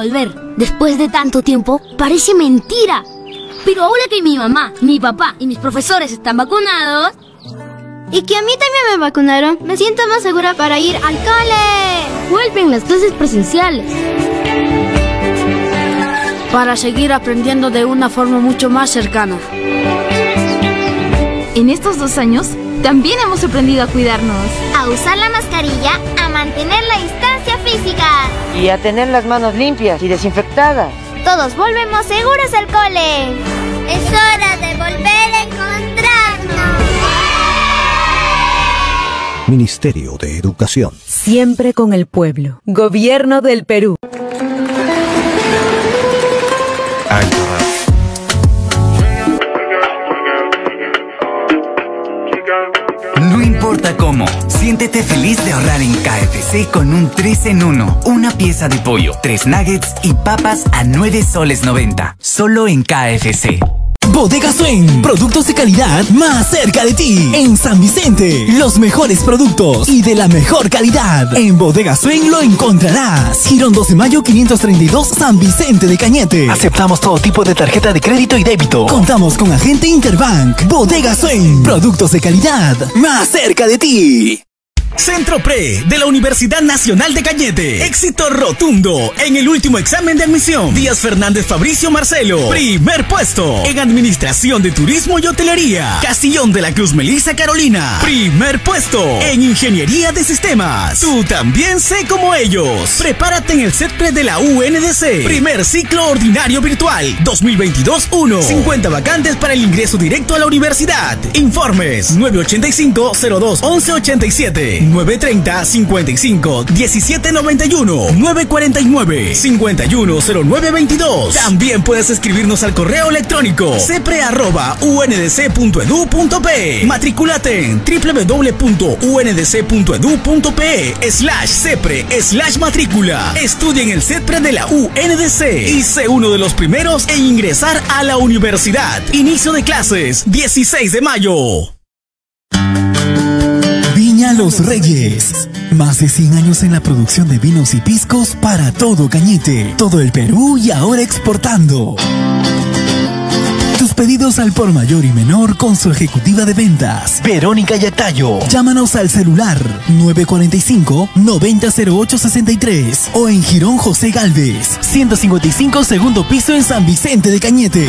volver. Después de tanto tiempo, parece mentira. Pero ahora que mi mamá, mi papá y mis profesores están vacunados... Y que a mí también me vacunaron, me siento más segura para ir al cole. Vuelven las clases presenciales. Para seguir aprendiendo de una forma mucho más cercana. En estos 2 años, también hemos aprendido a cuidarnos. A usar la mascarilla, a mantener la distancia física. Y a tener las manos limpias y desinfectadas. Todos volvemos seguros al cole. Es hora de volver a encontrarnos. Ministerio de Educación. Siempre con el pueblo. Gobierno del Perú. No importa cómo, siéntete feliz de ahorrar en KFC con un 3 en 1. Una pieza de pollo, 3 nuggets y papas a 9 soles 90. Solo en KFC. Bodega Swain, productos de calidad más cerca de ti. En San Vicente, los mejores productos y de la mejor calidad. En Bodega Swain lo encontrarás. Girón 12 de mayo 532, San Vicente de Cañete. Aceptamos todo tipo de tarjeta de crédito y débito. Contamos con agente Interbank. Bodega Swain, productos de calidad más cerca de ti. Centro Pre de la Universidad Nacional de Cañete. Éxito rotundo en el último examen de admisión. Díaz Fernández Fabricio Marcelo. Primer puesto en Administración de Turismo y Hotelería. Castillón de la Cruz Melissa Carolina. Primer puesto en Ingeniería de Sistemas. Tú también sé como ellos. Prepárate en el CETPRE de la UNDC. Primer ciclo ordinario virtual 2022-1. 50 vacantes para el ingreso directo a la universidad. Informes 985-02-1187. 930-55-1791, 949-510922. También puedes escribirnos al correo electrónico cepre@undc.edu.pe. Matrículate en www.undc.edu.pe/cepre/matrícula. Estudia en el CETPRE de la UNDC y sé uno de los primeros en ingresar a la universidad. Inicio de clases 16 de mayo. Viña Los Reyes. Más de 100 años en la producción de vinos y piscos para todo Cañete, todo el Perú y ahora exportando. Tus pedidos al por mayor y menor con su ejecutiva de ventas, Verónica Yatayo. Llámanos al celular 945-900863 o en Girón José Galvez, 155 segundo piso en San Vicente de Cañete.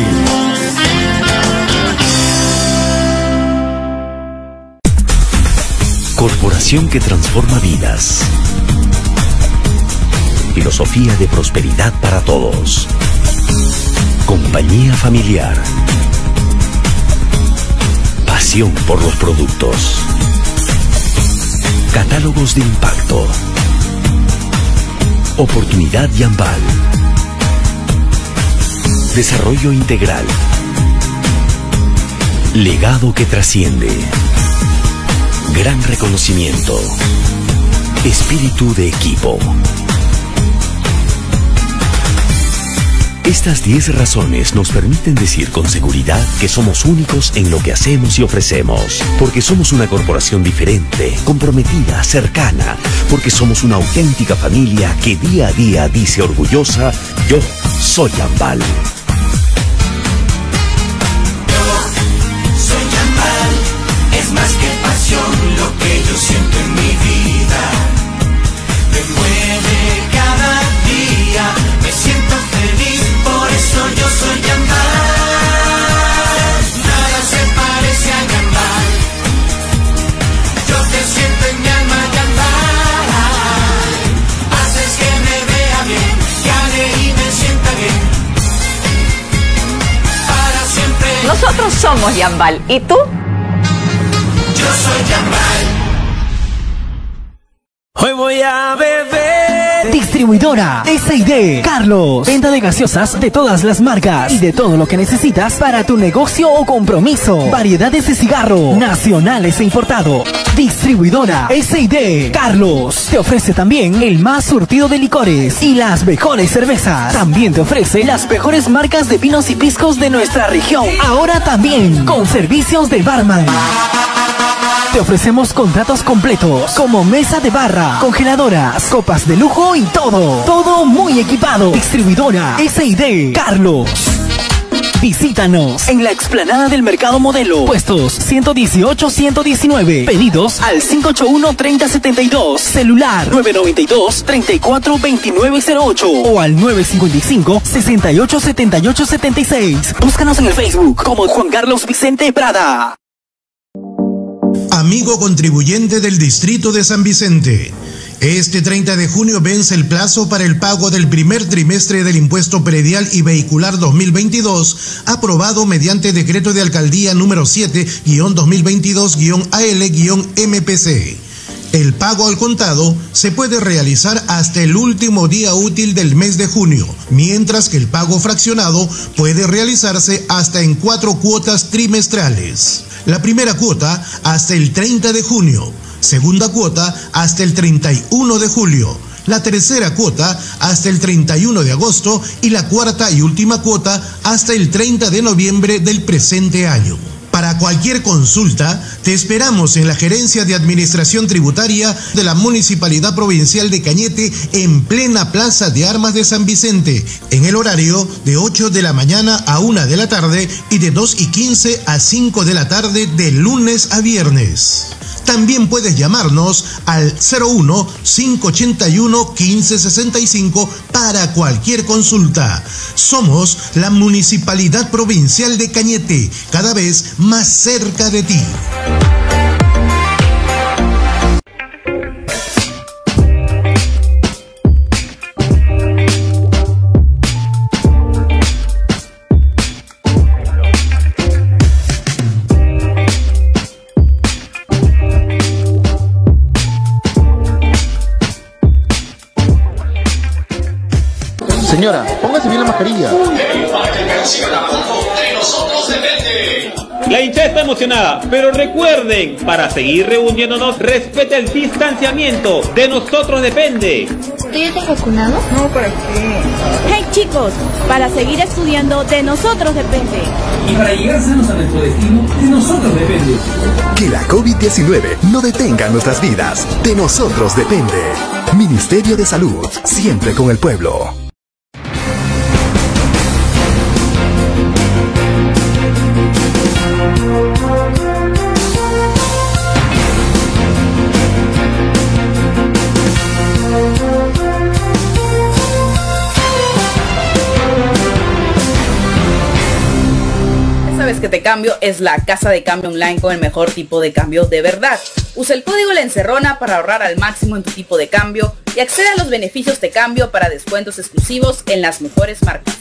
Corporación que transforma vidas. Filosofía de prosperidad para todos. Compañía familiar. Pasión por los productos. Catálogos de impacto. Oportunidad Yambal. Desarrollo integral. Legado que trasciende. Gran reconocimiento. Espíritu de equipo. Estas 10 razones nos permiten decir con seguridad que somos únicos en lo que hacemos y ofrecemos. Porque somos una corporación diferente, comprometida, cercana. Porque somos una auténtica familia que día a día dice orgullosa: yo soy Yambal. Más que pasión, lo que yo siento en mi vida me mueve cada día, me siento feliz, por eso yo soy Yambal. Nada se parece a Yambal, yo te siento en mi alma Yambal. Haces que me vea bien, que hable y me sienta bien. Para siempre. Nosotros somos Yambal, ¿y tú? Yo soy Yambal. Hoy voy a beber. Distribuidora S&D Carlos. Venta de gaseosas de todas las marcas y de todo lo que necesitas para tu negocio o compromiso. Variedades de cigarro, nacionales e importado. Distribuidora S&D Carlos. Te ofrece también el más surtido de licores y las mejores cervezas. También te ofrece las mejores marcas de vinos y piscos de nuestra región. Ahora también con servicios de barman. Te ofrecemos contratos completos como mesa de barra, congeladoras, copas de lujo y todo Todo muy equipado. Distribuidora S&D Carlos. Visítanos en la explanada del Mercado Modelo. Puestos 118-119. Pedidos al 581-3072. Celular 992-342908 o al 955-687876. Búscanos en el Facebook como Juan Carlos Vicente Prada. Amigo contribuyente del Distrito de San Vicente, este 30 de junio vence el plazo para el pago del primer trimestre del impuesto predial y vehicular 2022, aprobado mediante decreto de alcaldía número 7-2022-AL-MPC. El pago al contado se puede realizar hasta el último día útil del mes de junio, mientras que el pago fraccionado puede realizarse hasta en 4 cuotas trimestrales. La primera cuota hasta el 30 de junio, segunda cuota hasta el 31 de julio, la tercera cuota hasta el 31 de agosto y la cuarta y última cuota hasta el 30 de noviembre del presente año. Para cualquier consulta, te esperamos en la Gerencia de Administración Tributaria de la Municipalidad Provincial de Cañete, en plena Plaza de Armas de San Vicente, en el horario de 8 de la mañana a 1 de la tarde y de 2:15 a 5 de la tarde de lunes a viernes. También puedes llamarnos al 01-581-1565 para cualquier consulta. Somos la Municipalidad Provincial de Cañete, cada vez más cerca de ti. Señora, póngase bien la mascarilla. La hinchada está emocionada, pero recuerden, para seguir reuniéndonos, respete el distanciamiento. De nosotros depende. ¿Tú ya estás vacunado? No, ¿para qué? Hey chicos, para seguir estudiando, de nosotros depende. Y para llegar sanos a nuestro destino, de nosotros depende. Que la COVID-19 no detenga nuestras vidas. De nosotros depende. Ministerio de Salud, siempre con el pueblo. Que Te Cambio es la casa de cambio online con el mejor tipo de cambio de verdad. Usa el código La Encerrona para ahorrar al máximo en tu tipo de cambio y accede a los beneficios de cambio para descuentos exclusivos en las mejores marcas.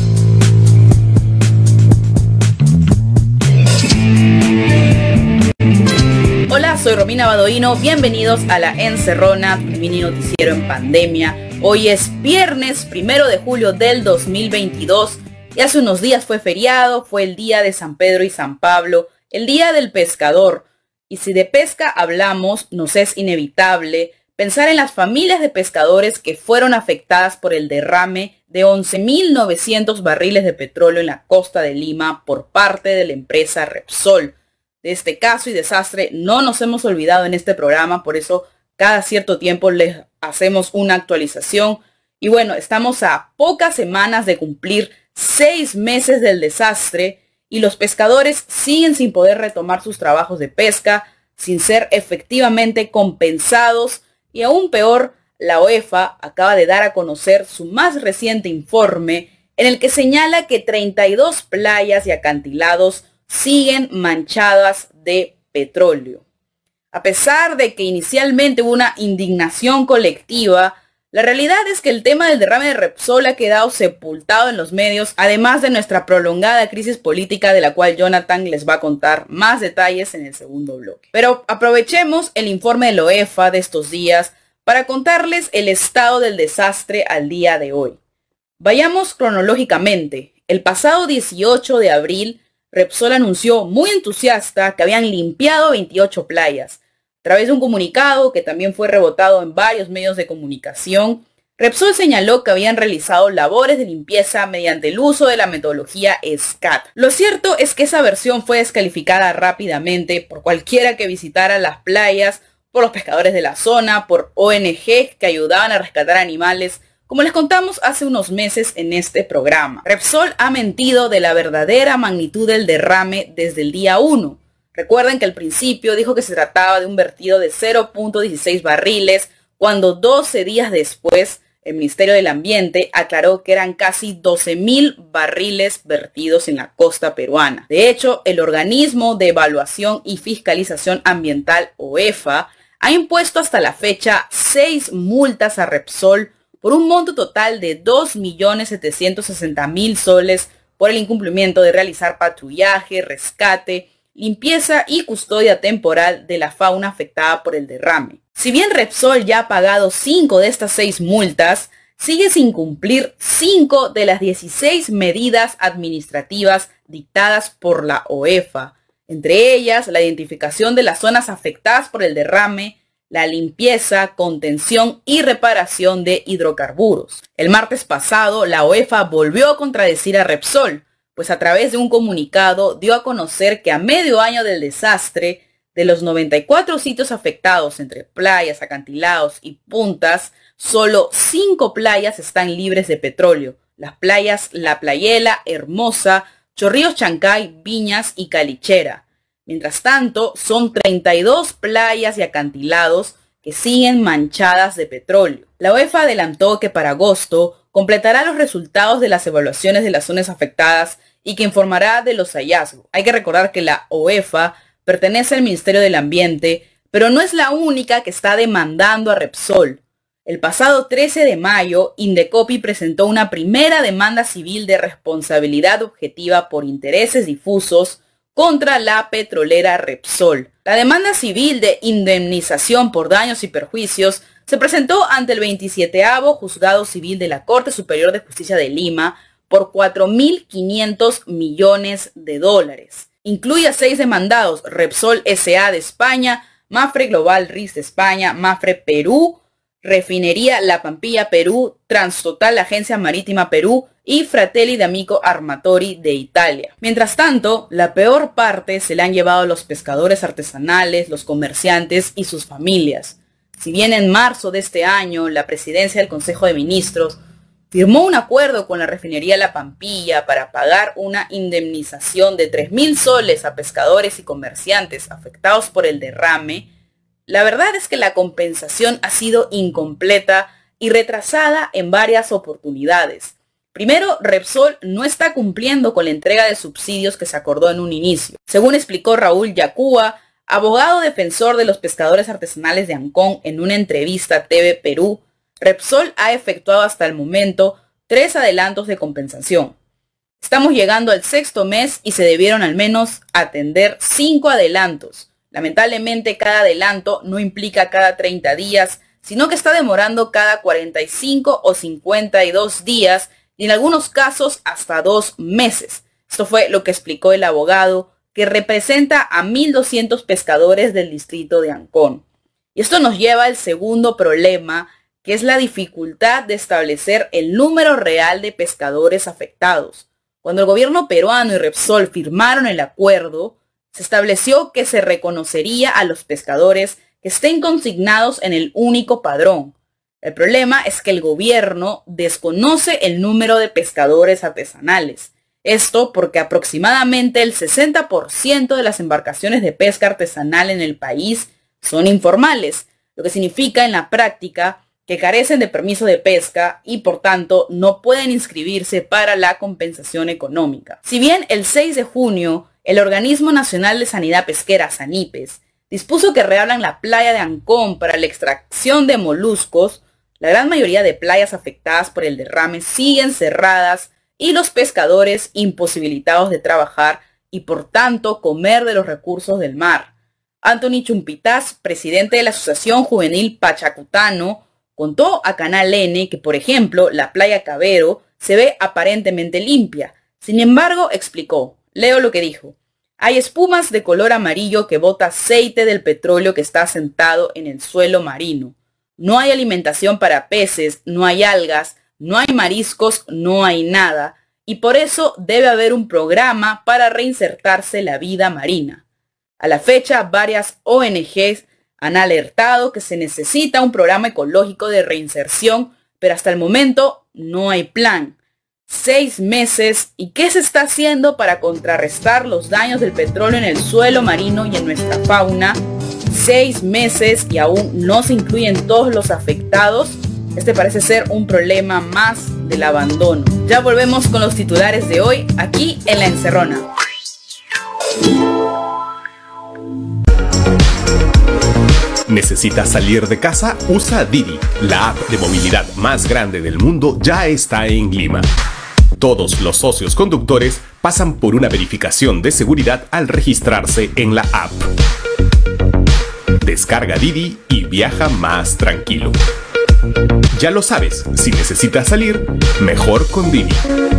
Hola, soy Romina Badoino, bienvenidos a La Encerrona, tu mini noticiero en pandemia. Hoy es viernes 1 de julio del 2022. Y hace unos días fue feriado, fue el día de San Pedro y San Pablo, el día del pescador. Y si de pesca hablamos, nos es inevitable pensar en las familias de pescadores que fueron afectadas por el derrame de 11.900 barriles de petróleo en la costa de Lima por parte de la empresa Repsol. De este caso y desastre no nos hemos olvidado en este programa, por eso cada cierto tiempo les hacemos una actualización. Y bueno, estamos a pocas semanas de cumplir 6 meses del desastre y los pescadores siguen sin poder retomar sus trabajos de pesca, sin ser efectivamente compensados y aún peor, la OEFA acaba de dar a conocer su más reciente informe en el que señala que 32 playas y acantilados siguen manchadas de petróleo. A pesar de que inicialmente hubo una indignación colectiva, la realidad es que el tema del derrame de Repsol ha quedado sepultado en los medios, además de nuestra prolongada crisis política de la cual Jonathan les va a contar más detalles en el segundo bloque. Pero aprovechemos el informe de la OEFA de estos días para contarles el estado del desastre al día de hoy. Vayamos cronológicamente. El pasado 18 de abril, Repsol anunció muy entusiasta que habían limpiado 28 playas. A través de un comunicado que también fue rebotado en varios medios de comunicación, Repsol señaló que habían realizado labores de limpieza mediante el uso de la metodología SCAT. Lo cierto es que esa versión fue descalificada rápidamente por cualquiera que visitara las playas por los pescadores de la zona, por ONGs que ayudaban a rescatar animales, como les contamos hace unos meses en este programa. Repsol ha mentido de la verdadera magnitud del derrame desde el día 1. Recuerden que al principio dijo que se trataba de un vertido de 0.16 barriles, cuando 12 días después el Ministerio del Ambiente aclaró que eran casi 12.000 barriles vertidos en la costa peruana. De hecho, el Organismo de Evaluación y Fiscalización Ambiental, OEFA, ha impuesto hasta la fecha 6 multas a Repsol por un monto total de 2.760.000 soles por el incumplimiento de realizar patrullaje, rescate, limpieza y custodia temporal de la fauna afectada por el derrame. Si bien Repsol ya ha pagado 5 de estas 6 multas, sigue sin cumplir 5 de las 16 medidas administrativas dictadas por la OEFA, entre ellas la identificación de las zonas afectadas por el derrame, la limpieza, contención y reparación de hidrocarburos. El martes pasado, la OEFA volvió a contradecir a Repsol, pues a través de un comunicado dio a conocer que a medio año del desastre, de los 94 sitios afectados entre playas, acantilados y puntas, solo 5 playas están libres de petróleo. Las playas La Playela, Hermosa, Chorrillos Chancay, Viñas y Calichera. Mientras tanto, son 32 playas y acantilados que siguen manchadas de petróleo. La OEFA adelantó que para agosto completará los resultados de las evaluaciones de las zonas afectadas y que informará de los hallazgos. Hay que recordar que la OEFA pertenece al Ministerio del Ambiente, pero no es la única que está demandando a Repsol. El pasado 13 de mayo, Indecopi presentó una primera demanda civil de responsabilidad objetiva por intereses difusos contra la petrolera Repsol. La demanda civil de indemnización por daños y perjuicios se presentó ante el 27º Juzgado Civil de la Corte Superior de Justicia de Lima por 4.500 millones de dólares. Incluye a 6 demandados: Repsol S.A. de España, Mapfre Global RIS de España, Mapfre Perú, Refinería La Pampilla Perú, Transtotal Agencia Marítima Perú y Fratelli d'Amico Armatori de Italia. Mientras tanto, la peor parte se la han llevado los pescadores artesanales, los comerciantes y sus familias. Si bien en marzo de este año la presidencia del Consejo de Ministros firmó un acuerdo con la refinería La Pampilla para pagar una indemnización de 3.000 soles a pescadores y comerciantes afectados por el derrame, la verdad es que la compensación ha sido incompleta y retrasada en varias oportunidades. Primero, Repsol no está cumpliendo con la entrega de subsidios que se acordó en un inicio. Según explicó Raúl Yacúa, abogado defensor de los pescadores artesanales de Ancón, en una entrevista a TV Perú, Repsol ha efectuado hasta el momento 3 adelantos de compensación. Estamos llegando al 6º mes y se debieron al menos atender 5 adelantos. Lamentablemente, cada adelanto no implica cada 30 días, sino que está demorando cada 45 o 52 días y en algunos casos hasta 2 meses. Esto fue lo que explicó el abogado, que representa a 1.200 pescadores del distrito de Ancón. Y esto nos lleva al segundo problema, que es la dificultad de establecer el número real de pescadores afectados. Cuando el gobierno peruano y Repsol firmaron el acuerdo, se estableció que se reconocería a los pescadores que estén consignados en el único padrón. El problema es que el gobierno desconoce el número de pescadores artesanales. Esto porque aproximadamente el 60% de las embarcaciones de pesca artesanal en el país son informales, lo que significa en la práctica que carecen de permiso de pesca y por tanto no pueden inscribirse para la compensación económica. Si bien el 6 de junio el Organismo Nacional de Sanidad Pesquera, SANIPES, dispuso que reabran la playa de Ancón para la extracción de moluscos, la gran mayoría de playas afectadas por el derrame siguen cerradas y los pescadores imposibilitados de trabajar y por tanto comer de los recursos del mar. Anthony Chumpitaz, presidente de la Asociación Juvenil Pachacutano, contó a Canal N que, por ejemplo, la playa Cabero se ve aparentemente limpia. Sin embargo, explicó, leo lo que dijo: hay espumas de color amarillo que bota aceite del petróleo que está asentado en el suelo marino. No hay alimentación para peces, no hay algas, no hay mariscos, no hay nada. Y por eso debe haber un programa para reinsertarse la vida marina. A la fecha, varias ONGs Han alertado que se necesita un programa ecológico de reinserción, pero hasta el momento no hay plan. 6 meses, ¿y qué se está haciendo para contrarrestar los daños del petróleo en el suelo marino y en nuestra fauna? 6 meses y aún no se incluyen todos los afectados. Este parece ser un problema más del abandono. Ya volvemos con los titulares de hoy, aquí en La Encerrona. ¿Necesitas salir de casa? Usa Didi. La app de movilidad más grande del mundo ya está en Lima. Todos los socios conductores pasan por una verificación de seguridad al registrarse en la app. Descarga Didi y viaja más tranquilo. Ya lo sabes, si necesitas salir, mejor con Didi.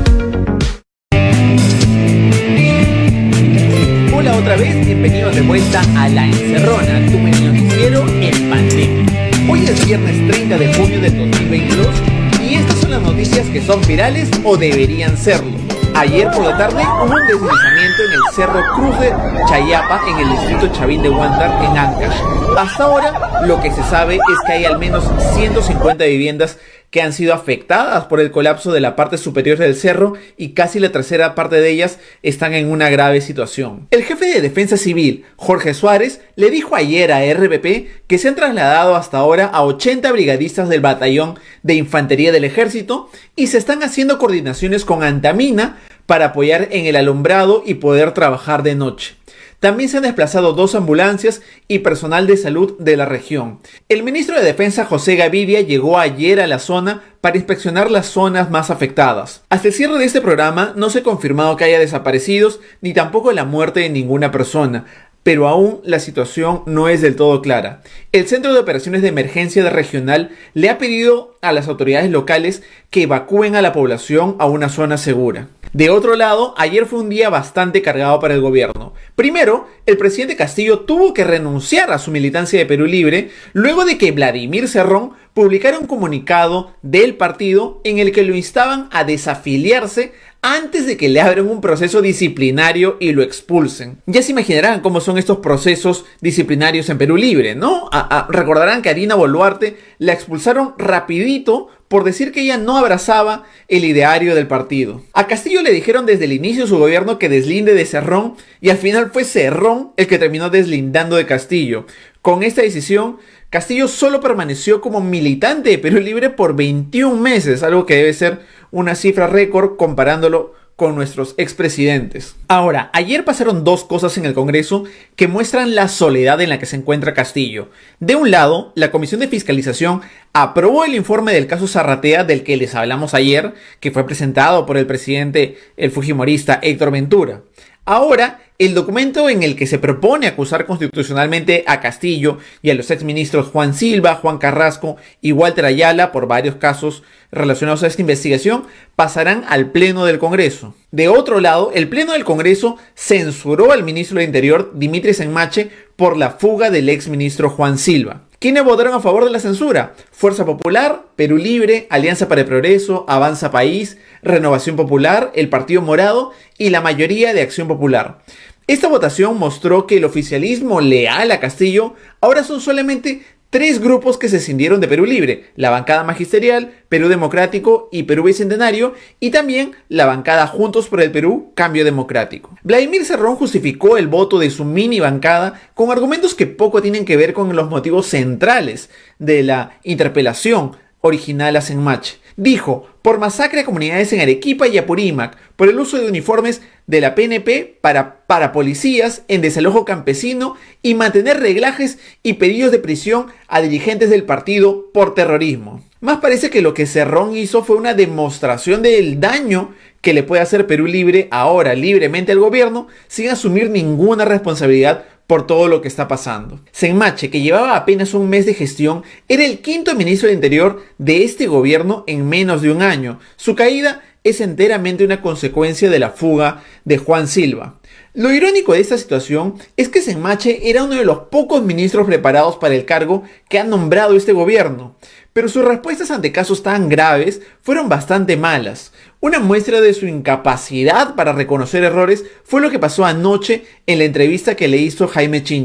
Hola otra vez, bienvenidos de vuelta a La Encerrona, tu mini noticiero en pandemia. Hoy es viernes 30 de junio del 2022 y estas son las noticias que son virales o deberían serlo. Ayer por la tarde hubo un deslizamiento en el Cerro Cruz de Chayapa en el distrito Chavín de Huántar en Ancash. Hasta ahora lo que se sabe es que hay al menos 150 viviendas que han sido afectadas por el colapso de la parte superior del cerro y casi la tercera parte de ellas están en una grave situación. El jefe de Defensa Civil, Jorge Suárez, le dijo ayer a RPP que se han trasladado hasta ahora a 80 brigadistas del batallón de infantería del ejército y se están haciendo coordinaciones con Antamina para apoyar en el alumbrado y poder trabajar de noche. También se han desplazado 2 ambulancias y personal de salud de la región. El ministro de Defensa, José Gaviria, llegó ayer a la zona para inspeccionar las zonas más afectadas. Hasta el cierre de este programa no se ha confirmado que haya desaparecidos ni tampoco la muerte de ninguna persona, pero aún la situación no es del todo clara. El Centro de Operaciones de Emergencia Regional le ha pedido a las autoridades locales que evacúen a la población a una zona segura. De otro lado, ayer fue un día bastante cargado para el gobierno. Primero, el presidente Castillo tuvo que renunciar a su militancia de Perú Libre luego de que Vladimir Cerrón publicara un comunicado del partido en el que lo instaban a desafiliarse antes de que le abran un proceso disciplinario y lo expulsen. Ya se imaginarán cómo son estos procesos disciplinarios en Perú Libre, ¿no? Recordarán que a Dina Boluarte la expulsaron rapidito por decir que ella no abrazaba el ideario del partido. A Castillo le dijeron desde el inicio de su gobierno que deslinde de Cerrón y al final fue Cerrón el que terminó deslindando de Castillo. Con esta decisión, Castillo solo permaneció como militante de Perú Libre por 21 meses, algo que debe ser una cifra récord comparándolo con nuestros expresidentes. Ahora, ayer pasaron 2 cosas en el Congreso que muestran la soledad en la que se encuentra Castillo. De un lado, la Comisión de Fiscalización aprobó el informe del caso Zarratea del que les hablamos ayer, que fue presentado por el presidente, el fujimorista Héctor Ventura. Ahora, el documento en el que se propone acusar constitucionalmente a Castillo y a los exministros Juan Silva, Juan Carrasco y Walter Ayala por varios casos relacionados a esta investigación pasarán al Pleno del Congreso. De otro lado, el Pleno del Congreso censuró al ministro del Interior, Dimitri Senmache, por la fuga del exministro Juan Silva. ¿Quiénes votaron a favor de la censura? Fuerza Popular, Perú Libre, Alianza para el Progreso, Avanza País, Renovación Popular, el Partido Morado y la mayoría de Acción Popular. Esta votación mostró que el oficialismo leal a Castillo ahora son solamente 3 grupos que se escindieron de Perú Libre: la bancada magisterial, Perú Democrático y Perú Bicentenario, y también la bancada Juntos por el Perú, Cambio Democrático. Vladimir Cerrón justificó el voto de su mini bancada con argumentos que poco tienen que ver con los motivos centrales de la interpelación original a Senmache. Dijo: por masacre a comunidades en Arequipa y Apurímac, por el uso de uniformes de la PNP para policías en desalojo campesino y mantener reglajes y pedidos de prisión a dirigentes del partido por terrorismo. Más parece que lo que Cerrón hizo fue una demostración del daño que le puede hacer Perú Libre ahora libremente al gobierno sin asumir ninguna responsabilidad por todo lo que está pasando. Senmache, que llevaba apenas un mes de gestión, era el 5º ministro del Interior de este gobierno en menos de un año. Su caída es enteramente una consecuencia de la fuga de Juan Silva. Lo irónico de esta situación es que Senmache era uno de los pocos ministros preparados para el cargo que ha nombrado este gobierno, pero sus respuestas ante casos tan graves fueron bastante malas. Una muestra de su incapacidad para reconocer errores fue lo que pasó anoche en la entrevista que le hizo Jaime Chincha.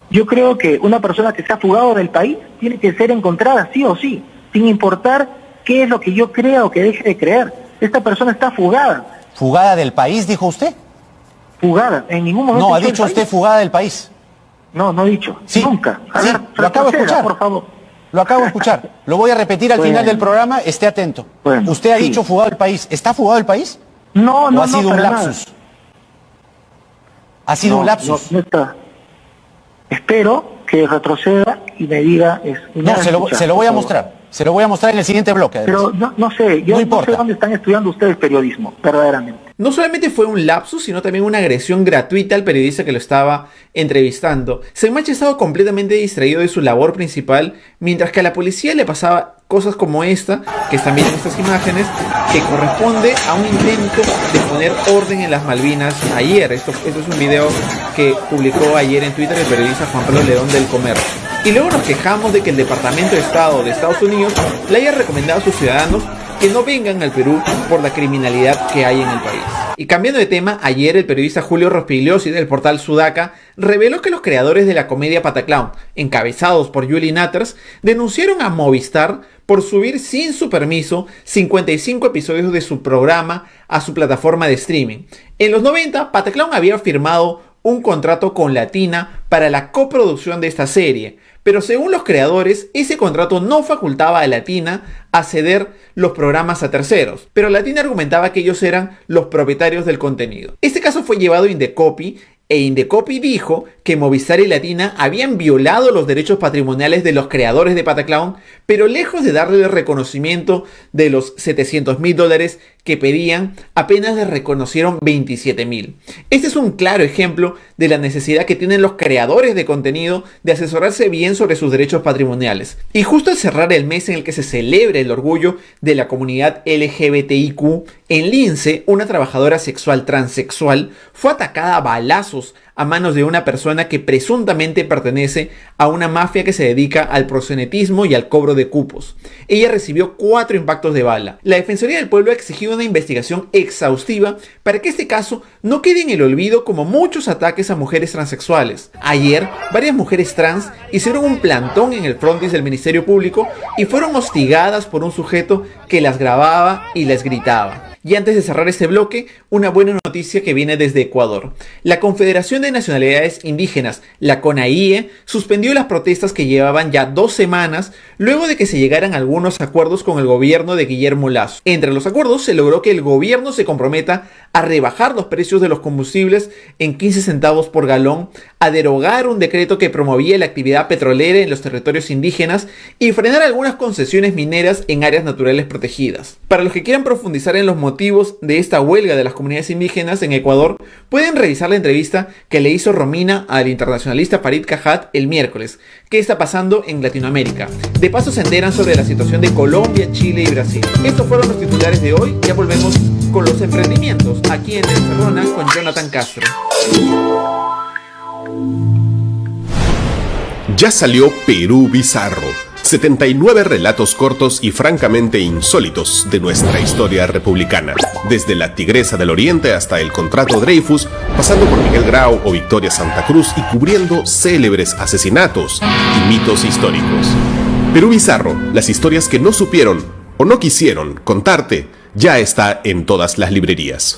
Yo creo que una persona que se ha fugado del país tiene que ser encontrada sí o sí, sin importar qué es lo que yo crea o que deje de creer. Esta persona está fugada. ¿Fugada del país, dijo usted? Fugada, en ningún momento. No, ha dicho usted fugada del país. No, no he dicho. Sí, nunca. A sí, ver, lo acabo de escuchar. por favor. Lo acabo de escuchar. Lo voy a repetir al final del programa, esté atento. Bueno, usted ha sí. dicho fugado del país. ¿Está fugado del país? No, no, ¿O ha sido un para lapsus? ¿Ha sido un lapsus? No está. Espero que retroceda y me diga... No, se lo voy a mostrar. Se lo voy a mostrar en el siguiente bloque. Pero no sé, yo no sé dónde están estudiando ustedes periodismo, verdaderamente. No solamente fue un lapsus, sino también una agresión gratuita al periodista que lo estaba entrevistando. Senmachi ha estado completamente distraído de su labor principal, mientras que a la policía le pasaba cosas como esta, que están viendo estas imágenes, que corresponde a un intento de poner orden en las Malvinas ayer. Esto es un video que publicó ayer en Twitter el periodista Juan Pablo León del Comercio. Y luego nos quejamos de que el Departamento de Estado de Estados Unidos le haya recomendado a sus ciudadanos que no vengan al Perú por la criminalidad que hay en el país. Y cambiando de tema, ayer el periodista Julio Rospigliosi del portal Sudaca reveló que los creadores de la comedia Pataclown, encabezados por Yuli Natters, denunciaron a Movistar por subir sin su permiso 55 episodios de su programa a su plataforma de streaming. En los 90, Pataclown había firmado un contrato con Latina para la coproducción de esta serie, pero según los creadores, ese contrato no facultaba a Latina a ceder los programas a terceros, pero Latina argumentaba que ellos eran los propietarios del contenido. Este caso fue llevado a Indecopi, e Indecopi dijo que Movistar y Latina habían violado los derechos patrimoniales de los creadores de Pataclown, pero lejos de darle el reconocimiento de los $700.000 que pedían, apenas les reconocieron $27.000. Este es un claro ejemplo de la necesidad que tienen los creadores de contenido de asesorarse bien sobre sus derechos patrimoniales. Y justo al cerrar el mes en el que se celebra el orgullo de la comunidad LGBTIQ, en Lince, una trabajadora sexual transexual fue atacada a balazos a manos de una persona que presuntamente pertenece a una mafia que se dedica al proxenetismo y al cobro de cupos. Ella recibió 4 impactos de bala. La Defensoría del Pueblo ha exigido una investigación exhaustiva para que este caso no quede en el olvido como muchos ataques a mujeres transexuales. Ayer, varias mujeres trans hicieron un plantón en el frontis del Ministerio Público y fueron hostigadas por un sujeto que las grababa y les gritaba. Y antes de cerrar este bloque, una buena noticia que viene desde Ecuador. La Confederación de Nacionalidades Indígenas, la CONAIE, suspendió las protestas que llevaban ya 2 semanas luego de que se llegaran algunos acuerdos con el gobierno de Guillermo Lasso. Entre los acuerdos se logró que el gobierno se comprometa a rebajar los precios de los combustibles en 15 centavos por galón, a derogar un decreto que promovía la actividad petrolera en los territorios indígenas y frenar algunas concesiones mineras en áreas naturales protegidas. Para los que quieran profundizar en los motivos de esta huelga de las comunidades indígenas en Ecuador, pueden revisar la entrevista que le hizo Romina al internacionalista Farid Cajat el miércoles. ¿Qué está pasando en Latinoamérica? De paso se enteran sobre la situación de Colombia, Chile y Brasil. Estos fueron los titulares de hoy. Ya volvemos con los emprendimientos aquí en Encerrona con Jonathan Castro. Ya salió Perú Bizarro. 79 relatos cortos y francamente insólitos de nuestra historia republicana. Desde la Tigresa del Oriente hasta el contrato Dreyfus, pasando por Miguel Grau o Victoria Santa Cruz y cubriendo célebres asesinatos y mitos históricos. Perú Bizarro, las historias que no supieron o no quisieron contarte, ya está en todas las librerías.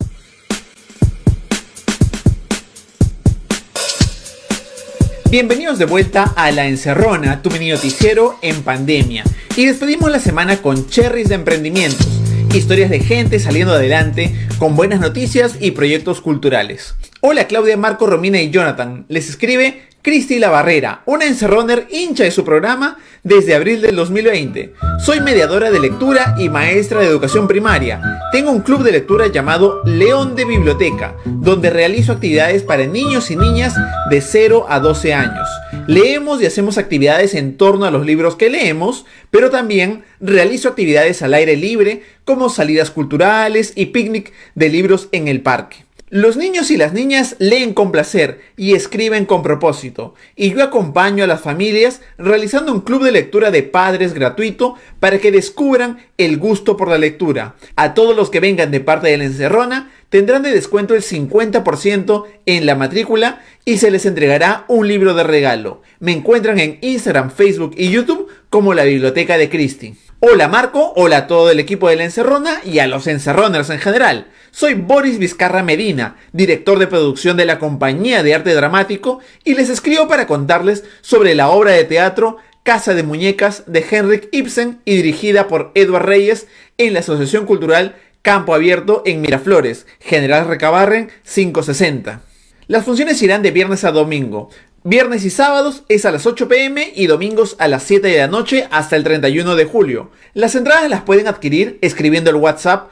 Bienvenidos de vuelta a La Encerrona, tu mini noticiero en pandemia. Y despedimos la semana con cherries de emprendimientos, historias de gente saliendo adelante con buenas noticias y proyectos culturales. Hola Claudia, Marco, Romina y Jonathan, les escribe Cristi La Barrera, una encerroner hincha de su programa desde abril del 2020. Soy mediadora de lectura y maestra de educación primaria. Tengo un club de lectura llamado León de Biblioteca, donde realizo actividades para niños y niñas de 0 a 12 años. Leemos y hacemos actividades en torno a los libros que leemos, pero también realizo actividades al aire libre como salidas culturales y picnic de libros en el parque. Los niños y las niñas leen con placer y escriben con propósito, y yo acompaño a las familias realizando un club de lectura de padres gratuito para que descubran el gusto por la lectura. A todos los que vengan de parte de La Encerrona tendrán de descuento el 50% en la matrícula y se les entregará un libro de regalo. Me encuentran en Instagram, Facebook y YouTube como La Biblioteca de Cristi. Hola Marco, hola a todo el equipo de La Encerrona y a los encerroners en general. Soy Boris Vizcarra Medina, director de producción de la Compañía de Arte Dramático, y les escribo para contarles sobre la obra de teatro Casa de Muñecas de Henrik Ibsen y dirigida por Edward Reyes en la Asociación Cultural Campo Abierto en Miraflores, General Recabarren 560. Las funciones irán de viernes a domingo. Viernes y sábados es a las 8 p.m. y domingos a las 7 de la noche hasta el 31 de julio. Las entradas las pueden adquirir escribiendo el WhatsApp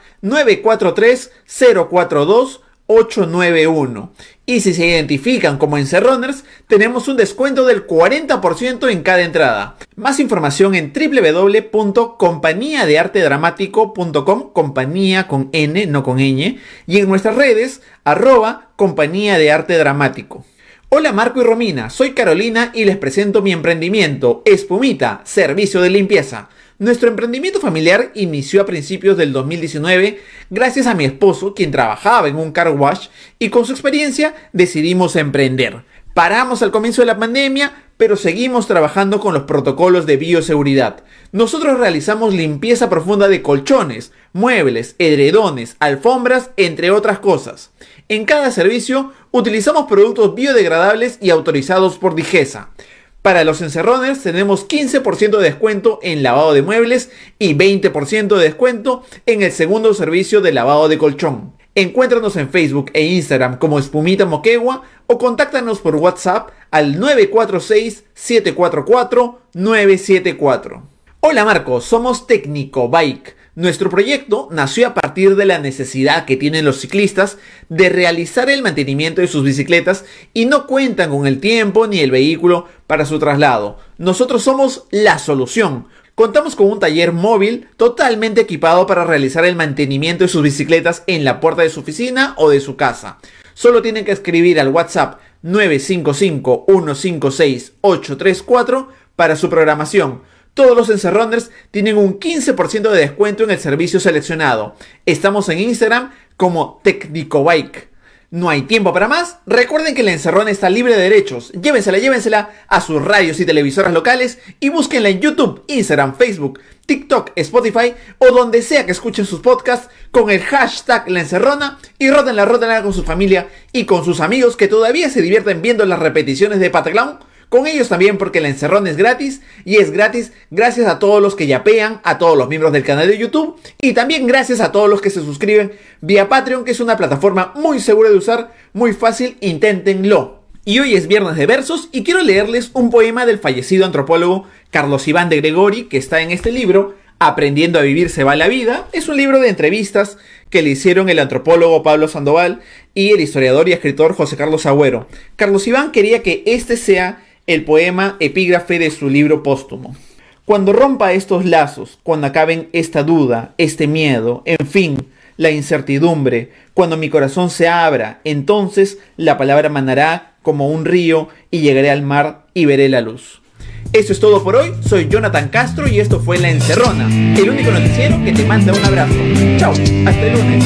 943-042-891. Y si se identifican como encerroners, tenemos un descuento del 40% en cada entrada. Más información en www.compañiadeartedramático.com, compañía con N, no con ñ, y en nuestras redes, @Compañía de Arte Dramático. Hola Marco y Romina, soy Carolina y les presento mi emprendimiento, Espumita, servicio de limpieza. Nuestro emprendimiento familiar inició a principios del 2019 gracias a mi esposo, quien trabajaba en un car wash, y con su experiencia decidimos emprender. Paramos al comienzo de la pandemia, pero seguimos trabajando con los protocolos de bioseguridad. Nosotros realizamos limpieza profunda de colchones, muebles, edredones, alfombras, entre otras cosas. En cada servicio utilizamos productos biodegradables y autorizados por Digesa. Para los encerroners tenemos 15% de descuento en lavado de muebles y 20% de descuento en el segundo servicio de lavado de colchón. Encuéntranos en Facebook e Instagram como Espumita Moquegua o contáctanos por WhatsApp al 946-744-974. Hola Marco, somos Técnico Bike. Nuestro proyecto nació a partir de la necesidad que tienen los ciclistas de realizar el mantenimiento de sus bicicletas y no cuentan con el tiempo ni el vehículo para su traslado. Nosotros somos la solución. Contamos con un taller móvil totalmente equipado para realizar el mantenimiento de sus bicicletas en la puerta de su oficina o de su casa. Solo tienen que escribir al WhatsApp 955-156-834 para su programación. Todos los encerroners tienen un 15% de descuento en el servicio seleccionado. Estamos en Instagram como Tecnicobike. No hay tiempo para más. Recuerden que la encerrona está libre de derechos. Llévensela a sus radios y televisoras locales y búsquenla en YouTube, Instagram, Facebook, TikTok, Spotify o donde sea que escuchen sus podcasts con el hashtag La Encerrona y rótenla con su familia y con sus amigos que todavía se divierten viendo las repeticiones de Pataclown. Con ellos también, porque La Encerrona es gratis, y es gratis gracias a todos los que yapean, a todos los miembros del canal de YouTube, y también gracias a todos los que se suscriben vía Patreon, que es una plataforma muy segura de usar, muy fácil, inténtenlo. Y hoy es viernes de versos, y quiero leerles un poema del fallecido antropólogo Carlos Iván de Gregori, que está en este libro, Aprendiendo a vivir se va la vida. Es un libro de entrevistas que le hicieron el antropólogo Pablo Sandoval y el historiador y escritor José Carlos Agüero. Carlos Iván quería que este sea el poema epígrafe de su libro póstumo. Cuando rompa estos lazos, cuando acaben esta duda, este miedo, en fin, la incertidumbre, cuando mi corazón se abra, entonces la palabra manará como un río y llegaré al mar y veré la luz. Eso es todo por hoy, soy Jonathan Castro y esto fue La Encerrona, el único noticiero que te manda un abrazo. Chao, hasta el lunes.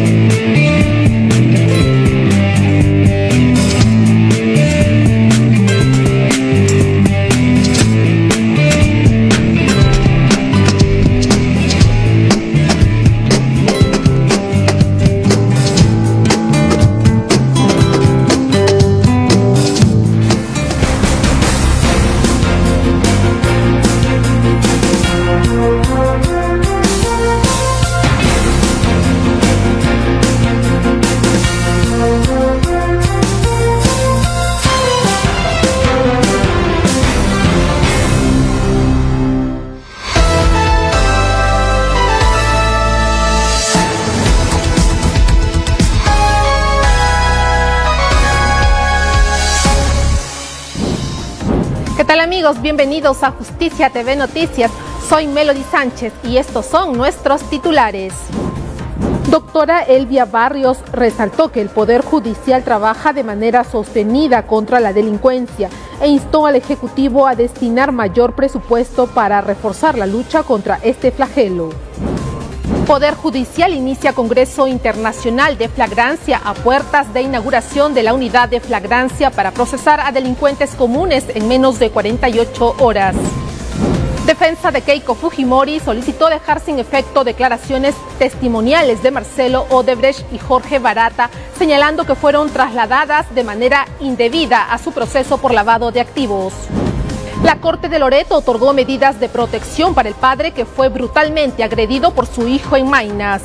¿Qué tal amigos? Bienvenidos a Justicia TV Noticias. Soy Melody Sánchez y estos son nuestros titulares. Doctora Elvia Barrios resaltó que el Poder Judicial trabaja de manera sostenida contra la delincuencia e instó al Ejecutivo a destinar mayor presupuesto para reforzar la lucha contra este flagelo. Poder Judicial inicia Congreso Internacional de Flagrancia a puertas de inauguración de la unidad de flagrancia para procesar a delincuentes comunes en menos de 48 horas. Defensa de Keiko Fujimori solicitó dejar sin efecto declaraciones testimoniales de Marcelo Odebrecht y Jorge Barata, señalando que fueron trasladadas de manera indebida a su proceso por lavado de activos. La Corte de Loreto otorgó medidas de protección para el padre que fue brutalmente agredido por su hijo en Maynas.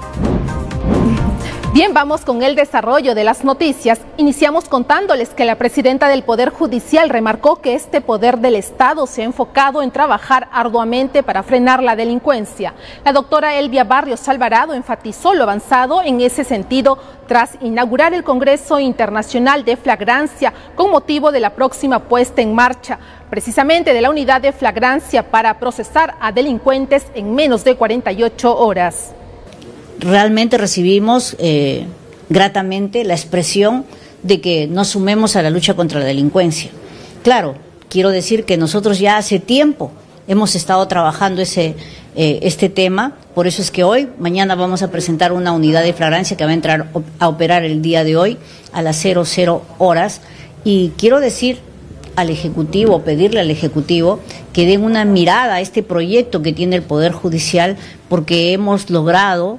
Bien, vamos con el desarrollo de las noticias. Iniciamos contándoles que la presidenta del Poder Judicial remarcó que este poder del Estado se ha enfocado en trabajar arduamente para frenar la delincuencia. La doctora Elvia Barrios Alvarado enfatizó lo avanzado en ese sentido tras inaugurar el Congreso Internacional de Flagrancia con motivo de la próxima puesta en marcha, precisamente de la unidad de flagrancia para procesar a delincuentes en menos de 48 horas. Realmente recibimos gratamente la expresión de que nos sumemos a la lucha contra la delincuencia. Claro, quiero decir que nosotros ya hace tiempo hemos estado trabajando este tema, por eso es que mañana vamos a presentar una unidad de flagrancia que va a entrar a operar el día de hoy a las 00 horas y quiero decir al Ejecutivo, pedirle al Ejecutivo que den una mirada a este proyecto que tiene el Poder Judicial porque hemos logrado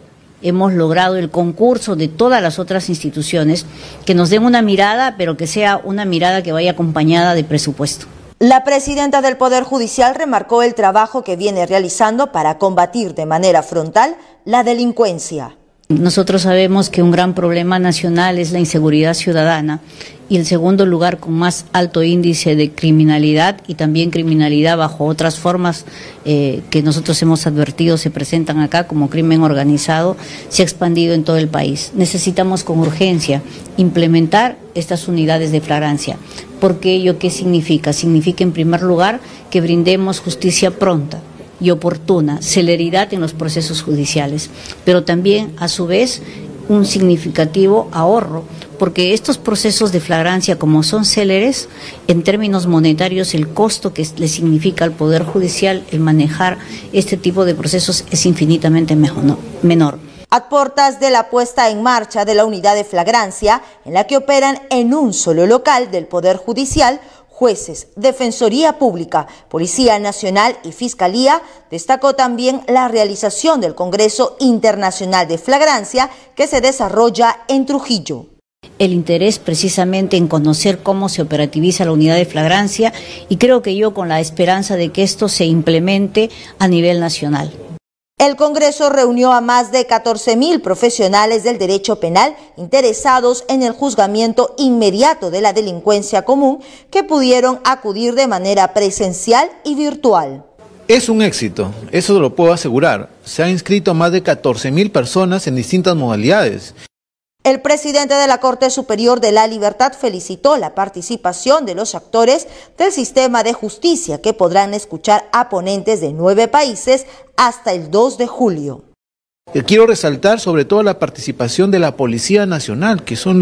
el concurso de todas las otras instituciones, que nos den una mirada, pero que sea una mirada que vaya acompañada de presupuesto. La presidenta del Poder Judicial remarcó el trabajo que viene realizando para combatir de manera frontal la delincuencia. Nosotros sabemos que un gran problema nacional es la inseguridad ciudadana y el segundo lugar con más alto índice de criminalidad y también criminalidad bajo otras formas que nosotros hemos advertido se presentan acá como crimen organizado, se ha expandido en todo el país. Necesitamos con urgencia implementar estas unidades de flagrancia. ¿Porque ello qué significa? Significa en primer lugar que brindemos justicia pronta y oportuna, celeridad en los procesos judiciales, pero también a su vez un significativo ahorro, porque estos procesos de flagrancia, como son céleres, en términos monetarios el costo que le significa al Poder Judicial el manejar este tipo de procesos es infinitamente menor. A puertas de la puesta en marcha de la unidad de flagrancia, en la que operan en un solo local del Poder Judicial, jueces, Defensoría Pública, Policía Nacional y Fiscalía, destacó también la realización del Congreso Internacional de Flagrancia que se desarrolla en Trujillo. El interés precisamente en conocer cómo se operativiza la unidad de flagrancia y creo que yo con la esperanza de que esto se implemente a nivel nacional. El Congreso reunió a más de 14.000 profesionales del derecho penal interesados en el juzgamiento inmediato de la delincuencia común que pudieron acudir de manera presencial y virtual. Es un éxito, eso lo puedo asegurar. Se han inscrito más de 14.000 personas en distintas modalidades. El presidente de la Corte Superior de la Libertad felicitó la participación de los actores del sistema de justicia que podrán escuchar a ponentes de 9 países hasta el 2 de julio. Quiero resaltar sobre todo la participación de la Policía Nacional, que son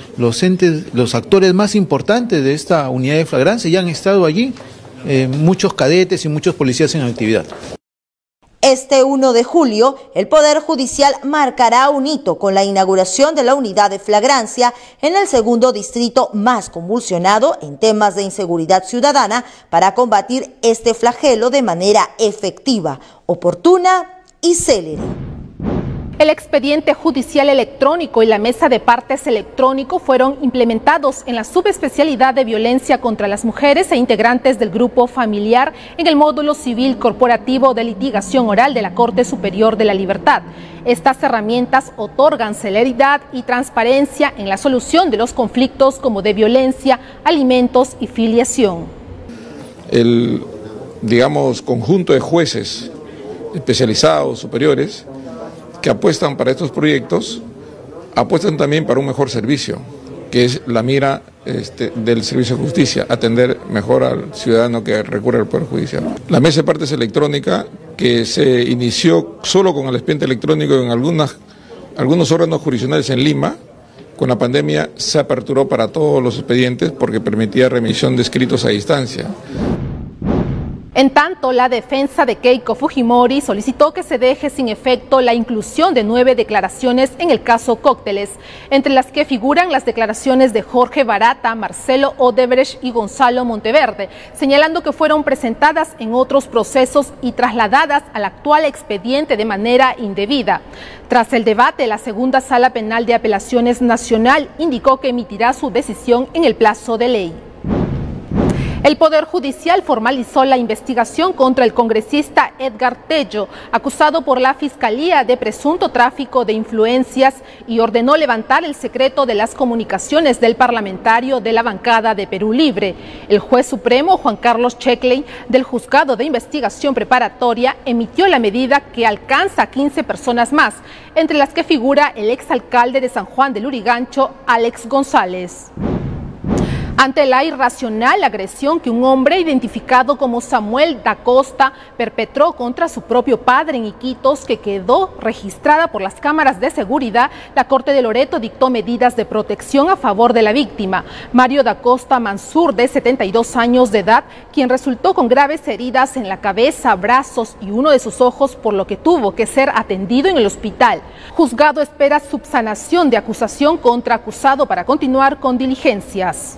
los actores más importantes de esta unidad de flagrancia, ya han estado allí muchos cadetes y muchos policías en actividad. Este 1 de julio, el Poder Judicial marcará un hito con la inauguración de la unidad de flagrancia en el segundo distrito más convulsionado en temas de inseguridad ciudadana para combatir este flagelo de manera efectiva, oportuna y célere. El expediente judicial electrónico y la mesa de partes electrónico fueron implementados en la subespecialidad de violencia contra las mujeres e integrantes del grupo familiar en el módulo civil corporativo de litigación oral de la Corte Superior de la Libertad. Estas herramientas otorgan celeridad y transparencia en la solución de los conflictos como de violencia, alimentos y filiación. El, conjunto de jueces especializados, superiores, que apuestan para estos proyectos, apuestan también para un mejor servicio, que es la mira del servicio de justicia, atender mejor al ciudadano que recurre al Poder Judicial. La mesa de partes electrónica, que se inició solo con el expediente electrónico en algunas algunos órganos jurisdiccionales en Lima, con la pandemia se aperturó para todos los expedientes porque permitía remisión de escritos a distancia. En tanto, la defensa de Keiko Fujimori solicitó que se deje sin efecto la inclusión de 9 declaraciones en el caso Cócteles, entre las que figuran las declaraciones de Jorge Barata, Marcelo Odebrecht y Gonzalo Monteverde, señalando que fueron presentadas en otros procesos y trasladadas al actual expediente de manera indebida. Tras el debate, la Segunda Sala Penal de Apelaciones Nacional indicó que emitirá su decisión en el plazo de ley. El Poder Judicial formalizó la investigación contra el congresista Edgar Tello, acusado por la Fiscalía de presunto tráfico de influencias, y ordenó levantar el secreto de las comunicaciones del parlamentario de la bancada de Perú Libre. El juez supremo Juan Carlos Checkley, del Juzgado de Investigación Preparatoria, emitió la medida que alcanza a 15 personas más, entre las que figura el exalcalde de San Juan del Lurigancho, Alex González. Ante la irracional agresión que un hombre identificado como Samuel da Costa perpetró contra su propio padre en Iquitos, que quedó registrada por las cámaras de seguridad, la Corte de Loreto dictó medidas de protección a favor de la víctima, Mario da Costa Mansur, de 72 años de edad, quien resultó con graves heridas en la cabeza, brazos y uno de sus ojos, por lo que tuvo que ser atendido en el hospital. Juzgado espera subsanación de acusación contra acusado para continuar con diligencias.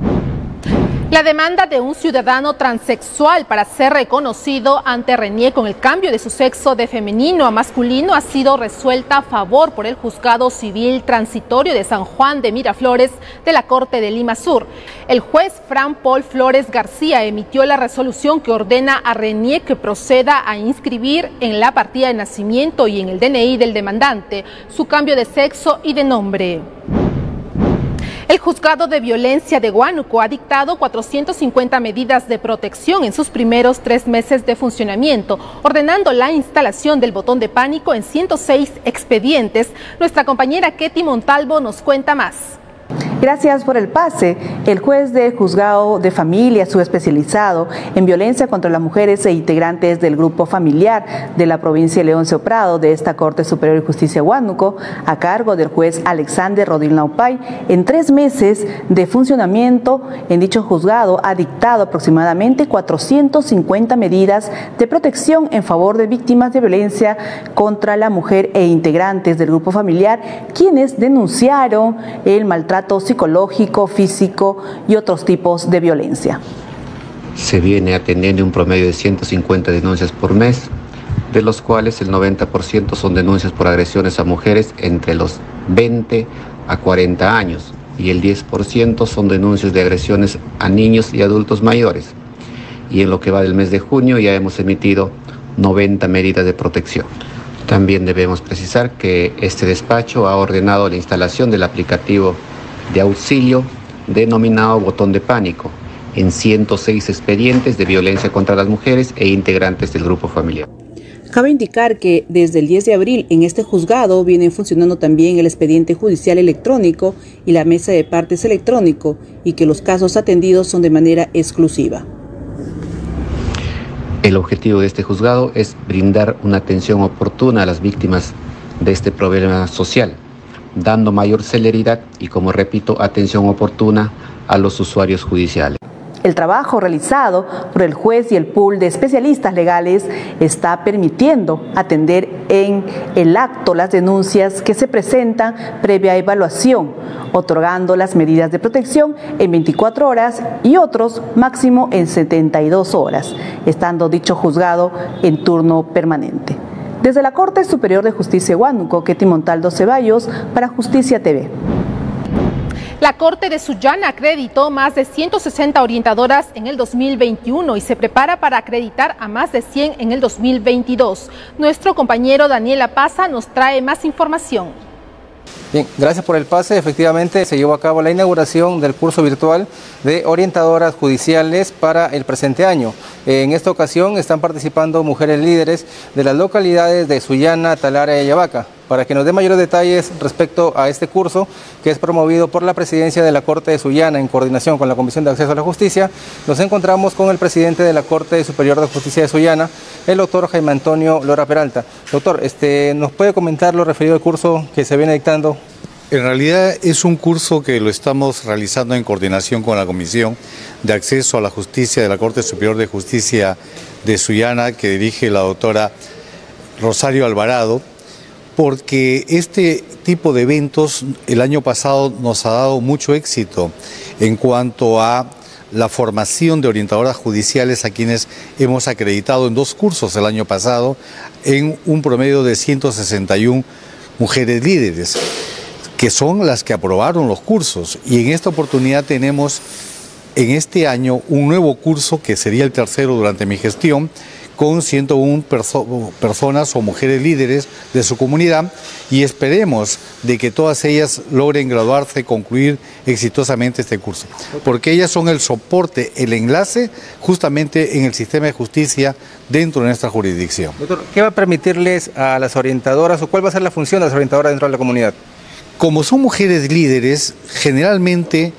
La demanda de un ciudadano transexual para ser reconocido ante RENIEC con el cambio de su sexo de femenino a masculino ha sido resuelta a favor por el Juzgado Civil Transitorio de San Juan de Miraflores de la Corte de Lima Sur. El juez Fran Paul Flores García emitió la resolución que ordena a RENIEC que proceda a inscribir en la partida de nacimiento y en el DNI del demandante su cambio de sexo y de nombre. El Juzgado de Violencia de Huánuco ha dictado 450 medidas de protección en sus primeros 3 meses de funcionamiento, ordenando la instalación del botón de pánico en 106 expedientes. Nuestra compañera Ketty Montalvo nos cuenta más. Gracias por el pase. El juez del Juzgado de Familia subespecializado en violencia contra las mujeres e integrantes del grupo familiar de la provincia de Leoncio Prado de esta Corte Superior de Justicia de Huánuco, a cargo del juez Alexander Rodil Naupay, en 3 meses de funcionamiento en dicho juzgado ha dictado aproximadamente 450 medidas de protección en favor de víctimas de violencia contra la mujer e integrantes del grupo familiar, quienes denunciaron el maltrato psicológico, físico y otros tipos de violencia. Se viene atendiendo un promedio de 150 denuncias por mes, de los cuales el 90% son denuncias por agresiones a mujeres entre los 20 a 40 años y el 10% son denuncias de agresiones a niños y adultos mayores. Y en lo que va del mes de junio ya hemos emitido 90 medidas de protección. También debemos precisar que este despacho ha ordenado la instalación del aplicativo de auxilio denominado botón de pánico en 106 expedientes de violencia contra las mujeres e integrantes del grupo familiar. Cabe indicar que desde el 10 de abril en este juzgado viene funcionando también el expediente judicial electrónico y la mesa de partes electrónico, y que los casos atendidos son de manera exclusiva. El objetivo de este juzgado es brindar una atención oportuna a las víctimas de este problema social, dando mayor celeridad y, como repito, atención oportuna a los usuarios judiciales. El trabajo realizado por el juez y el pool de especialistas legales está permitiendo atender en el acto las denuncias que se presentan previa evaluación, otorgando las medidas de protección en 24 horas y otros máximo en 72 horas, estando dicho juzgado en turno permanente. Desde la Corte Superior de Justicia de Huánuco, Ketty Montalvo Ceballos para Justicia TV. La Corte de Sullana acreditó más de 160 orientadoras en el 2021 y se prepara para acreditar a más de 100 en el 2022. Nuestro compañero Daniel Apaza nos trae más información. Bien, gracias por el pase. Efectivamente, se llevó a cabo la inauguración del curso virtual de orientadoras judiciales para el presente año. En esta ocasión están participando mujeres líderes de las localidades de Sullana, Talara y Ayabaca. para que nos dé mayores detalles respecto a este curso que es promovido por la Presidencia de la Corte de Sullana en coordinación con la Comisión de Acceso a la Justicia. Nos encontramos con el presidente de la Corte Superior de Justicia de Sullana, el doctor Jaime Antonio Lora Peralta. Doctor, ¿nos puede comentar lo referido al curso que se viene dictando? En realidad es un curso que lo estamos realizando en coordinación con la Comisión de Acceso a la Justicia de la Corte Superior de Justicia de Sullana, que dirige la doctora Rosario Alvarado, porque este tipo de eventos el año pasado nos ha dado mucho éxito en cuanto a la formación de orientadoras judiciales, a quienes hemos acreditado en 2 cursos el año pasado, en un promedio de 161 mujeres líderes, que son las que aprobaron los cursos. Y en esta oportunidad tenemos en este año un nuevo curso, que sería el tercero durante mi gestión, con 101 personas o mujeres líderes de su comunidad, y esperemos de que todas ellas logren graduarse y concluir exitosamente este curso, porque ellas son el soporte, el enlace justamente en el sistema de justicia dentro de nuestra jurisdicción. Doctor, ¿qué va a permitirles a las orientadoras o cuál va a ser la función de las orientadoras dentro de la comunidad? Como son mujeres líderes, generalmente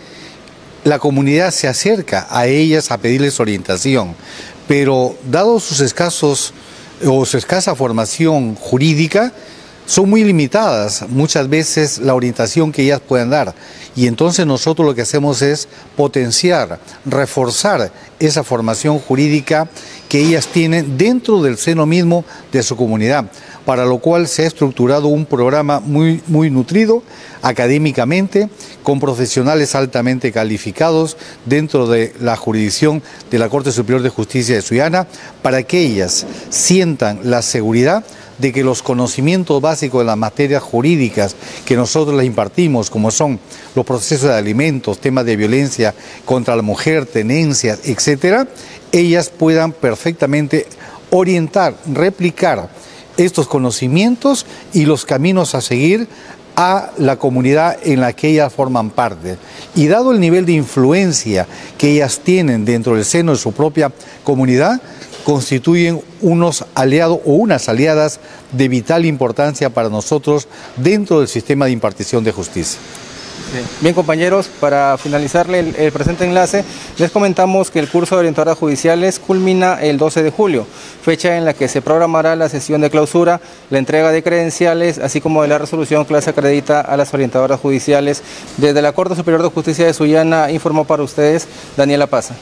la comunidad se acerca a ellas a pedirles orientación, pero dado sus escasos o su escasa formación jurídica, son muy limitadas muchas veces la orientación que ellas puedan dar, y entonces nosotros lo que hacemos es potenciar, reforzar esa formación jurídica que ellas tienen dentro del seno mismo de su comunidad, para lo cual se ha estructurado un programa muy nutrido académicamente, con profesionales altamente calificados dentro de la jurisdicción de la Corte Superior de Justicia de Sullana, para que ellas sientan la seguridad de que los conocimientos básicos de las materias jurídicas que nosotros les impartimos, como son los procesos de alimentos, temas de violencia contra la mujer, tenencias, etcétera, ellas puedan perfectamente orientar, replicar estos conocimientos y los caminos a seguir a la comunidad en la que ellas forman parte. Y dado el nivel de influencia que ellas tienen dentro del seno de su propia comunidad, constituyen unos aliados o unas aliadas de vital importancia para nosotros dentro del sistema de impartición de justicia. Bien, compañeros, para finalizarle el presente enlace, les comentamos que el curso de orientadoras judiciales culmina el 12 de julio, fecha en la que se programará la sesión de clausura, la entrega de credenciales, así como de la resolución que las acredita a las orientadoras judiciales. Desde la Corte Superior de Justicia de Sullana informó para ustedes Daniela Paza.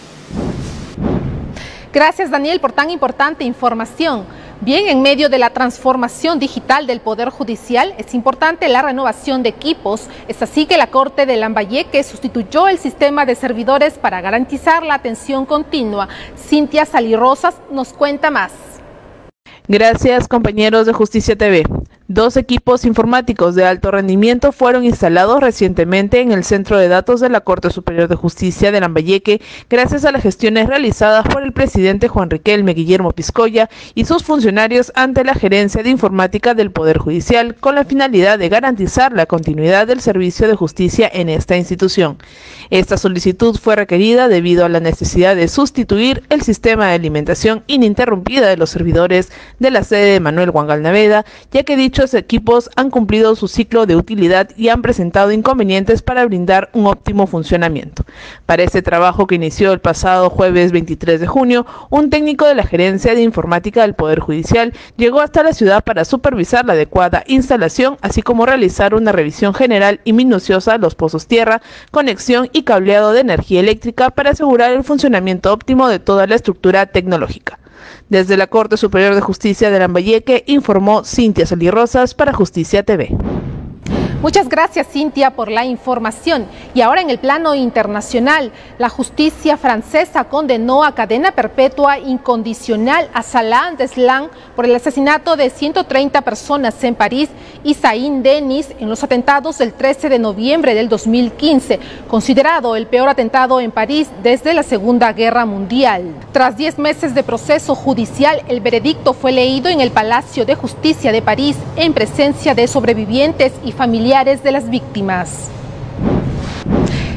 Gracias, Daniel, por tan importante información. Bien, en medio de la transformación digital del Poder Judicial, es importante la renovación de equipos. Es así que la Corte de Lambayeque sustituyó el sistema de servidores para garantizar la atención continua. Cintia Salirrosas nos cuenta más. Gracias, compañeros de Justicia TV. 2 equipos informáticos de alto rendimiento fueron instalados recientemente en el Centro de Datos de la Corte Superior de Justicia de Lambayeque, gracias a las gestiones realizadas por el presidente Juan Riquelme Guillermo Piscoya y sus funcionarios ante la Gerencia de Informática del Poder Judicial, con la finalidad de garantizar la continuidad del servicio de justicia en esta institución. Esta solicitud fue requerida debido a la necesidad de sustituir el sistema de alimentación ininterrumpida de los servidores de la sede de Manuel Wangal Naveda, ya que dichos equipos han cumplido su ciclo de utilidad y han presentado inconvenientes para brindar un óptimo funcionamiento. Para este trabajo, que inició el pasado jueves 23 de junio, un técnico de la Gerencia de Informática del Poder Judicial llegó hasta la ciudad para supervisar la adecuada instalación, así como realizar una revisión general y minuciosa de los pozos tierra, conexión y cableado de energía eléctrica para asegurar el funcionamiento óptimo de toda la estructura tecnológica. Desde la Corte Superior de Justicia de Lambayeque informó Cintia Salirrosas para Justicia TV. Muchas gracias, Cintia, por la información. Y ahora, en el plano internacional, la justicia francesa condenó a cadena perpetua incondicional a Salah Abdeslam por el asesinato de 130 personas en París y Saïd Denis en los atentados del 13 de noviembre del 2015, considerado el peor atentado en París desde la Segunda Guerra Mundial. Tras 10 meses de proceso judicial, el veredicto fue leído en el Palacio de Justicia de París en presencia de sobrevivientes y familiares de las víctimas.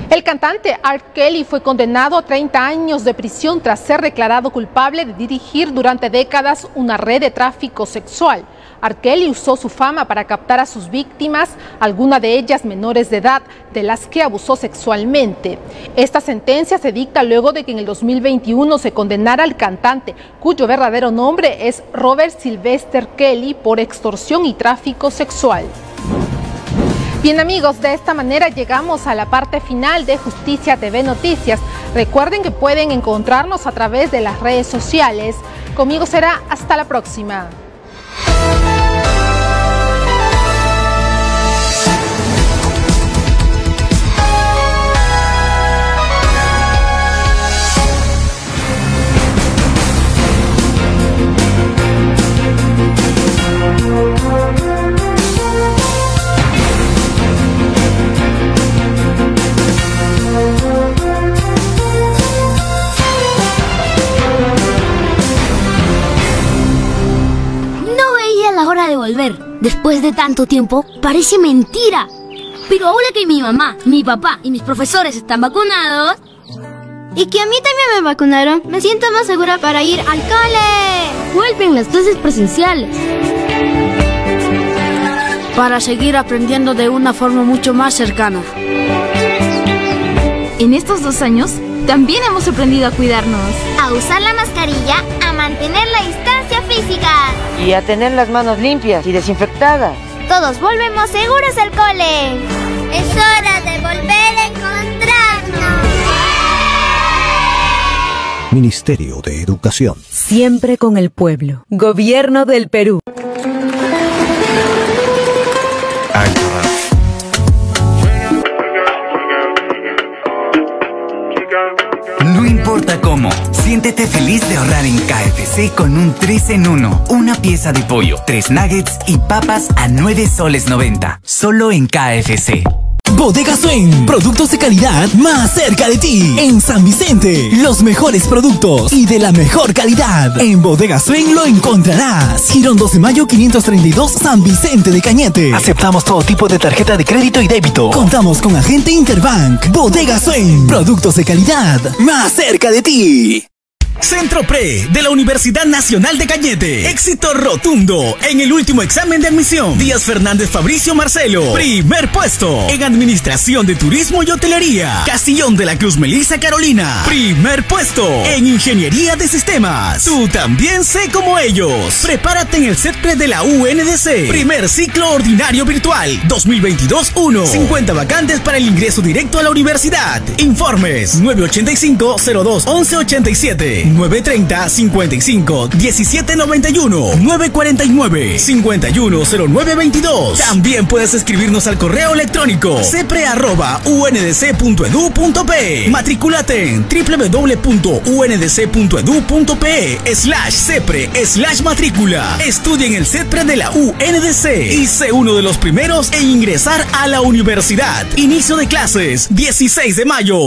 El cantante R. Kelly fue condenado a 30 años de prisión tras ser declarado culpable de dirigir durante décadas una red de tráfico sexual. R. Kelly usó su fama para captar a sus víctimas, algunas de ellas menores de edad, de las que abusó sexualmente. Esta sentencia se dicta luego de que en el 2021 se condenara al cantante, cuyo verdadero nombre es Robert Sylvester Kelly, por extorsión y tráfico sexual. Bien amigos, de esta manera llegamos a la parte final de Justicia TV Noticias. Recuerden que pueden encontrarnos a través de las redes sociales. Conmigo será hasta la próxima. De volver. Después de tanto tiempo, parece mentira. Pero ahora que mi mamá, mi papá y mis profesores están vacunados... Y que a mí también me vacunaron, me siento más segura para ir al cole. Vuelven las clases presenciales. Para seguir aprendiendo de una forma mucho más cercana. En estos 2 años, también hemos aprendido a cuidarnos. A usar la mascarilla, a mantener la distancia física. Y a tener las manos limpias y desinfectadas. Todos volvemos seguros al cole. Es hora de volver a encontrarnos. Ministerio de Educación. Siempre con el pueblo. Gobierno del Perú. No importa cómo, siéntete feliz de ahorrar en KFC con un 3 en 1. Una pieza de pollo, 3 nuggets y papas a 9 soles 90. Solo en KFC. Bodega Swain, productos de calidad más cerca de ti. En San Vicente, los mejores productos y de la mejor calidad. En Bodega Swain lo encontrarás. Girón 12 de mayo 532, San Vicente de Cañete. Aceptamos todo tipo de tarjeta de crédito y débito. Contamos con agente Interbank. Bodega Swain, productos de calidad más cerca de ti. Centro Pre de la Universidad Nacional de Cañete. Éxito rotundo en el último examen de admisión. Díaz Fernández Fabricio Marcelo. Primer puesto en Administración de Turismo y Hotelería. Castillón de la Cruz Melissa Carolina. Primer puesto en Ingeniería de Sistemas. Tú también sé como ellos. Prepárate en el CETPRE de la UNDC. Primer ciclo ordinario virtual 2022-1. 50 vacantes para el ingreso directo a la universidad. Informes 985-02-1187. 930-55-1791, 949-510922. También puedes escribirnos al correo electrónico cepre@undc.edu.pe. Matrículate en www.undc.edu.pe/cepre/matrícula. Estudia en el CETPRE de la UNDC y sé uno de los primeros en ingresar a la universidad. Inicio de clases 16 de mayo.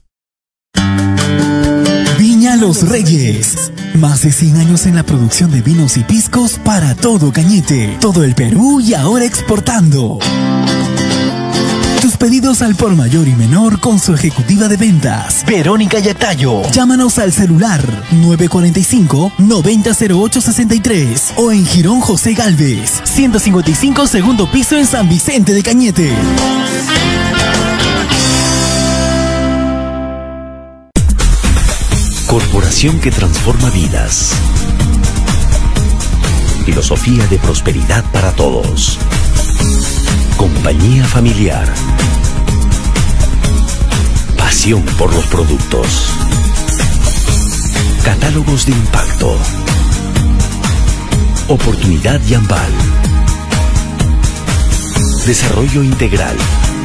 Viña Los Reyes. Más de 100 años en la producción de vinos y piscos para todo Cañete, todo el Perú y ahora exportando. Tus pedidos al por mayor y menor con su ejecutiva de ventas, Verónica Yatayo. Llámanos al celular 945-900863 o en Girón José Galvez, 155 segundo piso en San Vicente de Cañete. Corporación que transforma vidas. Filosofía de prosperidad para todos. Compañía familiar. Pasión por los productos. Catálogos de impacto. Oportunidad Yambal. Desarrollo integral.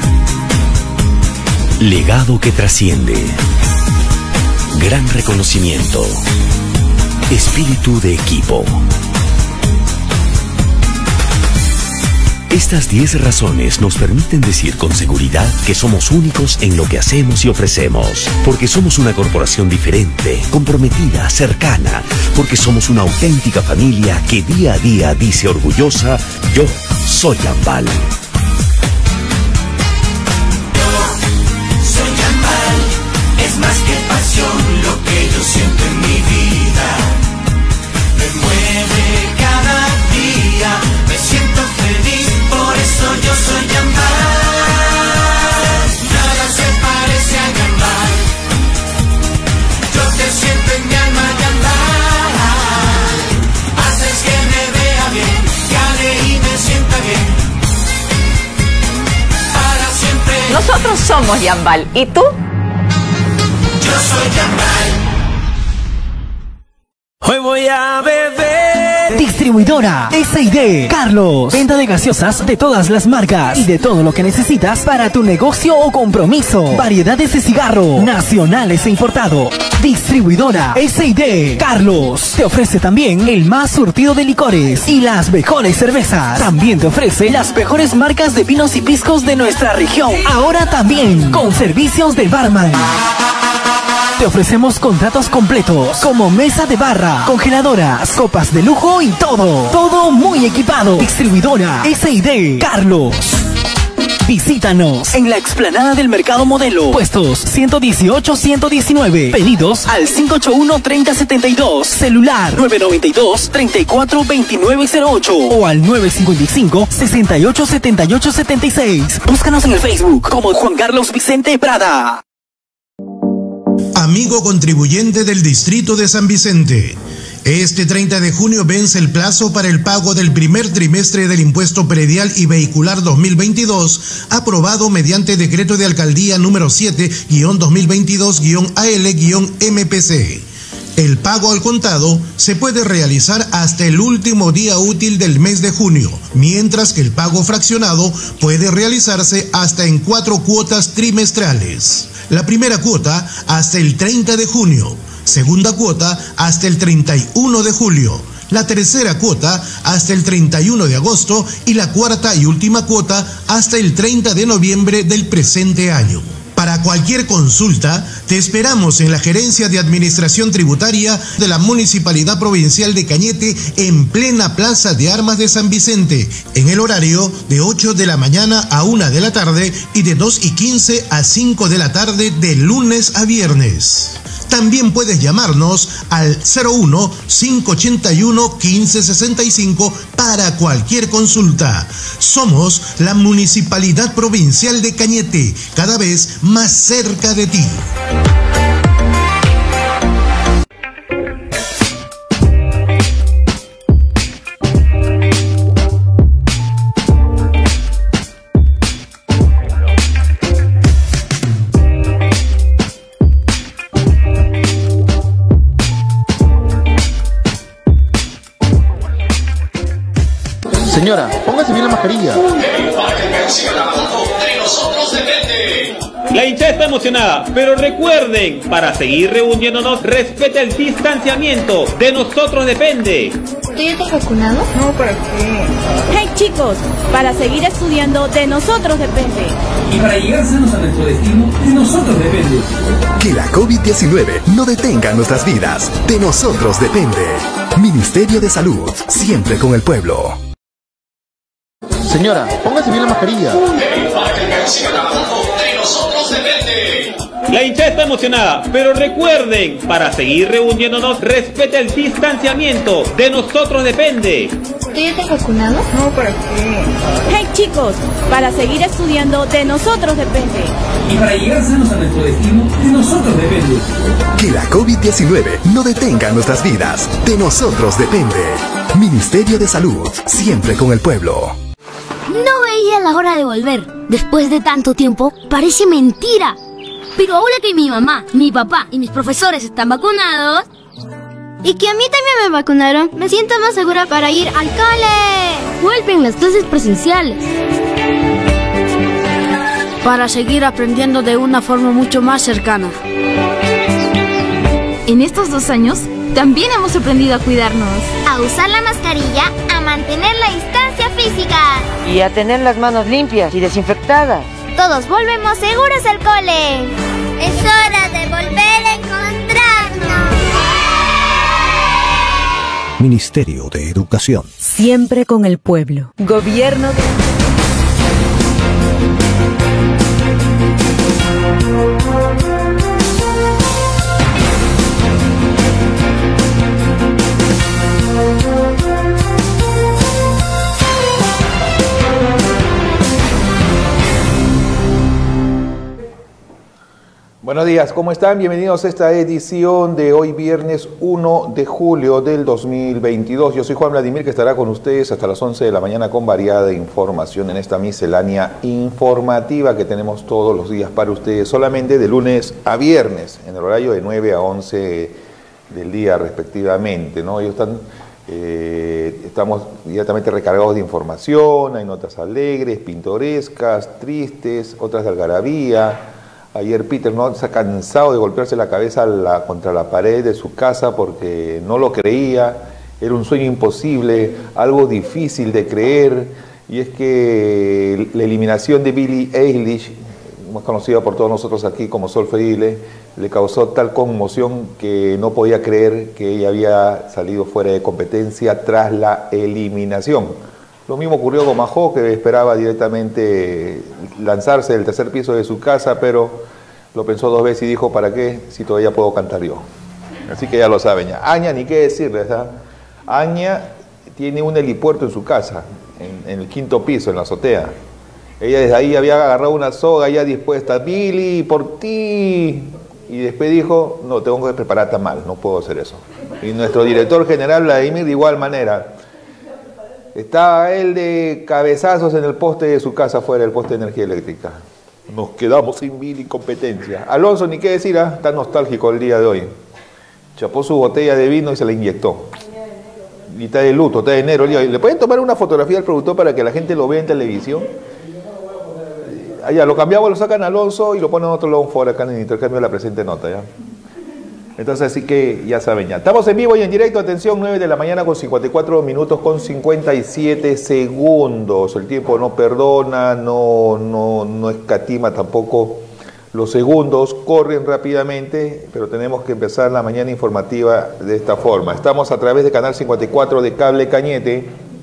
Legado que trasciende. Gran reconocimiento. Espíritu de equipo. Estas 10 razones nos permiten decir con seguridad que somos únicos en lo que hacemos y ofrecemos. Porque somos una corporación diferente, comprometida, cercana. Porque somos una auténtica familia que día a día dice orgullosa: yo soy Yambal. Yo soy Yambal. Nosotros somos Yambal. ¿Y tú? Yo soy Yambal. Hoy voy a beber. Distribuidora S&D Carlos. Venta de gaseosas de todas las marcas y de todo lo que necesitas para tu negocio o compromiso. Variedades de cigarro, nacionales e importado. Distribuidora S&D Carlos. Te ofrece también el más surtido de licores y las mejores cervezas. También te ofrece las mejores marcas de vinos y piscos de nuestra región. Ahora también con servicios de barman. Te ofrecemos contratos completos, como mesa de barra, congeladoras, copas de lujo y todo. Todo muy equipado. Distribuidora S&D Carlos. Visítanos en la explanada del Mercado Modelo, puestos 118-119. Pedidos al 581-3072. Celular 992-342908 o al 955-687876. Búscanos en el Facebook como Juan Carlos Vicente Prada. Amigo contribuyente del Distrito de San Vicente, este 30 de junio vence el plazo para el pago del primer trimestre del impuesto predial y vehicular 2022, aprobado mediante decreto de alcaldía número 7-2022-AL-MPC. El pago al contado se puede realizar hasta el último día útil del mes de junio, mientras que el pago fraccionado puede realizarse hasta en 4 cuotas trimestrales. La primera cuota hasta el 30 de junio, segunda cuota hasta el 31 de julio, la tercera cuota hasta el 31 de agosto y la cuarta y última cuota hasta el 30 de noviembre del presente año. Para cualquier consulta, te esperamos en la Gerencia de Administración Tributaria de la Municipalidad Provincial de Cañete, en plena Plaza de Armas de San Vicente, en el horario de 8 de la mañana a 1 de la tarde y de 2:15 a 5 de la tarde de lunes a viernes. También puedes llamarnos al 01-581-1565 para cualquier consulta. Somos la Municipalidad Provincial de Cañete, cada vez más cerca de ti. Señora, póngase bien la mascarilla. La hinchada está emocionada, pero recuerden, para seguir reuniéndonos, respeta el distanciamiento. De nosotros depende. ¿Tú ya estás vacunado? No, ¿para qué? Hey chicos, para seguir estudiando, de nosotros depende. Y para llegar sanos a nuestro destino, de nosotros depende. Que la COVID-19 no detenga nuestras vidas. De nosotros depende. Ministerio de Salud, siempre con el pueblo. Señora, póngase bien la mascarilla. La hinchada está emocionada, pero recuerden, para seguir reuniéndonos, respeta el distanciamiento. De nosotros depende. ¿Tú ya estás vacunado? No, ¿para qué? Hey chicos, para seguir estudiando, de nosotros depende. Y para llegar sanos a nuestro destino, de nosotros depende. Que la COVID-19 no detenga nuestras vidas. De nosotros depende. Ministerio de Salud, siempre con el pueblo. No veía la hora de volver. Después de tanto tiempo, parece mentira. Pero ahora que mi mamá, mi papá y mis profesores están vacunados... Y que a mí también me vacunaron, me siento más segura para ir al cole. Vuelven las clases presenciales. Para seguir aprendiendo de una forma mucho más cercana. En estos 2 años, también hemos aprendido a cuidarnos. A usar la mascarilla, a mantener la distancia física. Y a tener las manos limpias y desinfectadas. Todos volvemos seguros al cole. Es hora de volver a encontrarnos. Ministerio de Educación. Siempre con el pueblo. Gobierno de... Buenos días, ¿cómo están? Bienvenidos a esta edición de hoy viernes 1 de julio del 2022. Yo soy Juan Vladimir, que estará con ustedes hasta las 11 de la mañana con variada información en esta miscelánea informativa que tenemos todos los días para ustedes, solamente de lunes a viernes, en el horario de 9 a 11 del día respectivamente, ¿no? Ellos estamos directamente recargados de información, hay notas alegres, pintorescas, tristes, otras de algarabía. Ayer Peter no se ha cansado de golpearse la cabeza contra la pared de su casa porque no lo creía, era un sueño imposible, algo difícil de creer, y es que la eliminación de Billie Eilish, más conocida por todos nosotros aquí como Sol Feile, le causó tal conmoción que no podía creer que ella había salido fuera de competencia tras la eliminación. Lo mismo ocurrió con Majo, que esperaba directamente lanzarse del tercer piso de su casa, pero lo pensó dos veces y dijo, ¿para qué? Si todavía puedo cantar yo. Así que ya lo saben ya. Aña, ni qué decirles, ¿verdad? Aña tiene un helipuerto en su casa, en el 5º piso, en la azotea. Ella desde ahí había agarrado una soga ya dispuesta, Billy, por ti. Y después dijo, no, tengo que preparar tamal, no puedo hacer eso. Y nuestro director general, Vladimir, de igual manera. Estaba él de cabezazos en el poste de su casa, fuera del poste de energía eléctrica. Nos quedamos sin Billy competencia. Alonso, ni qué decir, está nostálgico el día de hoy. Chapó su botella de vino y se la inyectó. Y está de luto, está de enero. ¿Le pueden tomar una fotografía al productor para que la gente lo vea en televisión? Allá, lo cambiamos, lo sacan a Alonso y lo ponen a otro lado fuera acá en el intercambio de la presente nota, ¿ya? Entonces, así que ya saben ya. Estamos en vivo y en directo, atención, 9 de la mañana con 54 minutos con 57 segundos. El tiempo no perdona, no escatima tampoco los segundos, corren rápidamente, pero tenemos que empezar la mañana informativa de esta forma. Estamos a través de Canal 54 de Cable Cañete.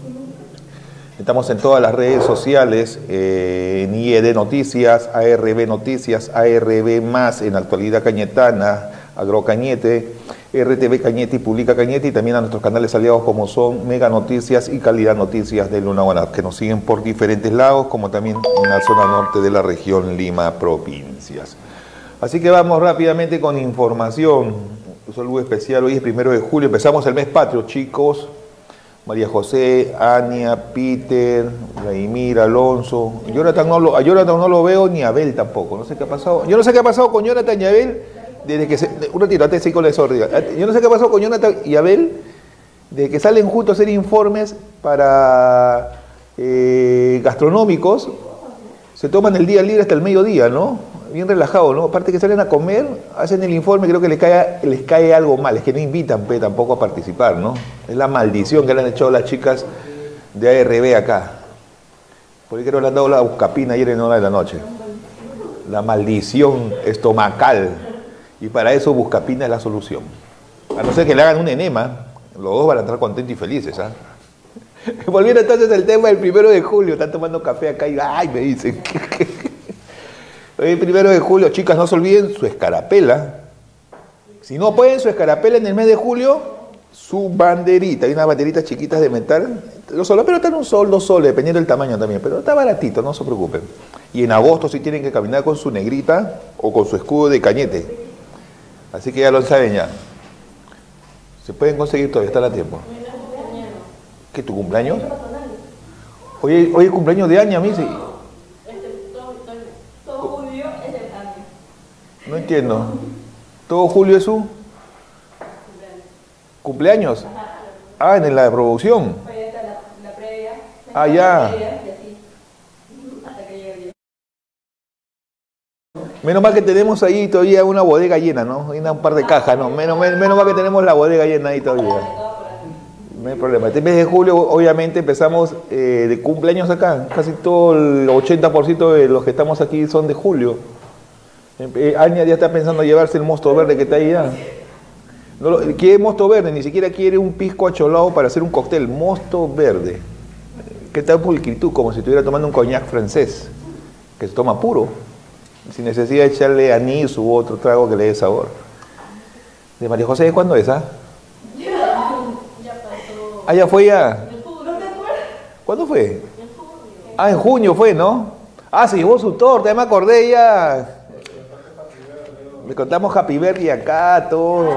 Estamos en todas las redes sociales, en IED Noticias, ARB Noticias, ARB Más, en Actualidad Cañetana, Agrocañete, RTV Cañete y Publica Cañete, y también a nuestros canales aliados como son Mega Noticias y Calidad Noticias de Lunahuaná, que nos siguen por diferentes lados, como también en la zona norte de la región Lima, provincias. Así que vamos rápidamente con información. Un saludo especial, hoy es 1 de julio, empezamos el mes patrio, chicos. María José, Ania, Peter, Vladimir, Alonso. A Jonathan no lo veo, ni a Abel tampoco. No sé qué ha pasado. Yo no sé qué ha pasado con Jonathan y Abel desde que un ratito, antes de ir con la desorden. Yo no sé qué ha pasado con Jonathan y Abel desde que salen juntos a hacer informes para gastronómicos. Se toman el día libre hasta el mediodía, ¿no? Bien relajado, ¿no? Aparte que salen a comer, hacen el informe, creo que les cae algo mal, es que no invitan tampoco a participar, ¿no? Es la maldición que le han echado las chicas de ARB acá. Por ahí creo que le han dado la buscapina ayer en hora de la noche. La maldición estomacal. Y para eso buscapina es la solución. A no ser que le hagan un enema, los dos van a estar contentos y felices, ¿ah? Volviendo entonces al tema del 1 de julio, están tomando café acá y ¡ay! Me dicen. Hoy el 1 de julio, chicas, no se olviden su escarapela. Si no pueden su escarapela en el mes de julio, su banderita. Hay unas banderitas chiquitas de metal. Los soles, pero están un sol, 2 soles, dependiendo del tamaño también. Pero está baratito, no se preocupen. Y en agosto sí tienen que caminar con su negrita o con su escudo de Cañete. Así que ya lo saben ya. Se pueden conseguir todavía, están a tiempo. ¿Qué, tu cumpleaños? Hoy es cumpleaños de Aña, Missy. No entiendo. ¿Todo julio es su cumpleaños? Ah, en la producción. Ah, ya. Menos mal que tenemos ahí todavía una bodega llena, ¿no? Hay un par de cajas, ¿no? Menos mal que tenemos la bodega llena ahí todavía. No hay problema. Este mes de julio, obviamente, empezamos de cumpleaños acá. Casi todo el 80% de los que estamos aquí son de julio. Aña ya está pensando llevarse el mosto verde que está ahí ya. No quiere mosto verde, ni siquiera quiere un pisco acholado para hacer un cóctel. Mosto verde. ¿Qué tal pulcritud? Como si estuviera tomando un coñac francés, que se toma puro, sin necesidad de echarle anís u otro trago que le dé sabor. ¿De María José cuándo es, ah? Ah, ya fue ya. ¿Cuándo fue? Ah, en junio fue, ¿no? Ah, se llevó su torta, ya me acordé ya. Le contamos Happy Birthday acá, todo.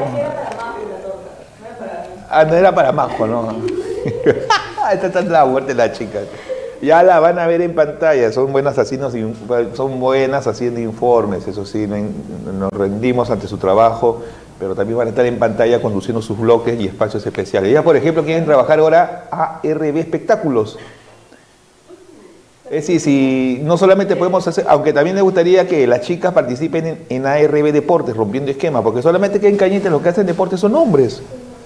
Ah, no era para Majo, ¿no? Está tan la muerte la chica. Ya la van a ver en pantalla, son buenas haciendo informes, eso sí, nos rendimos ante su trabajo, pero también van a estar en pantalla conduciendo sus bloques y espacios especiales. Ellas, por ejemplo, quieren trabajar ahora ARB Espectáculos. Es decir, si no solamente podemos hacer, aunque también les gustaría que las chicas participen en ARB Deportes, rompiendo esquemas, porque solamente que en Cañete los que hacen deportes son hombres.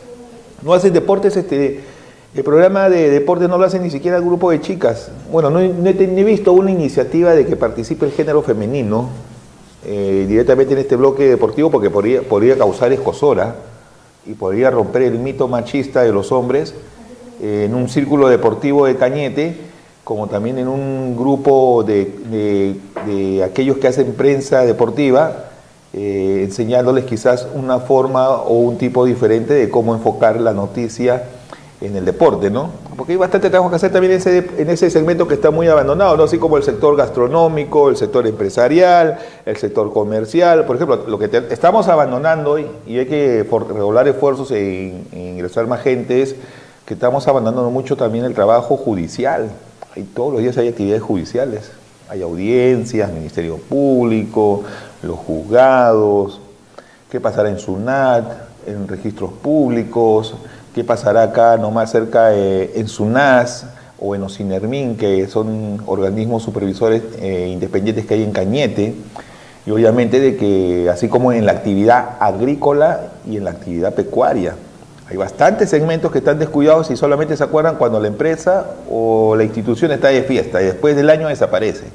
No hacen deportes, el programa de deportes no lo hacen ni siquiera el grupo de chicas. Bueno, no he visto una iniciativa de que participe el género femenino directamente en este bloque deportivo, porque podría causar escozora y podría romper el mito machista de los hombres en un círculo deportivo de Cañete, como también en un grupo de aquellos que hacen prensa deportiva, enseñándoles quizás una forma o un tipo diferente de cómo enfocar la noticia en el deporte, ¿no? Porque hay bastante trabajo que hacer también en ese segmento que está muy abandonado, ¿no? Así como el sector gastronómico, el sector empresarial, el sector comercial. Por ejemplo, lo que estamos abandonando hoy, y hay que redoblar esfuerzos en ingresar más gente, es que estamos abandonando mucho también el trabajo judicial. Todos los días hay actividades judiciales, hay audiencias, Ministerio Público, los juzgados, qué pasará en SUNAT, en registros públicos, qué pasará acá nomás cerca en SUNAS o en OSINERMIN, que son organismos supervisores independientes que hay en Cañete, y obviamente de que así como en la actividad agrícola y en la actividad pecuaria. Hay bastantes segmentos que están descuidados y solamente se acuerdan cuando la empresa o la institución está de fiesta y después del año desaparece.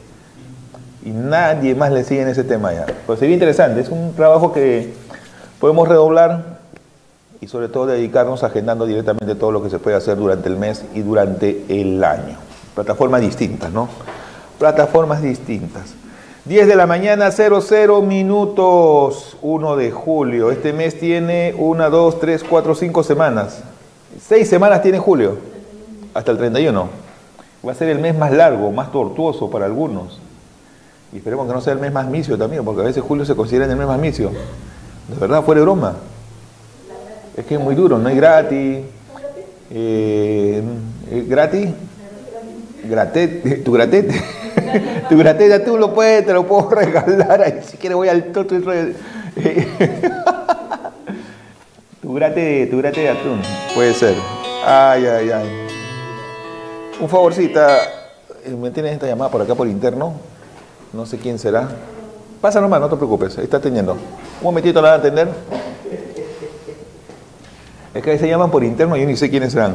Y nadie más le sigue en ese tema ya. Pues sería interesante, es un trabajo que podemos redoblar y sobre todo dedicarnos agendando directamente todo lo que se puede hacer durante el mes y durante el año. Plataformas distintas, ¿no? Plataformas distintas. 10 de la mañana, 00 minutos, 1 de julio. Este mes tiene 1, 2, 3, 4, 5 semanas. 6 semanas tiene julio, hasta el 31. Va a ser el mes más largo, más tortuoso para algunos. Y esperemos que no sea el mes más misio también, porque a veces julio se considera el mes más misio. De verdad, fuera de broma. Es que es muy duro, no hay gratis. ¿Gratis? Gratet, tu gratet. Tu gratet ya tú lo puedes, te lo puedo regalar. Ahí, si quieres voy al toto. Tu grate de atún. Puede ser. Ay. Un favorcito. ¿Me tienes esta llamada por acá por interno? No sé quién será. Pasa nomás, no te preocupes. Ahí está atendiendo. Un momentito la van a atender. Es que ahí se llaman por interno y yo ni sé quiénes serán.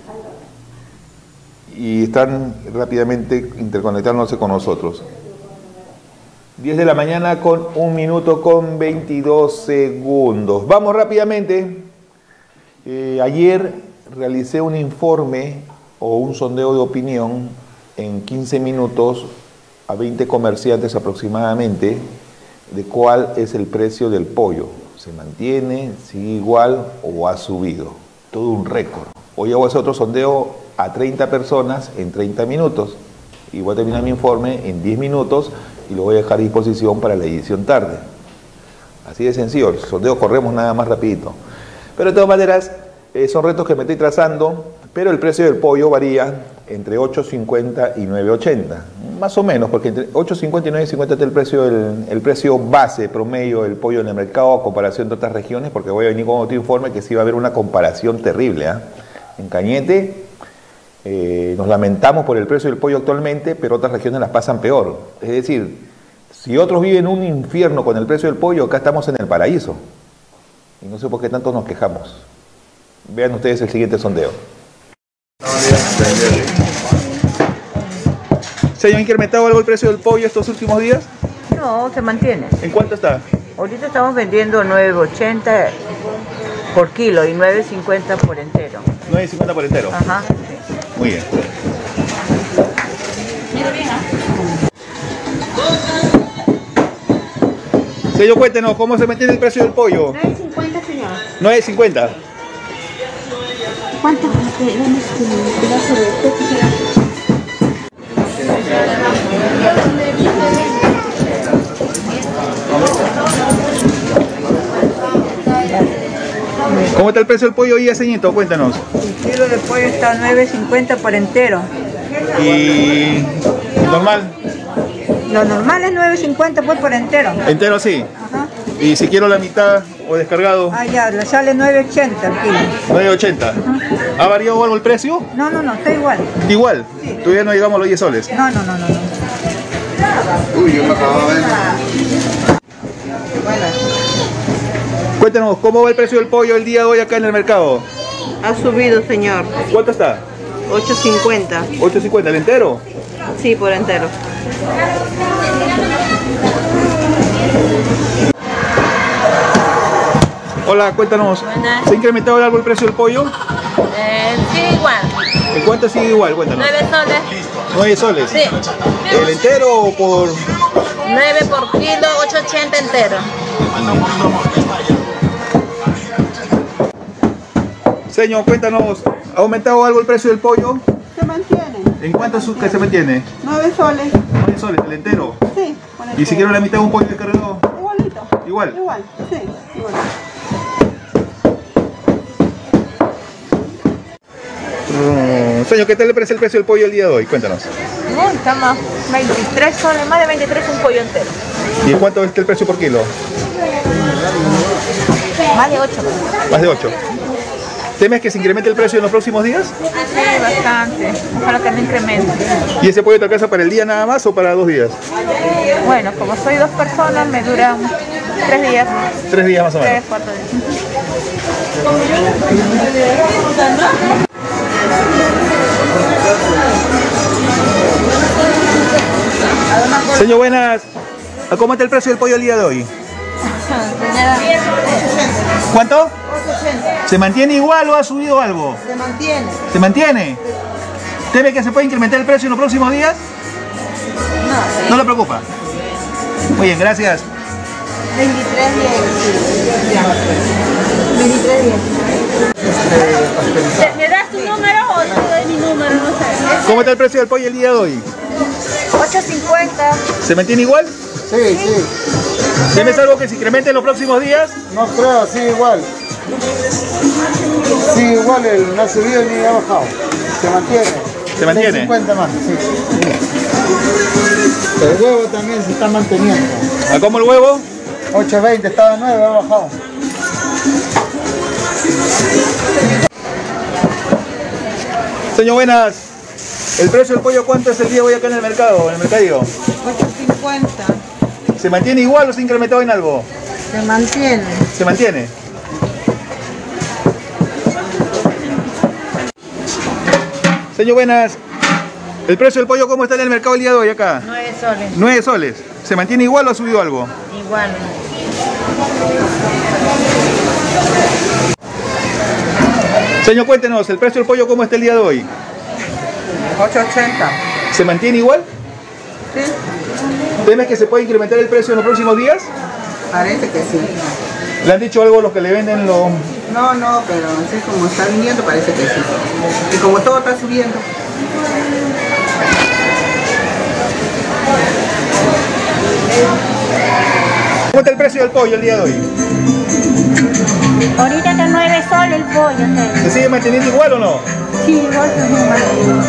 Y están rápidamente interconectándose con nosotros. 10 de la mañana con 1 minuto con 22 segundos. Vamos rápidamente. Ayer realicé un informe o un sondeo de opinión en 15 minutos a 20 comerciantes aproximadamente de cuál es el precio del pollo. ¿Se mantiene, sigue igual o ha subido? Todo un récord. Hoy hago ese otro sondeo a 30 personas en 30 minutos. Y voy a terminar mi informe en 10 minutos y lo voy a dejar a disposición para la edición tarde. Así de sencillo, el sondeo corremos nada más rapidito. Pero de todas maneras, son retos que me estoy trazando, pero el precio del pollo varía entre 8.50 y 9.80. Más o menos, porque entre 8.50 y 9.50 está el precio base, promedio del pollo en el mercado a comparación de otras regiones, porque voy a venir con otro informe que sí va a haber una comparación terrible. En Cañete nos lamentamos por el precio del pollo actualmente, pero otras regiones las pasan peor. Es decir, si otros viven un infierno con el precio del pollo, acá estamos en el paraíso. Y no sé por qué tanto nos quejamos. Vean ustedes el siguiente sondeo. ¿Se ha incrementado algo el precio del pollo estos últimos días? No, se mantiene. ¿En cuánto está? Ahorita estamos vendiendo 9.80 por kilo y 9.50 por entero. 9.50 por entero. Ajá. Sí. Muy bien. Señor, cuéntenos, ¿cómo se mantiene el precio del pollo? 9.50, señor. 9.50. ¿Cuánto tenemos que pedazo de pecho? ¿Cómo está el precio del pollo hoy, señorito? Cuéntanos. El kilo de pollo está a 9.50 por entero. ¿Y normal? Lo normal es 9.50 pues por entero. ¿Entero sí? Ajá. ¿Y si quiero la mitad o descargado? Ah, ya, le sale 9.80 el kilo. 9.80. ¿Ha variado algo el precio? No, está igual. ¿Igual? Sí. Todavía no llegamos a los 10 soles. No. Uy, yo me acababa de ver. Cuéntanos, ¿cómo va el precio del pollo el día de hoy acá en el mercado? Ha subido, señor. ¿Cuánto está? 8.50. ¿8.50 el entero? Sí, por entero. Hola, cuéntanos. Buenas. ¿Se ha incrementado algo el precio del pollo? Sí, igual. ¿En cuánto sigue igual? Cuéntanos. 9 soles. 9 soles. Sí. ¿El entero o por...? 9 por kilo, 8.80 entero. Señor, cuéntanos, ¿ha aumentado algo el precio del pollo? Se mantiene. ¿En cuánto que se mantiene? 9 soles. 9 soles, ¿el entero? Sí. ¿Y si quiero la mitad de un pollo descargado? Igualito. ¿Igual? Igual, sí, igual. Señor, ¿qué tal le parece el precio del pollo el día de hoy? Cuéntanos. Estamos 23 soles, más de 23 un pollo entero. ¿Y en cuánto está el precio por kilo? Más de 8. Más de 8. ¿Temes que se incremente el precio en los próximos días? Sí, bastante. Ojalá que no incremente. ¿Y ese pollo te alcanza para el día nada más o para 2 días? Bueno, como soy 2 personas, me duran 3 días. 3 días más o menos. 3, 4 días. Señor, buenas. ¿Cómo está el precio del pollo el día de hoy? ¿Cuánto? 8.80. ¿Se mantiene igual o ha subido algo? Se mantiene. ¿Se mantiene? ¿Teme que se pueda incrementar el precio en los próximos días? No. ¿No le preocupa? Muy bien, gracias. 23.10. ¿Me das tu número o te doy mi número? No sé. ¿Cómo está el precio del pollo el día de hoy? 8.50. ¿Se mantiene igual? Sí. ¿Tienes algo que se incremente en los próximos días? No creo, sí, igual. Sí, igual, no ha subido ni ha bajado. Se mantiene. ¿Se mantiene? 50 más, sí. El huevo también se está manteniendo. ¿A cómo el huevo? 8.20, estaba 9, ha bajado. Señor, buenas. ¿El precio del pollo cuánto es el día de hoy acá en el mercado, en el mercadillo? 8.50. ¿Se mantiene igual o se ha incrementado en algo? Se mantiene. ¿Se mantiene? Señor, buenas. ¿El precio del pollo cómo está en el mercado el día de hoy acá? 9 soles. 9 soles. ¿Se mantiene igual o ha subido algo? Igual. Señor, cuéntenos, ¿el precio del pollo cómo está el día de hoy? 8.80. ¿Se mantiene igual? Sí. ¿Temes que se puede incrementar el precio en los próximos días? Parece que sí. ¿Le han dicho algo los que le venden los...? No, pero así como está viniendo parece que sí. Y como todo está subiendo. ¿Cómo está el precio del pollo el día de hoy? Ahorita está 9 soles el pollo. ¿Se sigue manteniendo igual o no? Sí, igual se sigue manteniendo.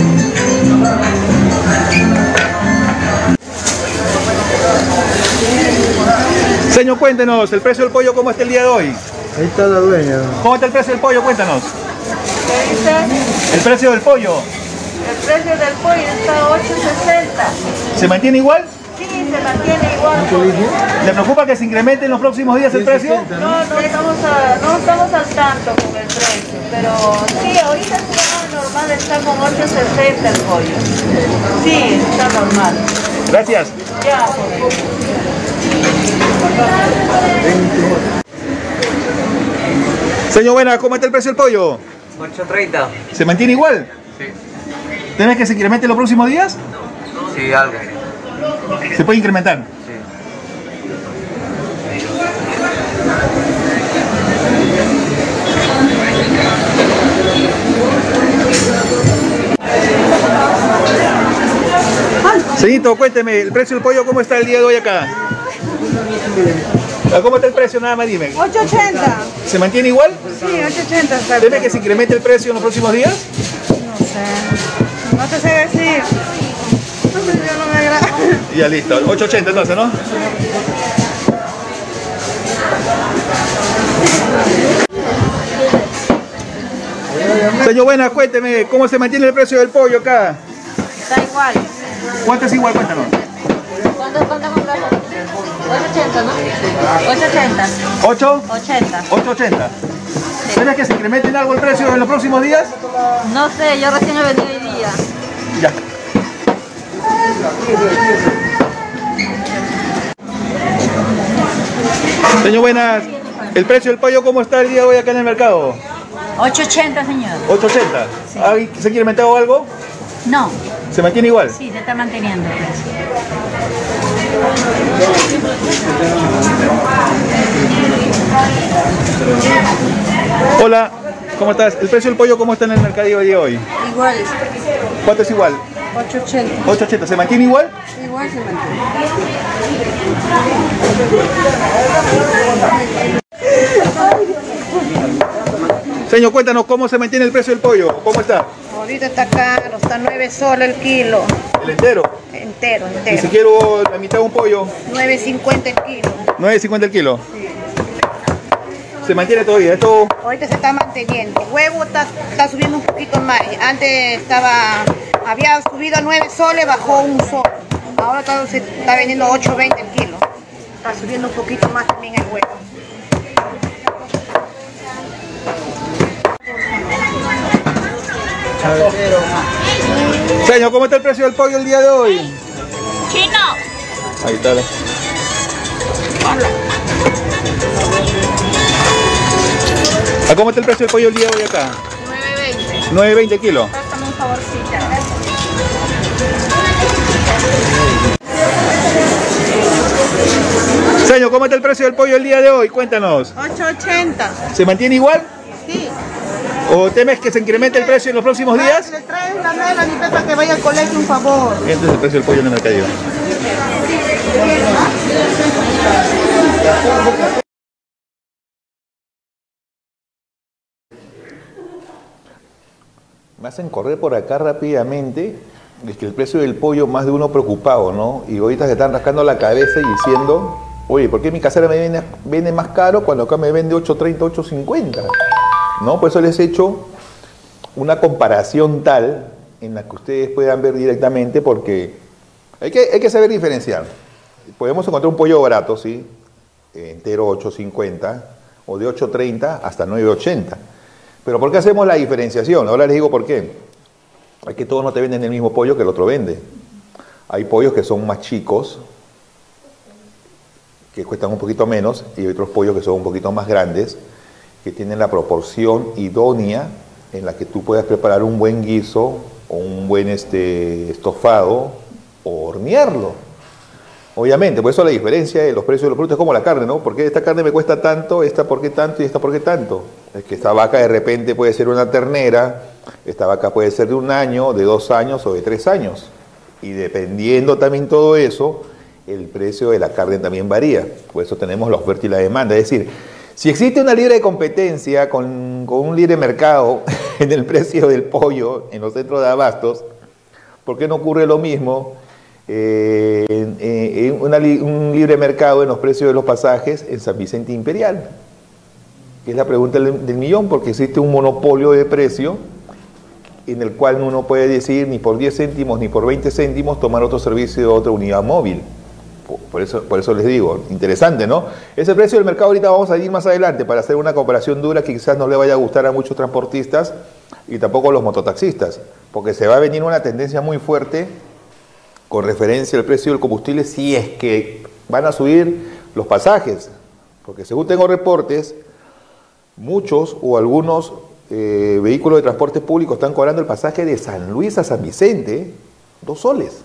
Señor, cuéntenos, ¿el precio del pollo cómo está el día de hoy? Ahí está la dueña. ¿Cómo está el precio del pollo? Cuéntanos. ¿Qué dice? ¿El precio del pollo? El precio del pollo está a 8.60. ¿Se mantiene igual? Sí, se mantiene igual. ¿Le preocupa que se incremente en los próximos días el precio? No estamos al tanto con el precio, pero sí, ahorita está normal, está con 8.60 el pollo. Sí, está normal. Gracias. Ya. Señor, buena, ¿cómo está el precio del pollo? 8.30. ¿Se mantiene igual? Sí. ¿Temes que se incremente en los próximos días? Sí, algo. ¿Se puede incrementar? Señorito, cuénteme, ¿el precio del pollo cómo está el día de hoy acá? ¿Cómo está el precio? Nada más dime. 8.80. ¿Se mantiene igual? Sí, 8.80 está. ¿Teme que se incremente el precio en los próximos días? No sé. No te sé decir. No sé, yo no me agrada. Ya listo. 8.80 entonces, ¿no? Señor Buena, cuénteme, ¿cómo se mantiene el precio del pollo acá? Está igual. ¿Cuánto es igual? Cuéntanos. ¿Cuánto compraste? 8.80, ¿no? 8.80. ¿8? 80. 8.80. ¿Sabes que se incremente en algo el precio en los próximos días? No sé, yo recién he venido hoy día. Ya. Señor Buenas, ¿el precio del pollo cómo está el día de hoy acá en el mercado? 8.80, señor. 8.80. Sí. ¿Se ha incrementado algo? No. ¿Se mantiene igual? Sí, se está manteniendo el precio. Hola, ¿cómo estás? ¿El precio del pollo cómo está en el mercadillo de hoy? Igual. ¿Cuánto es igual? 8.80. 8.80. ¿Se mantiene igual? Igual se mantiene. Señor, cuéntanos cómo se mantiene el precio del pollo. ¿Cómo está? Ahorita está caro, está 9 soles el kilo. ¿El entero? Entero. Y si quiero la mitad de un pollo. 9.50 el kilo. 9.50 el kilo. Sí. ¿Se mantiene todavía? Esto... Ahorita se está manteniendo. El huevo está subiendo un poquito más. Antes había subido a 9 soles, bajó 1 sol. Ahora todo se está vendiendo 8.20 el kilo. Está subiendo un poquito más también el huevo. Señor, ¿cómo está el precio del pollo el día de hoy? ¡Chino! Ahí está. ¿Cómo está el precio del pollo el día de hoy acá? 9.20. 9.20 kilos. Pásame un favorcito. Señor, ¿cómo está el precio del pollo el día de hoy? Cuéntanos. 8.80. ¿Se mantiene igual? Sí. ¿O temes que se incremente el precio en los próximos días? Le traes la nueva ni para que vaya al colegio, un favor. Este es el precio del pollo en el mercadillo. Me hacen correr por acá rápidamente. Es que el precio del pollo, más de uno preocupado, ¿no? Y ahorita se están rascando la cabeza y diciendo, oye, ¿por qué mi casera me vende más caro cuando acá me vende 8.30, 8.50? ¿No? Por eso les he hecho una comparación tal en la que ustedes puedan ver directamente, porque hay que saber diferenciar. Podemos encontrar un pollo barato, ¿sí? Entero 8.50 o de 8.30 hasta 9.80. Pero ¿por qué hacemos la diferenciación? Ahora les digo por qué. Es que todos no te venden el mismo pollo que el otro vende. Hay pollos que son más chicos, que cuestan un poquito menos, y hay otros pollos que son un poquito más grandes, que tienen la proporción idónea en la que tú puedas preparar un buen guiso o un buen estofado o hornearlo. Obviamente, por eso la diferencia de los precios de los productos es como la carne, ¿no? ¿Por qué esta carne me cuesta tanto, esta por qué tanto y esta por qué tanto? Es que esta vaca de repente puede ser una ternera, esta vaca puede ser de 1 año, de 2 años o de 3 años. Y dependiendo también todo eso, el precio de la carne también varía. Por eso tenemos la oferta y la demanda. Es decir, si existe una libre competencia con un libre mercado en el precio del pollo en los centros de abastos, ¿por qué no ocurre lo mismo un libre mercado en los precios de los pasajes en San Vicente Imperial? Que es la pregunta del millón, porque existe un monopolio de precio en el cual uno puede decidir ni por 10 céntimos ni por 20 céntimos tomar otro servicio de otra unidad móvil. Por eso les digo, interesante, ¿no? Ese precio del mercado ahorita vamos a ir más adelante para hacer una comparación dura que quizás no le vaya a gustar a muchos transportistas y tampoco a los mototaxistas, porque se va a venir una tendencia muy fuerte con referencia al precio del combustible si es que van a subir los pasajes, porque según tengo reportes, muchos o algunos vehículos de transporte público están cobrando el pasaje de San Luis a San Vicente 2 soles.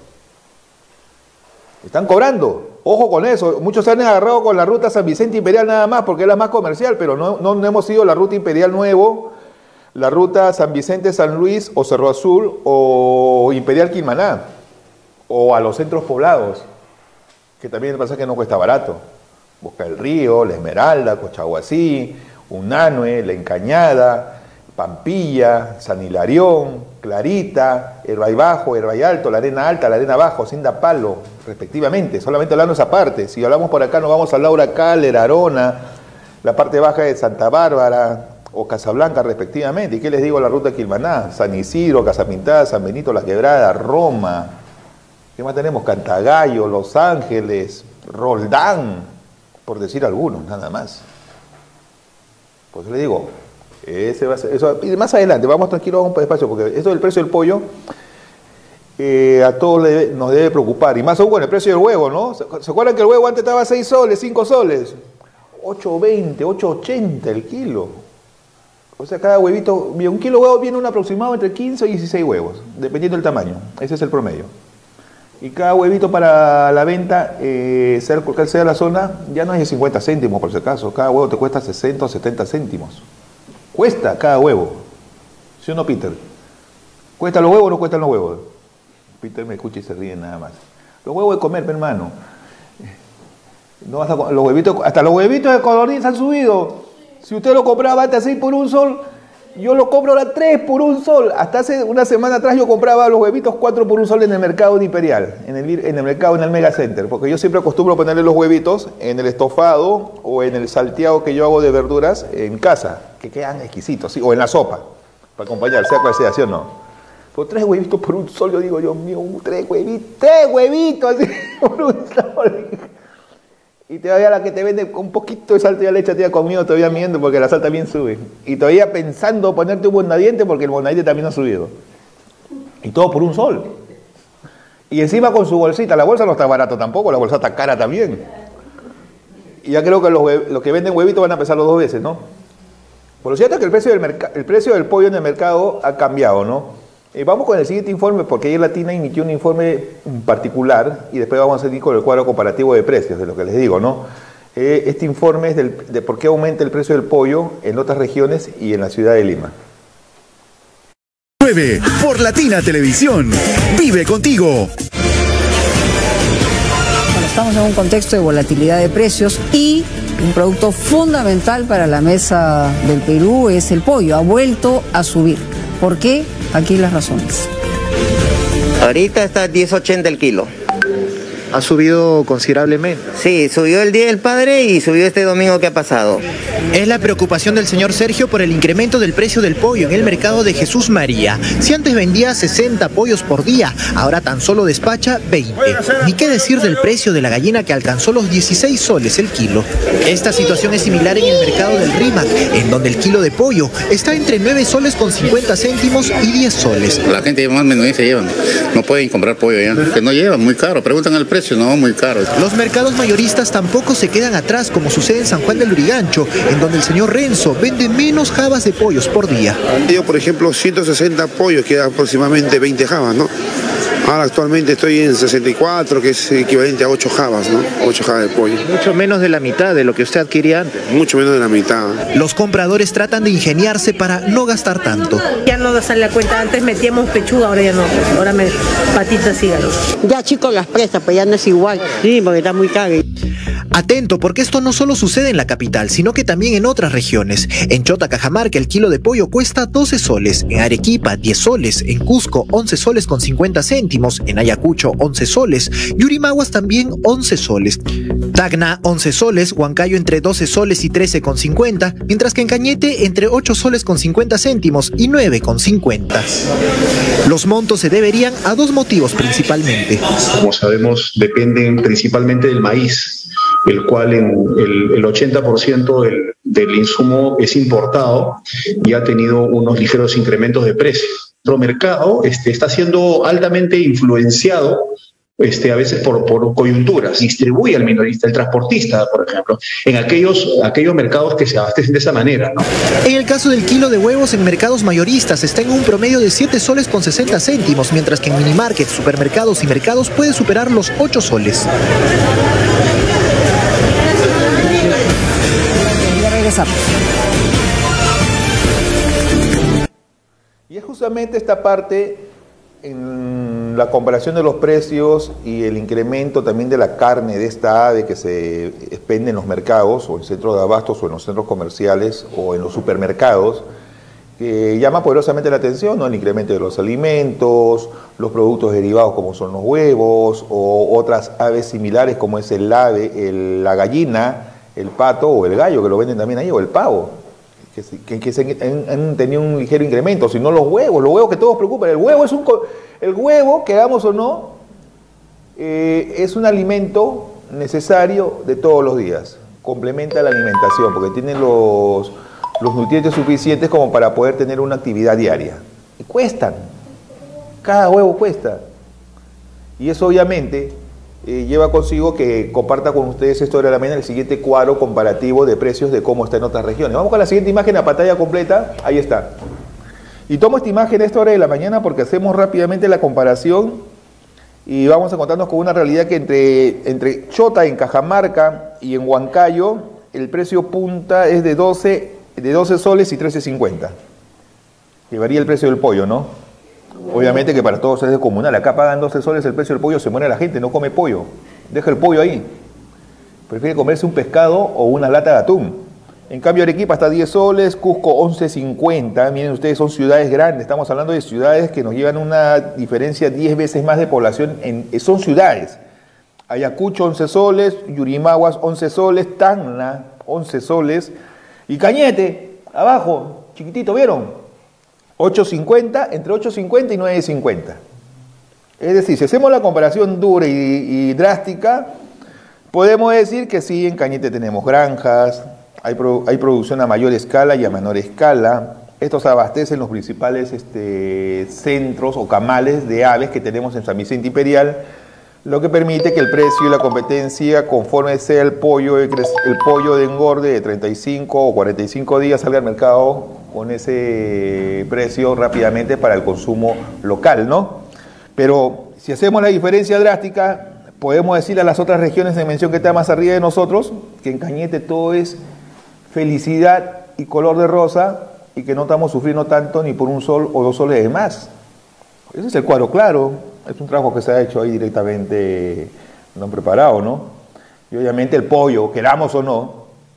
Están cobrando, ojo con eso. Muchos se han agarrado con la ruta San Vicente Imperial nada más porque es la más comercial, pero no hemos ido la ruta Imperial Nuevo, la ruta San Vicente San Luis o Cerro Azul o Imperial Quilmaná o a los centros poblados, que también el pasaje no cuesta barato. Boca del Río, La Esmeralda, Cochaguací, Unanue, La Encañada, Pampilla, San Hilarión, Clarita, Herbay Bajo, Herbay Alto, La Arena Alta, La Arena Bajo, Hacienda Palo, respectivamente, solamente hablando esa parte. Si hablamos por acá nos vamos a Laura Caller, Arona, la parte baja de Santa Bárbara o Casablanca respectivamente. ¿Y qué les digo? La ruta de Quilmaná, San Isidro, Casa Pintada, San Benito, La Quebrada, Roma. ¿Qué más tenemos? Cantagallo, Los Ángeles, Roldán, por decir algunos, nada más. Pues les digo, ese va a ser, eso, y más adelante, vamos tranquilos, vamos despacio, porque esto del precio del pollo a todos nos debe preocupar, y más aún con el precio del huevo, ¿no? ¿Se acuerdan que el huevo antes estaba 6 soles, 5 soles? 8.20, 8.80 el kilo. O sea, cada huevito, un kilo de huevo viene un aproximado entre 15 y 16 huevos, dependiendo del tamaño. Ese es el promedio. Y cada huevito para la venta, sea cual sea la zona, ya no es de 50 céntimos por si acaso. Cada huevo te cuesta 60 o 70 céntimos. Cuesta cada huevo. ¿Sí o no, Peter? ¿Cuestan los huevos o no cuestan los huevos? Peter me escucha y se ríe nada más. Los huevos de comer, hermano. No, hasta los huevitos de codorniz han subido. Si usted lo compraba antes así por un sol, yo lo compro ahora 3 por un sol. Hasta hace una semana atrás yo compraba los huevitos 4 por un sol en el mercado de Imperial, en el mercado, en el Mega Center, porque yo siempre acostumbro ponerle los huevitos en el estofado o en el salteado que yo hago de verduras en casa, que quedan exquisitos, ¿sí? O en la sopa, para acompañar, sea cual sea, ¿sí o no? Pero 3 huevitos por un sol, yo digo, Dios mío, 3 huevitos así por un sol. Y todavía la que te vende con un poquito de sal ya le echa tía conmigo todavía miento porque la sal también sube. Y todavía pensando ponerte un bondadiente porque el bondadiente también ha subido. Y todo por un sol. Y encima con su bolsita, la bolsa no está barata tampoco, la bolsa está cara también. Y ya creo que los que venden huevitos van a pesarlo 2 veces, ¿no? Por lo cierto es que el precio del pollo en el mercado ha cambiado, ¿no? Vamos con el siguiente informe porque ayer Latina emitió un informe particular y después vamos a seguir con el cuadro comparativo de precios, de lo que les digo, ¿no? Este informe es de por qué aumenta el precio del pollo en otras regiones y en la ciudad de Lima. 9 por Latina Televisión. Vive contigo. Estamos en un contexto de volatilidad de precios y un producto fundamental para la mesa del Perú es el pollo. Ha vuelto a subir. ¿Por qué? Aquí las razones. Ahorita está 10.80 el kilo. ¿Ha subido considerablemente? Sí, subió el Día del Padre y subió este domingo que ha pasado. Es la preocupación del señor Sergio por el incremento del precio del pollo en el mercado de Jesús María. Si antes vendía 60 pollos por día, ahora tan solo despacha 20. Ni qué decir del precio de la gallina que alcanzó los 16 soles el kilo. Esta situación es similar en el mercado del Rímac, en donde el kilo de pollo está entre 9 soles con 50 céntimos y 10 soles. La gente más menudín se llevan, no pueden comprar pollo ya, que no llevan, muy caro, preguntan el precio. No, muy caro. Los mercados mayoristas tampoco se quedan atrás, como sucede en San Juan del Lurigancho, en donde el señor Renzo vende menos jabas de pollos por día. Yo, por ejemplo, 160 pollos, que da aproximadamente 20 jabas, ¿no? Ahora actualmente estoy en 64, que es equivalente a 8 jabas, ¿no? 8 jabas de pollo. Mucho menos de la mitad de lo que usted adquiría antes. Mucho menos de la mitad. Los compradores tratan de ingeniarse para no gastar tanto. Ya no sale la cuenta, antes metíamos pechuga, ahora ya no, ahora patitas hígado. Ya chicos las presas, pues ya no es igual, sí, porque está muy caro. Atento, porque esto no solo sucede en la capital, sino que también en otras regiones. En Chota, Cajamarca, el kilo de pollo cuesta 12 soles, en Arequipa 10 soles, en Cusco 11 soles con 50 céntimos, en Ayacucho 11 soles, Yurimaguas también 11 soles, Tacna 11 soles, Huancayo entre 12 soles y 13 con 50, mientras que en Cañete entre 8 soles con 50 céntimos y 9 con 50. Los montos se deberían a 2 motivos principalmente. Como sabemos, dependen principalmente del maíz, el cual el 80% del insumo es importado y ha tenido unos ligeros incrementos de precios. Nuestro mercado está siendo altamente influenciado a veces por coyunturas. Distribuye al minorista, el transportista, por ejemplo, en aquellos mercados que se abastecen de esa manera, ¿no? En el caso del kilo de huevos en mercados mayoristas está en un promedio de 7 soles con 60 céntimos, mientras que en minimarkets, supermercados y mercados puede superar los 8 soles. Y es justamente esta parte en la comparación de los precios y el incremento también de la carne de esta ave que se expende en los mercados o en centros de abastos o en los centros comerciales o en los supermercados, llama poderosamente la atención, ¿no? El incremento de los alimentos, los productos derivados como son los huevos o otras aves similares como es el ave, la gallina, el pato o el gallo, que lo venden también ahí, o el pavo, que han tenido un ligero incremento, sino los huevos que todos preocupan. El huevo, que hagamos o no, es un alimento necesario de todos los días, complementa la alimentación, porque tiene los nutrientes suficientes como para poder tener una actividad diaria. Y cuestan, cada huevo cuesta. Y eso obviamente lleva consigo que comparta con ustedes esta hora de la mañana el siguiente cuadro comparativo de precios de cómo está en otras regiones. Vamos con la siguiente imagen a pantalla completa, ahí está. Y tomo esta imagen a esta hora de la mañana porque hacemos rápidamente la comparación y vamos a encontrarnos con una realidad que entre Chota, en Cajamarca y en Huancayo, el precio punta es de 12 soles y 13.50. Que varía el precio del pollo, ¿no? Obviamente que para todos es descomunal. Acá pagan 12 soles el precio del pollo, se muere la gente, no come pollo. Deja el pollo ahí. Prefiere comerse un pescado o una lata de atún. En cambio Arequipa está 10 soles, Cusco 11.50. Miren ustedes, son ciudades grandes. Estamos hablando de ciudades que nos llevan una diferencia 10 veces más de población. Son ciudades. Ayacucho 11 soles, Yurimaguas 11 soles, Tacna 11 soles. Y Cañete, abajo, chiquitito, ¿vieron? 8.50, entre 8.50 y 9.50. Es decir, si hacemos la comparación dura y drástica, podemos decir que sí, en Cañete tenemos granjas, hay producción a mayor escala y a menor escala. Estos abastecen los principales centros o camales de aves que tenemos en San Vicente Imperial, lo que permite que el precio y la competencia, conforme sea el pollo de engorde de 35 o 45 días, salga al mercado con ese precio rápidamente para el consumo local, ¿no? Pero si hacemos la diferencia drástica, podemos decir a las otras regiones de mención que están más arriba de nosotros, que en Cañete todo es felicidad y color de rosa y que no estamos sufriendo tanto ni por 1 sol o 2 soles de más. Ese es el cuadro claro, es un trabajo que se ha hecho ahí directamente, no han preparado, ¿no? Y obviamente el pollo, queramos o no,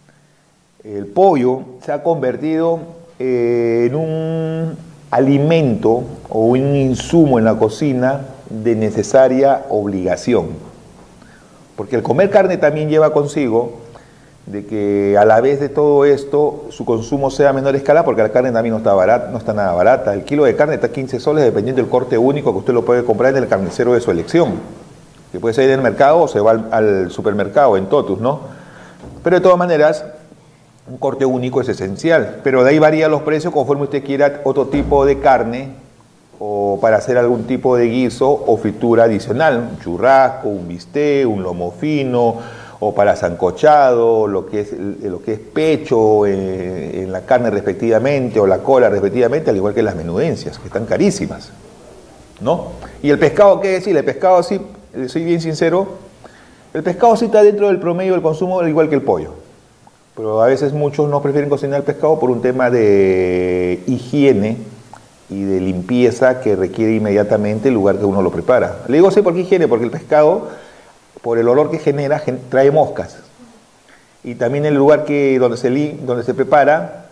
el pollo se ha convertido en un alimento o un insumo en la cocina de necesaria obligación. Porque el comer carne también lleva consigo de que a la vez de todo esto su consumo sea a menor escala, porque la carne también no está nada barata. El kilo de carne está a 15 soles dependiendo del corte único que usted lo puede comprar en el carnicero de su elección, que puede ser en el mercado o se va al supermercado, en Totus, ¿no? Pero de todas maneras, un corte único es esencial, pero de ahí varía los precios conforme usted quiera otro tipo de carne o para hacer algún tipo de guiso o fritura adicional, un churrasco, un bistec, un lomo fino, o para sancochado, lo que es pecho en la carne respectivamente, o la cola respectivamente, al igual que las menudencias, que están carísimas, ¿no? Y el pescado, ¿qué decir? El pescado, sí, soy bien sincero, el pescado sí está dentro del promedio del consumo, al igual que el pollo. Pero a veces muchos no prefieren cocinar el pescado por un tema de higiene y de limpieza que requiere inmediatamente el lugar que uno lo prepara. Le digo así, ¿por qué higiene? Porque el pescado, por el olor que genera, trae moscas. Y también el lugar donde se prepara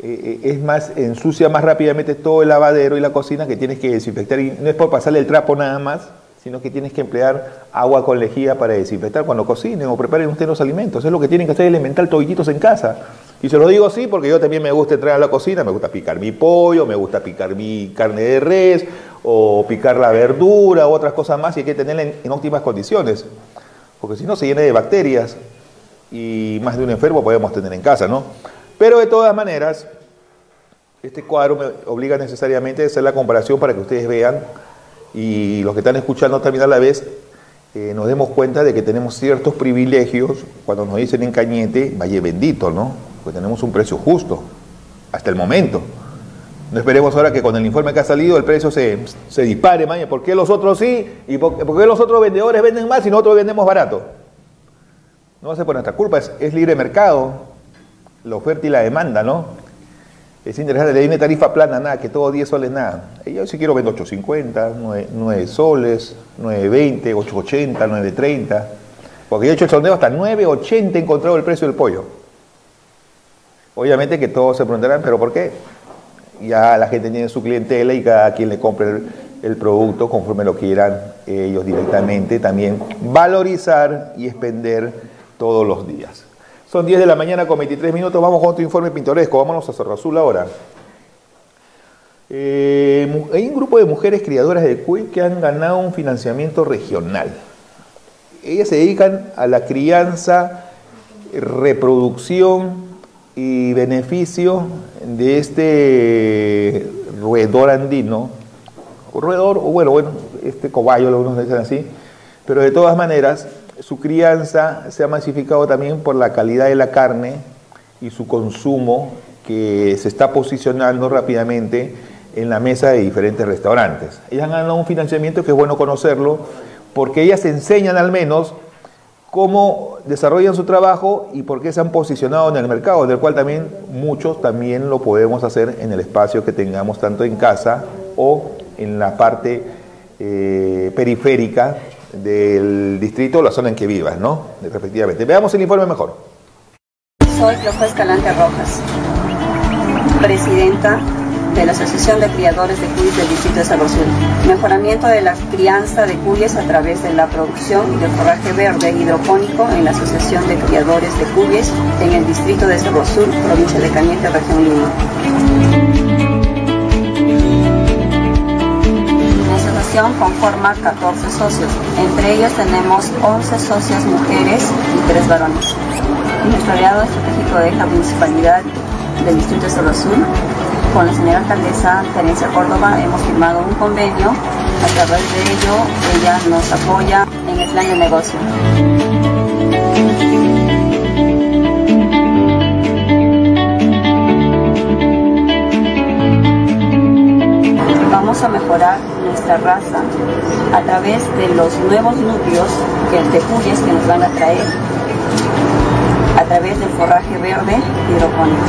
ensucia más rápidamente todo el lavadero y la cocina, que tienes que desinfectar. Y no es por pasarle el trapo nada más, sino que tienes que emplear agua con lejía para desinfectar cuando cocinen o preparen ustedes los alimentos. Es lo que tienen que hacer elemental todititos en casa. Y se lo digo así porque yo también me gusta entrar a la cocina, me gusta picar mi pollo, me gusta picar mi carne de res, o picar la verdura, u otras cosas más, y hay que tenerla en óptimas condiciones. Porque si no se llena de bacterias y más de un enfermo podemos tener en casa, ¿no? Pero de todas maneras, este cuadro me obliga necesariamente a hacer la comparación para que ustedes vean, y los que están escuchando también a la vez, nos demos cuenta de que tenemos ciertos privilegios cuando nos dicen en Cañete, Valle Bendito, ¿no? Porque tenemos un precio justo, hasta el momento. No esperemos ahora que con el informe que ha salido el precio se dispare, mañana. ¿Por qué los otros sí? ¿Y por qué los otros vendedores venden más y nosotros vendemos barato? No va a ser por nuestra culpa, es libre mercado, la oferta y la demanda, ¿no? Es interesante, le viene tarifa plana, nada, que todo 10 soles, nada. Yo si quiero vendo 8.50, 9 soles, 9.20, 8.80, 9.30. Porque yo he hecho el sondeo hasta 9.80 he encontrado el precio del pollo. Obviamente que todos se preguntarán, ¿pero por qué? Ya la gente tiene su clientela y cada quien le compre el producto conforme lo quieran ellos directamente. También valorizar y expender todos los días. Son 10 de la mañana con 23 minutos. Vamos con otro informe pintoresco. Vámonos a Cerro Azul ahora. Hay un grupo de mujeres criadoras de cuy que han ganado un financiamiento regional. Ellas se dedican a la crianza, reproducción y beneficio de este roedor andino. Roedor, o bueno, este cobayo, algunos dicen así. Pero de todas maneras, su crianza se ha masificado también por la calidad de la carne y su consumo, que se está posicionando rápidamente en la mesa de diferentes restaurantes. Ellas han ganado un financiamiento que es bueno conocerlo, porque ellas enseñan al menos cómo desarrollan su trabajo y por qué se han posicionado en el mercado, del cual también muchos también lo podemos hacer en el espacio que tengamos, tanto en casa o en la parte periférica del distrito o la zona en que vivas, ¿no? Respectivamente. Veamos el informe mejor. Soy Cleofá Escalante Rojas, presidenta de la Asociación de Criadores de Cuyes del Distrito de Cerro Azul. Mejoramiento de la crianza de cuyes a través de la producción y del forraje verde hidropónico en la Asociación de Criadores de Cuyes en el Distrito de Cerro Azul, provincia de Cañete, región Lima. Conforma 14 socios, entre ellos tenemos 11 socias mujeres y 3 varones. Nuestro aliado estratégico es la municipalidad del distrito de Cerro Azul. Con la señora alcaldesa Terencia Córdoba hemos firmado un convenio. A través de ello ella nos apoya en el plan de negocio. Vamos a mejorar nuestra raza a través de los nuevos núcleos de cuyes que nos van a traer a través del forraje verde hidropónico.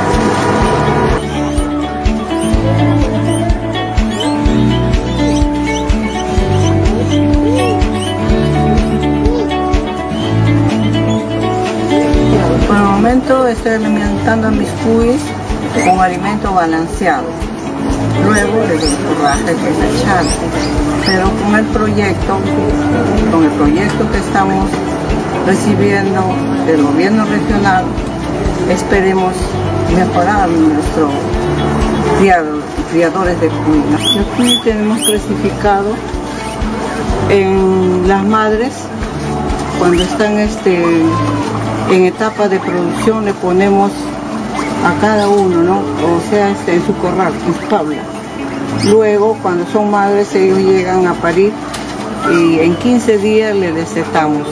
Por el momento estoy alimentando a mis cuyes con alimento balanceado. Luego le doy forraje, que es el charco. Pero con el proyecto que estamos recibiendo del gobierno regional, esperemos mejorar nuestros criadores de cuyes. Aquí tenemos clasificado en las madres, cuando están en etapa de producción, le ponemos a cada uno, ¿no? O sea, en su corral, en su tabla. Luego, cuando son madres, ellos llegan a parir y en 15 días le destetamos,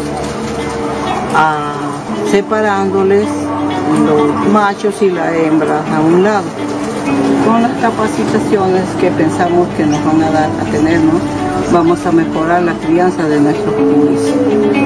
separándoles los machos y las hembras a un lado. Con las capacitaciones que pensamos que nos van a dar a tenernos, vamos a mejorar la crianza de nuestros cuyes.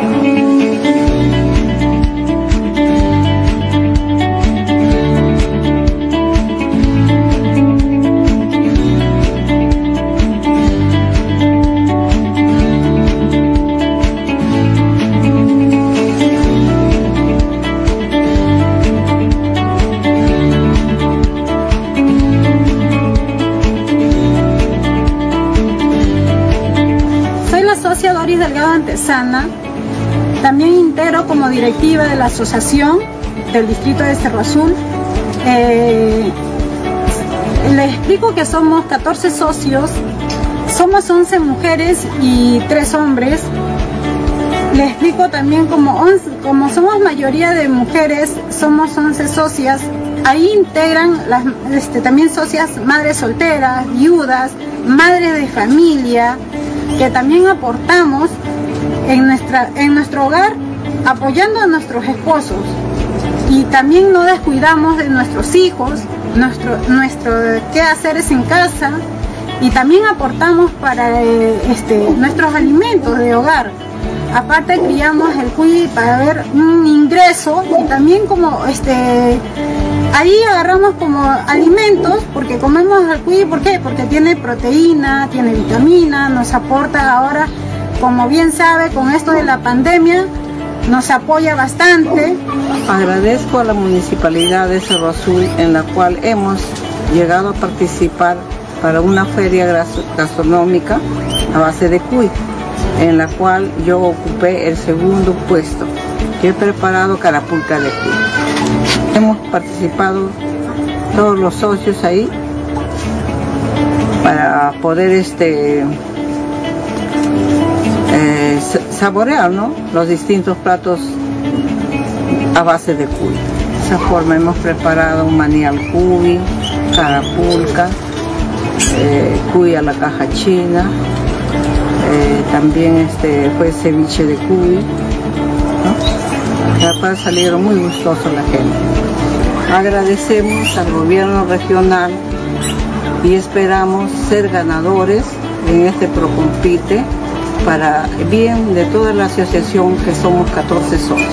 Delgado Antesana, también integro como directiva de la asociación del distrito de Cerro Azul. Les explico que somos 14 socios, somos 11 mujeres y 3 hombres. Les explico también como somos mayoría de mujeres, somos 11 socias. Ahí integran también socias madres solteras, viudas, madres de familia, que también aportamos en nuestro hogar apoyando a nuestros esposos, y también no descuidamos de nuestros hijos, nuestro quehaceres en casa, y también aportamos para nuestros alimentos de hogar. aparte criamos el cuy para ver un ingreso y también como ahí agarramos como alimentos porque comemos el cuy. ¿Por qué? Porque tiene proteína, tiene vitamina, nos aporta ahora, como bien sabe, con esto de la pandemia nos apoya bastante. Agradezco a la Municipalidad de Cerro Azul, en la cual hemos llegado a participar para una feria gastronómica a base de cuy, en la cual yo ocupé el segundo puesto. Yo he preparado carapulcra de cuy. Hemos participado todos los socios ahí para poder saborear, ¿no?, los distintos platos a base de cuy. De esa forma hemos preparado un maní al cuy, carapulca, cuy a la caja china, también fue ceviche de cuy, ¿no? La cual salieron muy gustosos la gente. Agradecemos al gobierno regional y esperamos ser ganadores en este Procompite para bien de toda la asociación, que somos 14 socios.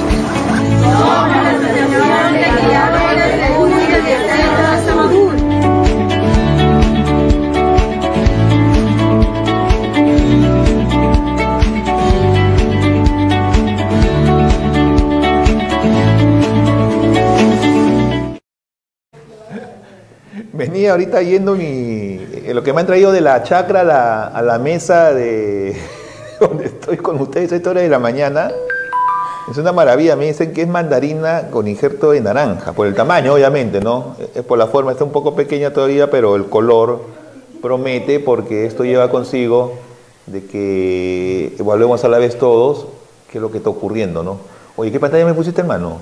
Venía ahorita yendo lo que me han traído de la chacra a la mesa de donde estoy con ustedes a esta hora de la mañana. Es una maravilla. Me dicen que es mandarina con injerto de naranja, por el tamaño obviamente, ¿no? Es por la forma, está un poco pequeña todavía, pero el color promete, porque esto lleva consigo de que evaluemos a la vez todos qué es lo que está ocurriendo, ¿no? Oye, ¿qué pantalla me pusiste, hermano?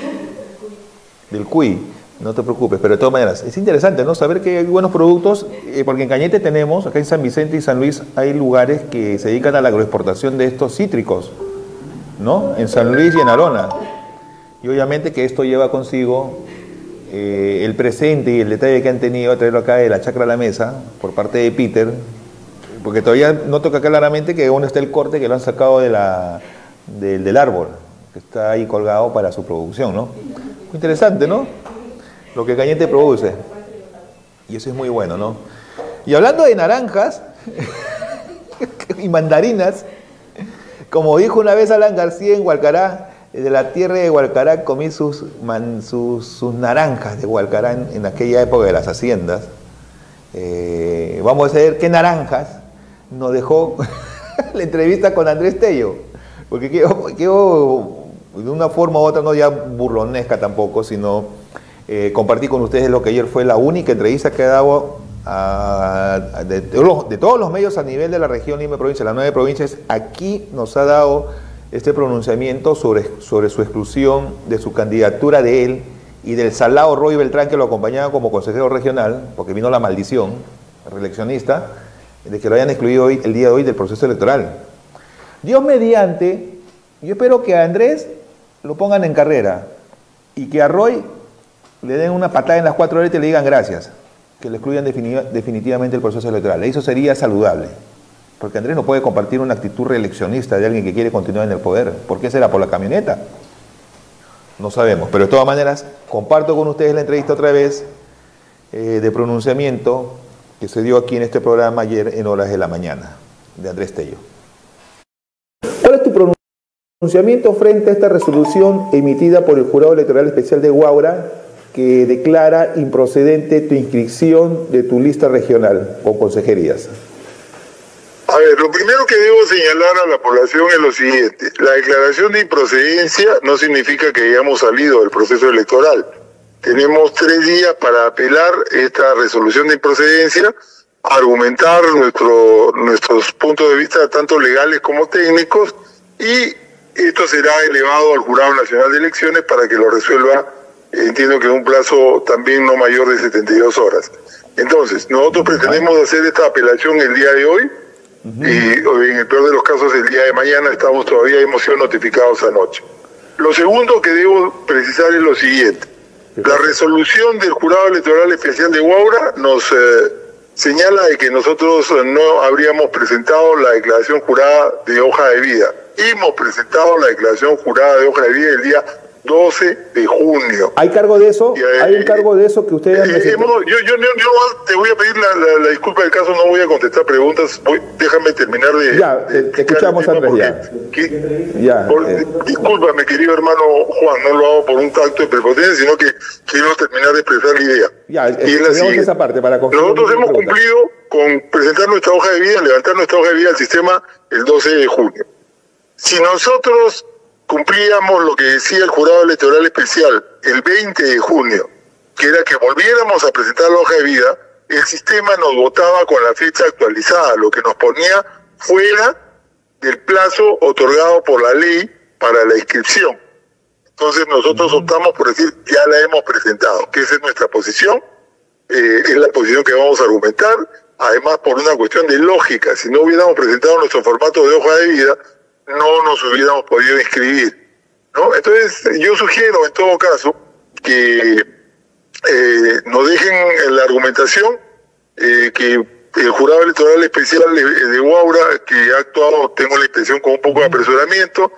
Del cuy. No te preocupes, pero de todas maneras, es interesante, ¿no?, saber que hay buenos productos, porque en Cañete tenemos, acá en San Vicente y San Luis, hay lugares que se dedican a la agroexportación de estos cítricos, ¿no?, en San Luis y en Arona. Y obviamente que esto lleva consigo el presente y el detalle que han tenido a traerlo acá de la chacra a la mesa, por parte de Peter, porque todavía noto acá claramente que aún está el corte que lo han sacado del árbol, que está ahí colgado para su producción, ¿no? Muy interesante, ¿no?, lo que Cañete produce. Y eso es muy bueno, ¿no? Y hablando de naranjas y mandarinas, como dijo una vez Alan García en Hualcará, de la tierra de Hualcará comí sus naranjas de Hualcará en aquella época de las haciendas. Vamos a ver qué naranjas nos dejó la entrevista con Andrés Tello, porque quiero de una forma u otra, no ya burlonesca tampoco, sino compartí con ustedes lo que ayer fue la única entrevista que he dado de todos los medios a nivel de la región Lima provincia, las 9 provincias. Aquí nos ha dado este pronunciamiento sobre su exclusión de su candidatura de él y del salado Roy Beltrán, que lo acompañaba como consejero regional, porque vino la maldición reeleccionista de que lo hayan excluido hoy, el día de hoy, del proceso electoral. Dios mediante, yo espero que a Andrés lo pongan en carrera y que a Roy le den una patada en las 4 horas y le digan gracias, que le excluyan definitivamente el proceso electoral. Eso sería saludable, porque Andrés no puede compartir una actitud reeleccionista de alguien que quiere continuar en el poder. ¿Por qué será? ¿Por la camioneta? No sabemos, pero de todas maneras comparto con ustedes la entrevista otra vez de pronunciamiento que se dio aquí en este programa ayer en horas de la mañana, de Andrés Tello. ¿Cuál es tu pronunciamiento frente a esta resolución emitida por el Jurado Electoral Especial de Huaura, que declara improcedente tu inscripción de tu lista regional con consejerías? A ver, lo primero que debo señalar a la población es lo siguiente: la declaración de improcedencia no significa que hayamos salido del proceso electoral. Tenemos 3 días para apelar esta resolución de improcedencia, argumentar nuestros puntos de vista tanto legales como técnicos, y esto será elevado al Jurado Nacional de Elecciones para que lo resuelva. Entiendo que en un plazo también no mayor de 72 horas. Entonces, nosotros pretendemos hacer esta apelación el día de hoy, y en el peor de los casos el día de mañana. Hemos sido notificados anoche. Lo segundo que debo precisar es lo siguiente: la resolución del Jurado Electoral Especial de Huaura nos señala de que nosotros no habríamos presentado la declaración jurada de hoja de vida. hemos presentado la declaración jurada de hoja de vida el día 12 de junio. ¿Hay cargo de eso? ¿Hay un cargo de eso que ustedes han presentado? Yo te voy a pedir la disculpa del caso, no voy a contestar preguntas, déjame terminar de... Ya, te escuchamos, Andrés, ya. Discúlpame, querido hermano Juan, no lo hago por un tacto de prepotencia, sino que quiero terminar de expresar la idea. Ya, tenemos esa parte para nosotros hemos cumplido con presentar nuestra hoja de vida, levantar nuestra hoja de vida al sistema el 12 de junio. Si nosotros cumplíamos lo que decía el jurado electoral especial el 20 de junio, que era que volviéramos a presentar la hoja de vida, el sistema nos votaba con la fecha actualizada, lo que nos ponía fuera del plazo otorgado por la ley para la inscripción. Entonces nosotros optamos por decir, ya la hemos presentado, que esa es nuestra posición, es la posición que vamos a argumentar, además por una cuestión de lógica. Si no hubiéramos presentado nuestro formato de hoja de vida, no nos hubiéramos podido inscribir, ¿no? Entonces yo sugiero en todo caso que nos dejen en la argumentación, que el jurado electoral especial de Huaura, que ha actuado, tengo la impresión, con un poco de apresuramiento,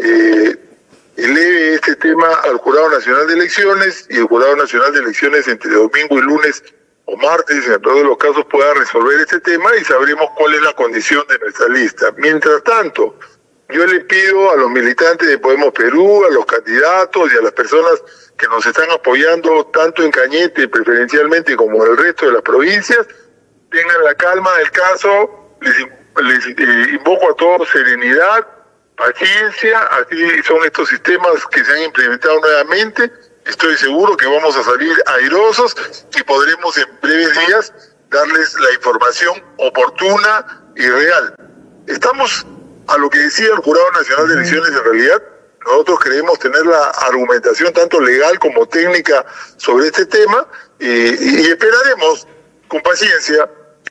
eleve este tema al Jurado Nacional de Elecciones, y el Jurado Nacional de Elecciones entre domingo y lunes o martes, en el peor de los casos, pueda resolver este tema y sabremos cuál es la condición de nuestra lista. Mientras tanto, yo le pido a los militantes de Podemos Perú, a los candidatos y a las personas que nos están apoyando tanto en Cañete preferencialmente como en el resto de las provincias, tengan la calma del caso, les invoco a todos serenidad, paciencia, así son estos sistemas que se han implementado nuevamente. Estoy seguro que vamos a salir airosos y podremos en breves días darles la información oportuna y real. Estamos a lo que decía el Jurado Nacional de Elecciones. En realidad, nosotros creemos tener la argumentación tanto legal como técnica sobre este tema, y esperaremos con paciencia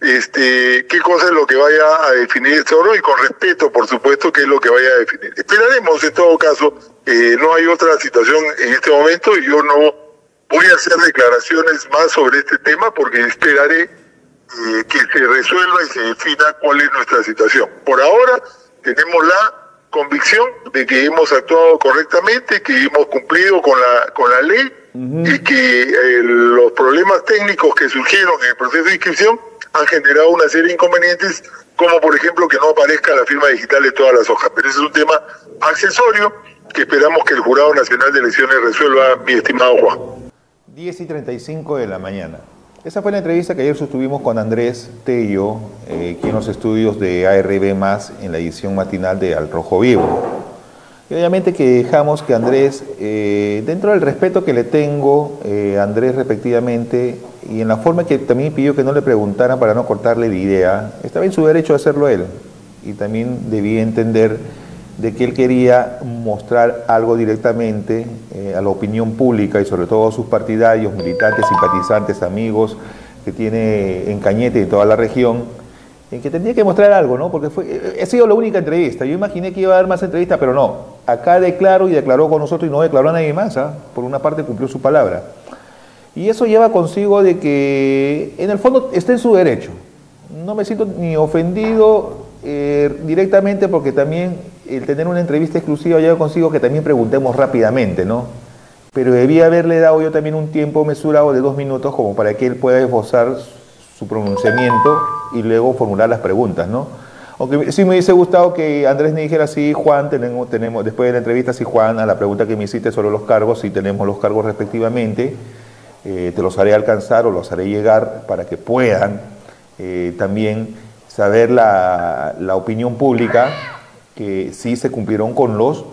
qué cosa es lo que vaya a definir este órgano, y con respeto, por supuesto, qué es lo que vaya a definir. Esperaremos, en todo caso, no hay otra situación en este momento, y yo no voy a hacer declaraciones más sobre este tema, porque esperaré que se resuelva y se defina cuál es nuestra situación. Por ahora, tenemos la convicción de que hemos actuado correctamente, que hemos cumplido con la ley, y que los problemas técnicos que surgieron en el proceso de inscripción han generado una serie de inconvenientes, como por ejemplo que no aparezca la firma digital de todas las hojas. Pero ese es un tema accesorio que esperamos que el Jurado Nacional de Elecciones resuelva, mi estimado Juan. 10:35 de la mañana. Esa fue la entrevista que ayer sostuvimos con Andrés Tello, aquí en los estudios de ARB+, en la edición matinal de Al Rojo Vivo. Y obviamente que dejamos que Andrés, dentro del respeto que le tengo, Andrés respectivamente, y en la forma que también pidió que no le preguntaran para no cortarle la idea, estaba en su derecho de hacerlo él, y también debía entender de que él quería mostrar algo directamente a la opinión pública y sobre todo a sus partidarios, militantes, simpatizantes, amigos que tiene en Cañete y en toda la región, en que tendría que mostrar algo, ¿no? Porque ha sido la única entrevista. Yo imaginé que iba a dar más entrevistas, pero no. Acá declaró y declaró con nosotros y no declaró a nadie más, ¿ah? Por una parte cumplió su palabra. Y eso lleva consigo de que en el fondo está en su derecho. No me siento ni ofendido directamente, porque también el tener una entrevista exclusiva lleva consigo que también preguntemos rápidamente, ¿no? Pero debía haberle dado yo también un tiempo mesurado de 2 minutos como para que él pueda esbozar su pronunciamiento y luego formular las preguntas, ¿no? Aunque sí me hubiese gustado que Andrés me dijera, sí, Juan, tenemos después de la entrevista, sí, Juan, a la pregunta que me hiciste sobre los cargos, sí tenemos los cargos respectivamente, te los haré alcanzar o los haré llegar para que puedan también saber la opinión pública que sí se cumplieron con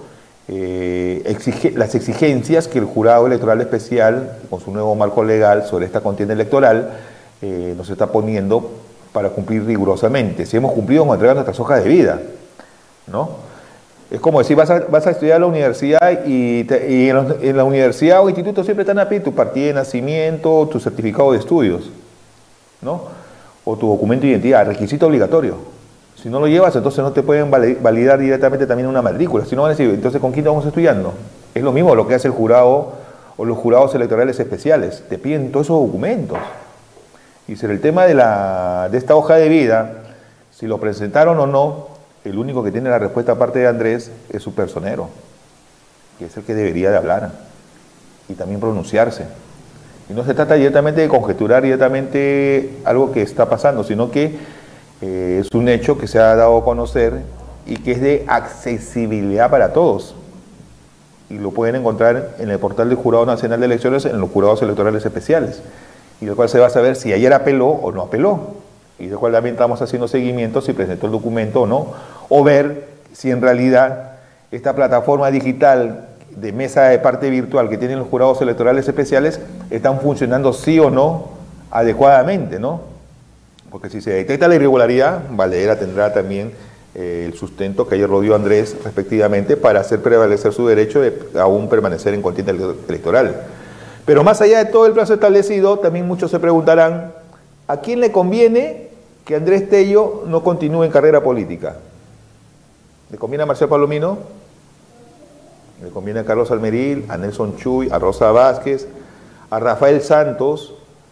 las exigencias que el Jurado Electoral Especial, con su nuevo marco legal sobre esta contienda electoral, nos está poniendo para cumplir rigurosamente. Si hemos cumplido con entregar nuestras hojas de vida, ¿no? Es como decir, vas a estudiar a la universidad y en la universidad o instituto siempre están a pedir tu partida de nacimiento, tu certificado de estudios, ¿no? O tu documento de identidad, requisito obligatorio. Si no lo llevas, entonces no te pueden validar directamente también una matrícula. Si no van a decir, entonces ¿con quién estamos estudiando? Es lo mismo lo que hace el jurado o los jurados electorales especiales. Te piden todos esos documentos. Y sobre el tema de esta hoja de vida, si lo presentaron o no, el único que tiene la respuesta aparte de Andrés es su personero, que es el que debería de hablar y también pronunciarse. Y no se trata directamente de conjeturar directamente algo que está pasando, sino que es un hecho que se ha dado a conocer y que es de accesibilidad para todos. Y lo pueden encontrar en el portal del Jurado Nacional de Elecciones, en los jurados electorales especiales, y del cual se va a saber si ayer apeló o no apeló, y del cual también estamos haciendo seguimiento si presentó el documento o no, o ver si en realidad esta plataforma digital de mesa de parte virtual que tienen los jurados electorales especiales están funcionando sí o no adecuadamente, ¿no? Porque si se detecta la irregularidad, Valera tendrá también el sustento que ayer lo dio Andrés respectivamente para hacer prevalecer su derecho de aún permanecer en contienda electoral. Pero más allá de todo el plazo establecido, también muchos se preguntarán ¿a quién le conviene que Andrés Tello no continúe en carrera política? ¿Le conviene a Marcial Palomino? ¿Le conviene a Carlos Almeril, a Nelson Chuy, a Rosa Vázquez, a Rafael Santos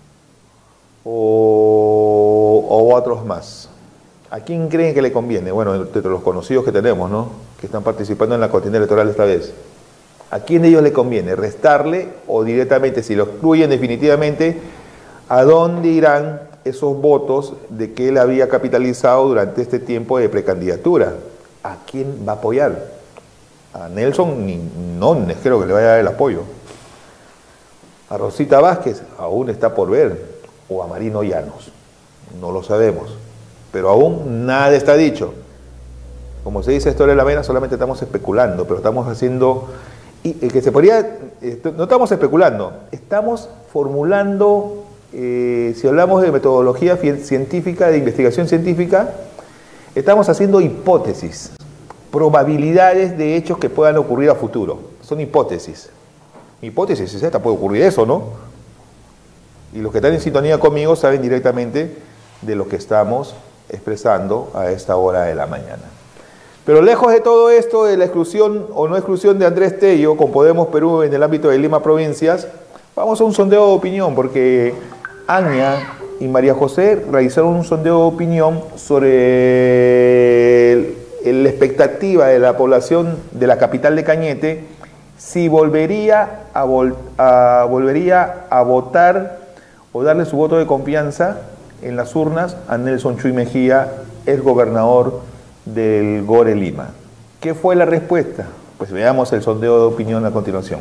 o otros más? ¿A quién creen que le conviene? Bueno, entre los conocidos que tenemos, ¿no?, que están participando en la contienda electoral esta vez. ¿A quién de ellos le conviene? ¿Restarle o directamente, si lo excluyen definitivamente, a dónde irán esos votos de que él había capitalizado durante este tiempo de precandidatura? ¿A quién va a apoyar? A Nelson ni Nones creo que le vaya a dar el apoyo. A Rosita Vázquez aún está por ver, o a Marino Llanos, no lo sabemos, pero aún nada está dicho. Como se dice esto de la vena, solamente estamos especulando, pero estamos haciendo, que se podría, no estamos especulando, estamos formulando, si hablamos de metodología científica, de investigación científica, estamos haciendo hipótesis, probabilidades de hechos que puedan ocurrir a futuro. Son hipótesis. Hipótesis, si esta puede ocurrir eso, ¿no? Y los que están en sintonía conmigo saben directamente de lo que estamos expresando a esta hora de la mañana. Pero lejos de todo esto, de la exclusión o no exclusión de Andrés Tello con Podemos Perú en el ámbito de Lima Provincias, vamos a un sondeo de opinión, porque Anya y María José realizaron un sondeo de opinión sobre la expectativa de la población de la capital de Cañete, si volvería a votar o darle su voto de confianza en las urnas a Nelson Chuy Mejía, el gobernador del Gore Lima. ¿Qué fue la respuesta? Pues veamos el sondeo de opinión a continuación.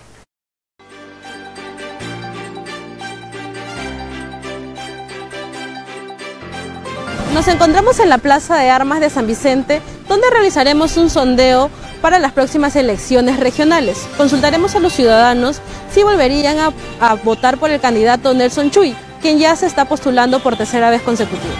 Nos encontramos en la Plaza de Armas de San Vicente, donde realizaremos un sondeo para las próximas elecciones regionales. Consultaremos a los ciudadanos si volverían a votar por el candidato Nelson Chuy, quien ya se está postulando por tercera vez consecutiva.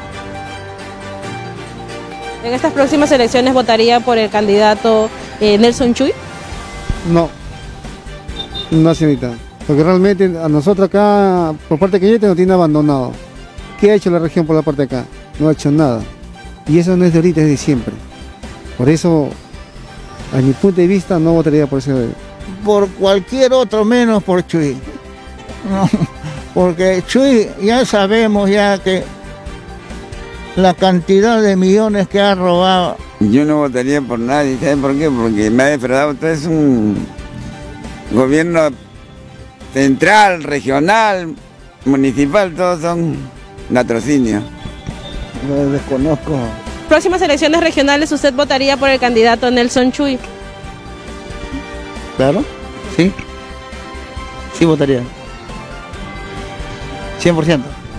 ¿En estas próximas elecciones votaría por el candidato Nelson Chuy? No, señorita, porque realmente a nosotros acá, por parte de Cañete, nos tiene abandonado. ¿Qué ha hecho la región por la parte de acá? No ha hecho nada. Y eso no es de ahorita, es de siempre. Por eso, a mi punto de vista, no votaría por ese. Por cualquier otro menos por Chuy. No, porque Chuy ya sabemos ya que la cantidad de millones que ha robado. Yo no votaría por nadie, ¿saben por qué? Porque me ha defraudado. Usted es un gobierno central, regional, municipal, todos son latrocinio. Lo desconozco. Próximas elecciones regionales, ¿usted votaría por el candidato Nelson Chuy? Claro, sí. Sí votaría. 100%.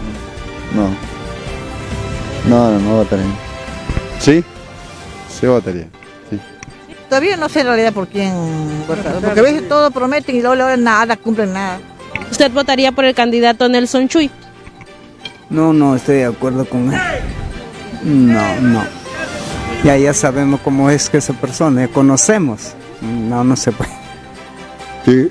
No votaría. ¿Sí? Sí votaría. Sí. Todavía no sé en realidad por quién votar, porque a veces todo prometen y luego nada, cumplen nada. ¿Usted votaría por el candidato Nelson Chuy? No estoy de acuerdo con él. No. Ya sabemos cómo es que esa persona, ya conocemos. No se puede. Sí.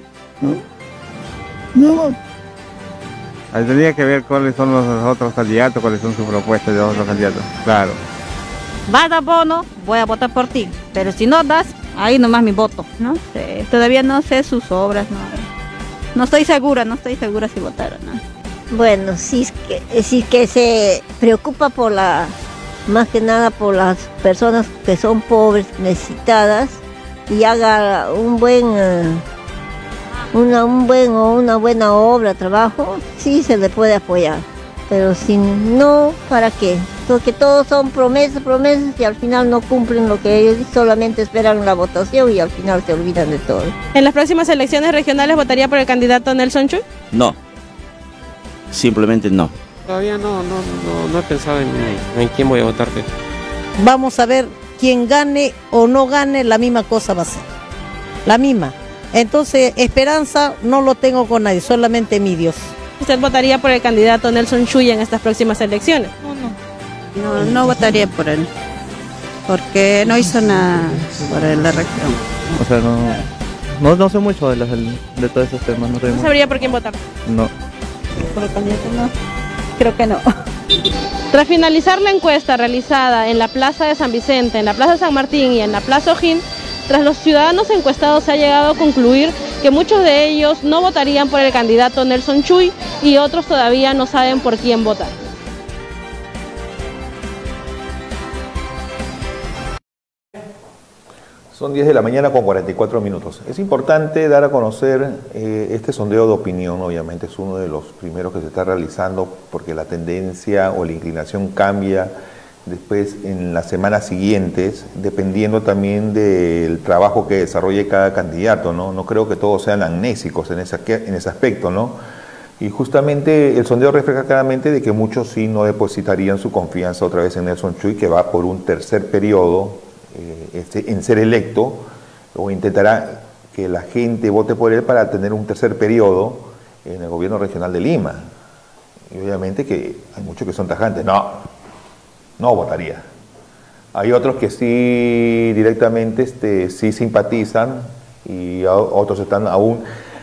No. Tendría que ver cuáles son los otros candidatos, cuáles son sus propuestas de los otros candidatos. Claro. Vas a dar bono, voy a votar por ti. Pero si no das, ahí nomás mi voto. No sé, todavía no sé sus obras. No estoy segura si votar o no. Bueno, si es que se preocupa por más que nada por las personas que son pobres, necesitadas, y haga una buena obra, trabajo, sí se le puede apoyar. Pero si no, ¿para qué? Porque todos son promesas y al final no cumplen lo que ellos solamente esperan la votación y al final se olvidan de todo. ¿En las próximas elecciones regionales votaría por el candidato Nelson Chuy? No, simplemente no. Todavía no he pensado en quién voy a votar. Vamos a ver, quien gane o no gane, la misma cosa va a ser, la misma. Entonces, esperanza no lo tengo con nadie, solamente mi Dios. ¿Usted votaría por el candidato Nelson Chuy en estas próximas elecciones? No votaría por él, porque no hizo nada por la región. O sea, no sé mucho de todos esos temas. ¿No sabría por quién votar? No. ¿Por el candidato no? Creo que no. Tras finalizar la encuesta realizada en la Plaza de San Vicente, en la Plaza San Martín y en la Plaza O'Higgins, tras los ciudadanos encuestados se ha llegado a concluir que muchos de ellos no votarían por el candidato Nelson Chuy y otros todavía no saben por quién votar. Son 10 de la mañana con 44 minutos. Es importante dar a conocer este sondeo de opinión, obviamente es uno de los primeros que se está realizando porque la tendencia o la inclinación cambia después en las semanas siguientes, dependiendo también del trabajo que desarrolle cada candidato, ¿no? No creo que todos sean amnésicos en ese aspecto, ¿no? Y justamente el sondeo refleja claramente de que muchos sí no depositarían su confianza otra vez en Nelson Chuy, que va por un tercer periodo en ser electo, o intentará que la gente vote por él para tener un tercer periodo en el gobierno regional de Lima. Y obviamente que hay muchos que son tajantes, no votaría. Hay otros que sí directamente sí simpatizan y otros están aún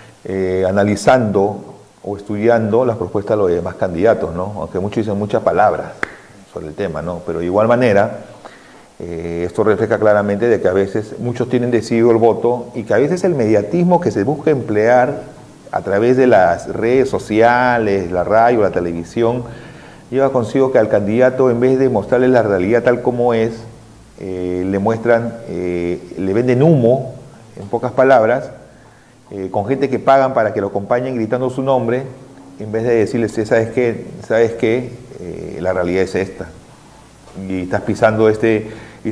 analizando o estudiando las propuestas de los demás candidatos, ¿no? Aunque muchos dicen muchas palabras sobre el tema, ¿no? Pero de igual manera, esto refleja claramente de que a veces muchos tienen decidido el voto y que a veces el mediatismo que se busca emplear a través de las redes sociales, la radio, la televisión, lleva consigo que al candidato, en vez de mostrarle la realidad tal como es, le muestran, le venden humo, en pocas palabras, con gente que pagan para que lo acompañen gritando su nombre, en vez de decirles, ¿sabes qué? La realidad es esta. Y estás pisando este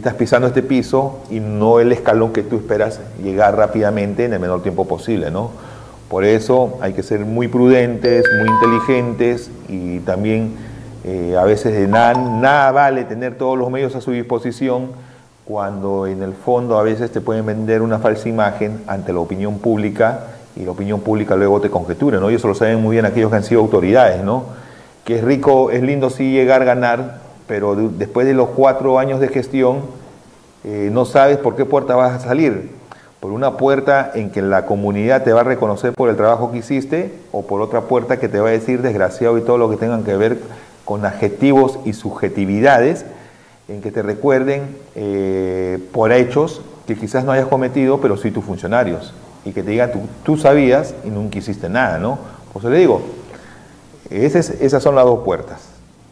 piso y no el escalón que tú esperas llegar rápidamente en el menor tiempo posible, ¿no? Por eso hay que ser muy prudentes, muy inteligentes y también a veces de nada vale tener todos los medios a su disposición cuando en el fondo a veces te pueden vender una falsa imagen ante la opinión pública y la opinión pública luego te conjetura, ¿no? Y eso lo saben muy bien aquellos que han sido autoridades, ¿no? Que es rico, es lindo sí llegar a ganar, pero después de los 4 años de gestión no sabes por qué puerta vas a salir. Por una puerta en que la comunidad te va a reconocer por el trabajo que hiciste, o por otra puerta que te va a decir desgraciado y todo lo que tengan que ver con adjetivos y subjetividades, en que te recuerden por hechos que quizás no hayas cometido, pero sí tus funcionarios, y que te digan tú sabías y nunca hiciste nada, ¿no? Por eso le digo, esas son las dos puertas.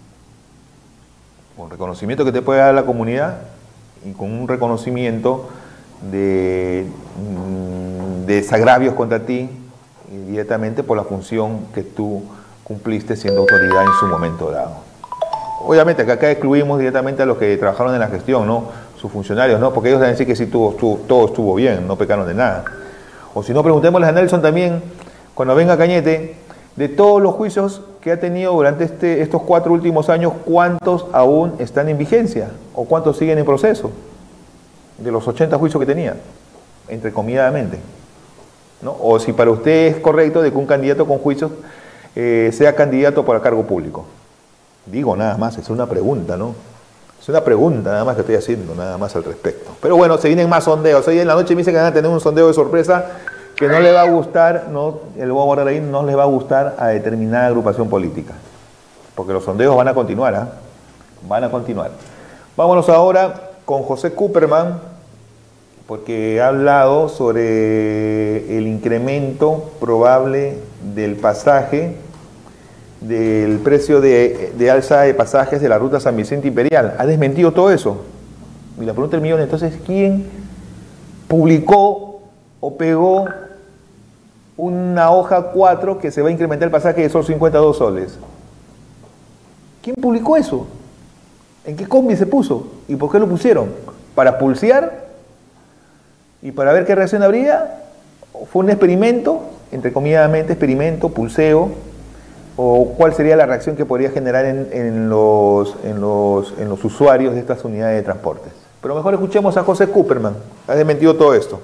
Con reconocimiento que te puede dar la comunidad y con un reconocimiento de desagravios contra ti directamente por la función que tú cumpliste siendo autoridad en su momento dado. Obviamente que acá excluimos directamente a los que trabajaron en la gestión, ¿no? Sus funcionarios, ¿no? Porque ellos deben decir que sí todo estuvo bien, no pecaron de nada. O si no, preguntémosles a Nelson también, cuando venga Cañete, de todos los juicios que ha tenido durante estos 4 últimos años, ¿cuántos aún están en vigencia? ¿O cuántos siguen en proceso? De los 80 juicios que tenía, entrecomilladamente, ¿no? O si para usted es correcto de que un candidato con juicios sea candidato para cargo público. Digo nada más, es una pregunta, ¿no? Es una pregunta nada más que estoy haciendo, nada más al respecto. Pero bueno, se vienen más sondeos. Hoy en la noche me dicen que van a tener un sondeo de sorpresa que no le va a gustar, no les va a gustar a determinada agrupación política. Porque los sondeos van a continuar, ¿ah? Van a continuar. Vámonos ahora con José Cooperman, porque ha hablado sobre el incremento probable del pasaje del precio de alza de pasajes de la ruta San Vicente Imperial. Ha desmentido todo eso. Y la pregunta del millón, entonces, ¿quién publicó o pegó una hoja 4 que se va a incrementar el pasaje de solo 52 soles? ¿Quién publicó eso? ¿En qué combi se puso? ¿Y por qué lo pusieron? ¿Para pulsear? ¿Y para ver qué reacción habría? ¿Fue un experimento? Entrecomilladamente, experimento, pulseo. ¿O cuál sería la reacción que podría generar en los usuarios de estas unidades de transportes? Pero mejor escuchemos a José Cooperman. Ha desmentido todo esto.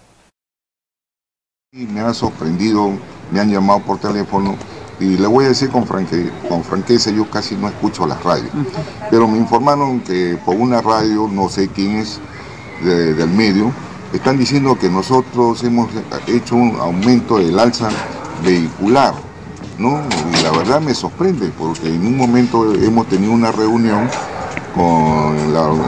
Me ha sorprendido, me han llamado por teléfono y le voy a decir con franqueza, yo casi no escucho las radios, pero me informaron que por una radio, no sé quién es del medio, están diciendo que nosotros hemos hecho un aumento del alza vehicular, ¿no? Y la verdad me sorprende porque en un momento hemos tenido una reunión con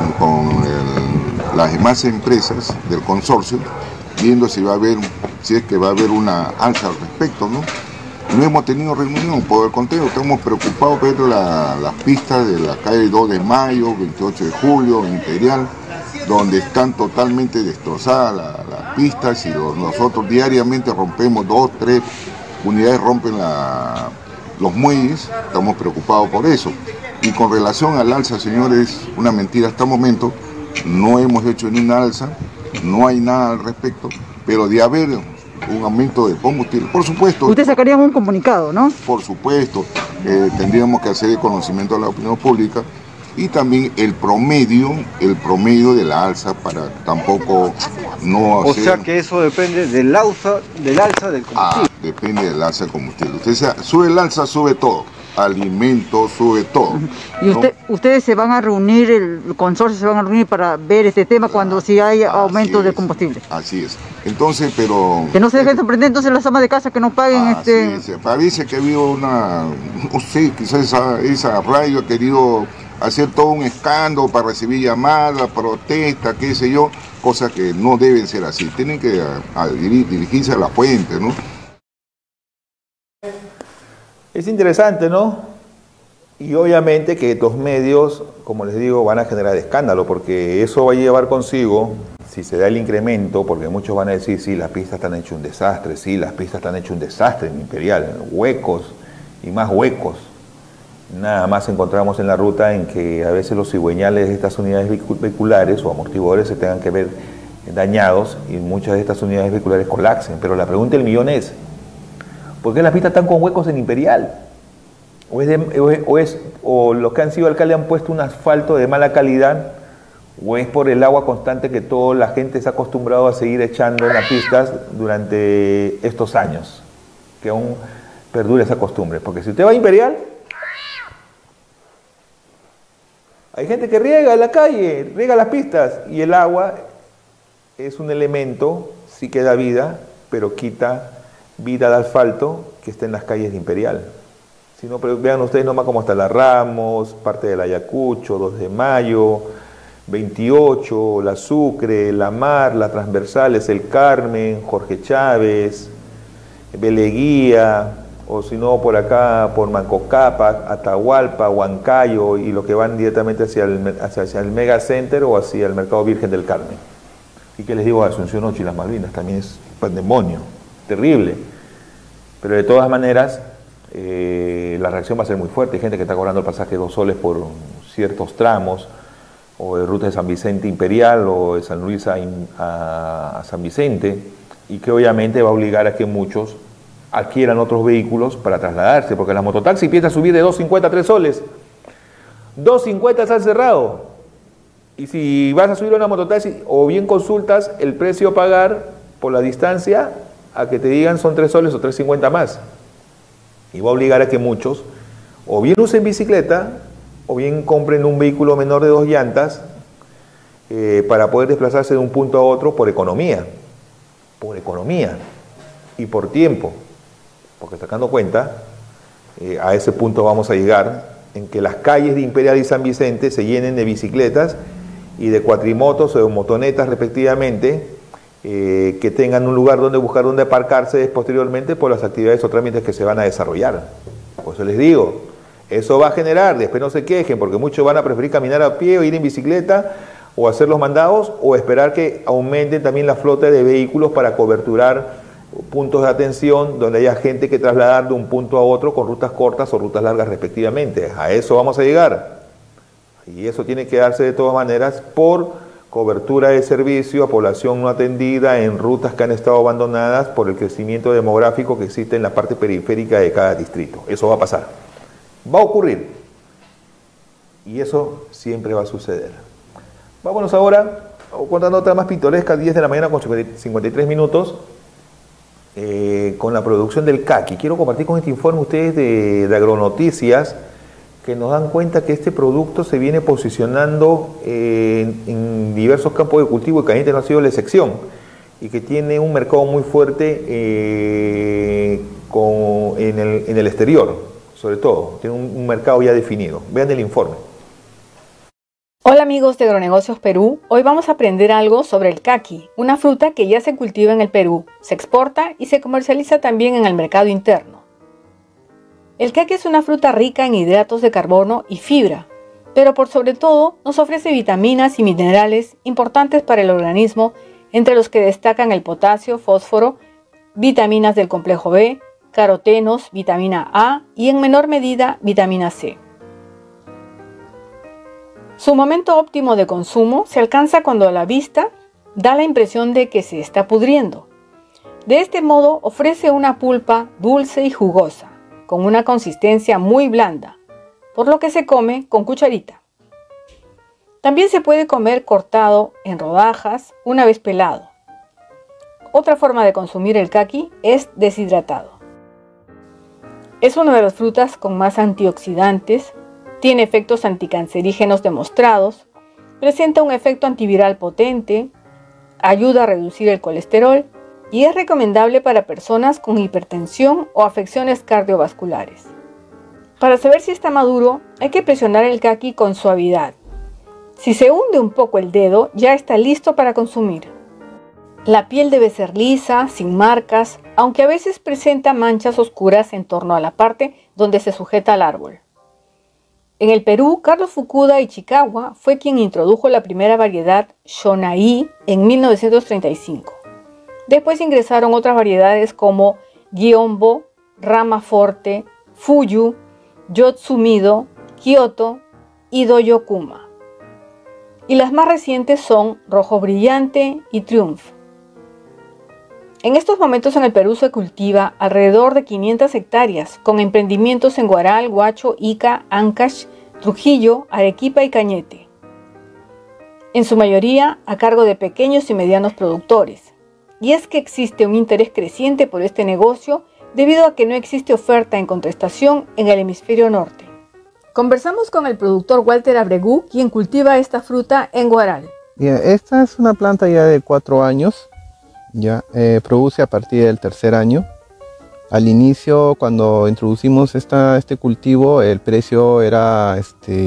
las demás empresas del consorcio, viendo si es que va a haber una alza al respecto, ¿no? No hemos tenido reunión, por el contrario, estamos preocupados por las pistas de la calle 2 de Mayo, 28 de Julio, Imperial, donde están totalmente destrozadas las pistas y nosotros diariamente rompemos 2, 3 unidades, rompen los muelles, estamos preocupados por eso. Y con relación al alza, señores, una mentira hasta el momento, no hemos hecho ni una alza, no hay nada al respecto, pero de haber un aumento de combustible, por supuesto. Usted sacaría un comunicado, ¿no? Por supuesto, tendríamos que hacer el conocimiento de la opinión pública y también el promedio de la alza para tampoco no hacer... O sea que eso depende del alza del combustible. Depende del alza del combustible. Usted sube el alza, sube todo. Alimentos, sube todo. ¿Y ustedes se van a reunir, el consorcio se van a reunir para ver este tema cuando si hay aumento de combustible? Así es. Entonces, pero... Que no se dejen sorprender entonces las amas de casa que no paguen Parece que ha habido una... No sé, quizás esa radio ha querido hacer todo un escándalo para recibir llamadas, protestas, qué sé yo, cosas que no deben ser así. Tienen que dirigirse a la fuente, ¿no? Es interesante, ¿no? Y obviamente que estos medios, como les digo, van a generar escándalo, porque eso va a llevar consigo, si se da el incremento, porque muchos van a decir, sí, las pistas están hechas un desastre, sí, las pistas están hechas un desastre en Imperial, huecos y más huecos. Nada más encontramos en la ruta en que a veces los cigüeñales de estas unidades vehiculares o amortiguadores se tengan que ver dañados y muchas de estas unidades vehiculares colapsen. Pero la pregunta del millón es, ¿por qué las pistas están con huecos en Imperial? ¿O los que han sido alcaldes han puesto un asfalto de mala calidad? ¿O es por el agua constante que toda la gente se ha acostumbrado a seguir echando en las pistas durante estos años? Que aún perdure esa costumbre. Porque si usted va a Imperial, hay gente que riega en la calle, riega las pistas, y el agua es un elemento, sí que da vida, pero quita vida de asfalto que está en las calles de Imperial. Si no, pero vean ustedes nomás cómo está la Ramos, parte del Ayacucho, 2 de Mayo, 28, la Sucre, la Mar, las transversales, el Carmen, Jorge Chávez, Beleguía, o si no por acá, por Mancocapa, Atahualpa, Huancayo, y lo que van directamente hacia el Mega Center o hacia el Mercado Virgen del Carmen. Y que les digo, Asunción 8 y las Malvinas también es pandemonio, terrible. Pero de todas maneras, la reacción va a ser muy fuerte. Hay gente que está cobrando el pasaje 2 soles por ciertos tramos, o de ruta de San Vicente Imperial o de San Luis a San Vicente, y que obviamente va a obligar a que muchos adquieran otros vehículos para trasladarse, porque las mototaxis empiezan a subir de 2.50 a 3 soles. 2.50 está cerrado. Y si vas a subir a una mototaxi, o bien consultas el precio a pagar por la distancia, a que te digan son 3 soles o 3.50 más. Y va a obligar a que muchos o bien usen bicicleta o bien compren un vehículo menor de 2 llantas para poder desplazarse de un punto a otro por economía y por tiempo, porque sacando cuenta, a ese punto vamos a llegar en que las calles de Imperial y San Vicente se llenen de bicicletas y de cuatrimotos o de motonetas respectivamente, que tengan un lugar donde buscar donde aparcarse posteriormente por las actividades o trámites que se van a desarrollar. Por eso les digo, eso va a generar, después no se quejen, porque muchos van a preferir caminar a pie o ir en bicicleta o hacer los mandados o esperar que aumente también la flota de vehículos para coberturar puntos de atención donde haya gente que trasladar de un punto a otro con rutas cortas o rutas largas respectivamente. A eso vamos a llegar. Y eso tiene que darse de todas maneras por cobertura de servicio a población no atendida en rutas que han estado abandonadas por el crecimiento demográfico que existe en la parte periférica de cada distrito. Eso va a pasar. Va a ocurrir. Y eso siempre va a suceder. Vámonos ahora con otra nota más pintoresca, 10 de la mañana con 53 minutos, con la producción del caqui. Quiero compartir con este informe ustedes de Agronoticias, que nos dan cuenta que este producto se viene posicionando en diversos campos de cultivo y que no ha sido la excepción, y que tiene un mercado muy fuerte en el exterior, sobre todo. Tiene un mercado ya definido. Vean el informe. Hola amigos de Agronegocios Perú, hoy vamos a aprender algo sobre el caqui, una fruta que ya se cultiva en el Perú, se exporta y se comercializa también en el mercado interno. El caqui es una fruta rica en hidratos de carbono y fibra, pero por sobre todo nos ofrece vitaminas y minerales importantes para el organismo, entre los que destacan el potasio, fósforo, vitaminas del complejo B, carotenos, vitamina A y en menor medida vitamina C. Su momento óptimo de consumo se alcanza cuando a la vista da la impresión de que se está pudriendo. De este modo ofrece una pulpa dulce y jugosa, con una consistencia muy blanda, por lo que se come con cucharita. También se puede comer cortado en rodajas una vez pelado. Otra forma de consumir el caqui es deshidratado. Es una de las frutas con más antioxidantes, tiene efectos anticancerígenos demostrados, presenta un efecto antiviral potente, ayuda a reducir el colesterol y es recomendable para personas con hipertensión o afecciones cardiovasculares. Para saber si está maduro, hay que presionar el caqui con suavidad. Si se hunde un poco el dedo, ya está listo para consumir. La piel debe ser lisa, sin marcas, aunque a veces presenta manchas oscuras en torno a la parte donde se sujeta al árbol. En el Perú, Carlos Fukuda Ichikawa fue quien introdujo la primera variedad Shonai en 1935. Después ingresaron otras variedades como Giombo, Rama Forte, Fuyu, Yotsumido, Kyoto y Doyokuma. Y las más recientes son Rojo Brillante y Triumph. En estos momentos en el Perú se cultiva alrededor de 500 hectáreas, con emprendimientos en Huaral, Huacho, Ica, Ancash, Trujillo, Arequipa y Cañete. En su mayoría a cargo de pequeños y medianos productores. Y es que existe un interés creciente por este negocio debido a que no existe oferta en contraestación en el hemisferio norte. Conversamos con el productor Walter Abregú, quien cultiva esta fruta en Huaral. Bien, esta es una planta ya de 4 años, ya produce a partir del 3er año. Al inicio, cuando introducimos este cultivo, el precio era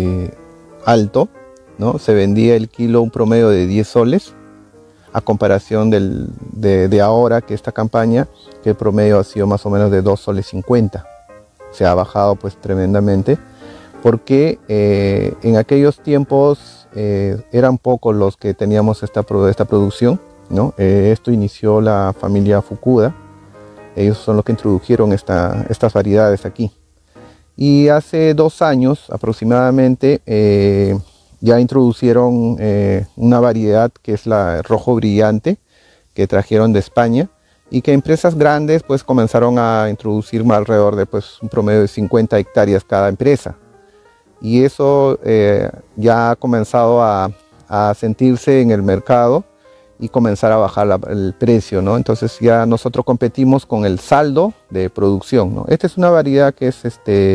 alto, ¿no? Se vendía el kilo un promedio de 10 soles. A comparación de ahora, que esta campaña, que el promedio ha sido más o menos de 2 soles 50. Se ha bajado pues tremendamente, porque en aquellos tiempos eran pocos los que teníamos esta producción, ¿no? Esto inició la familia Fukuda, ellos son los que introdujeron estas variedades aquí. Y hace 2 años aproximadamente, ya introducieron una variedad que es la Rojo Brillante, que trajeron de España, y que empresas grandes pues comenzaron a introducir más alrededor de pues un promedio de 50 hectáreas cada empresa. Y eso ya ha comenzado a sentirse en el mercado y comenzar a bajar el precio, ¿no? Entonces ya nosotros competimos con el saldo de producción, ¿no? Esta es una variedad que es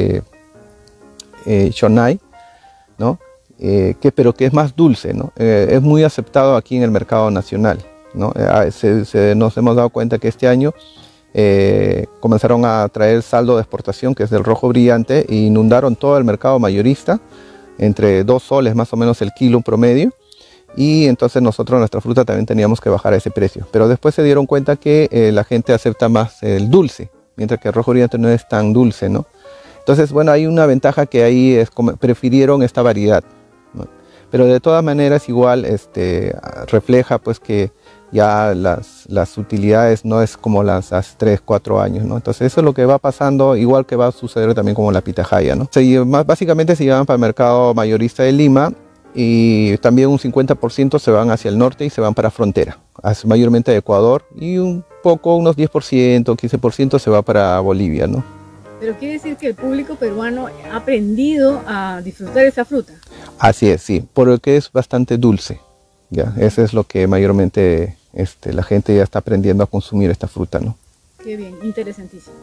Shonai, ¿no? Pero que es más dulce, ¿no? Es muy aceptado aquí en el mercado nacional, ¿no? Nos hemos dado cuenta que este año comenzaron a traer saldo de exportación, que es del Rojo Brillante, e inundaron todo el mercado mayorista, entre 2 soles más o menos el kilo promedio, y entonces nosotros nuestra fruta también teníamos que bajar a ese precio. Pero después se dieron cuenta que la gente acepta más el dulce, mientras que el Rojo Brillante no es tan dulce, ¿no? Entonces, bueno, hay una ventaja que ahí es como prefirieron esta variedad, ¿no? Pero de todas maneras igual refleja pues que ya las utilidades no es como las hace 3, 4 años, ¿no? Entonces eso es lo que va pasando, igual que va a suceder también como la pitahaya, ¿no? Básicamente se llevan para el mercado mayorista de Lima y también un 50% se van hacia el norte y se van para frontera, mayormente de Ecuador, y un poco, unos 10%, 15% se va para Bolivia, ¿no? Pero quiere decir que el público peruano ha aprendido a disfrutar esa fruta. Así es, sí, porque es bastante dulce, ¿ya? Eso es lo que mayormente la gente ya está aprendiendo a consumir esta fruta, ¿no? Qué bien, interesantísimo.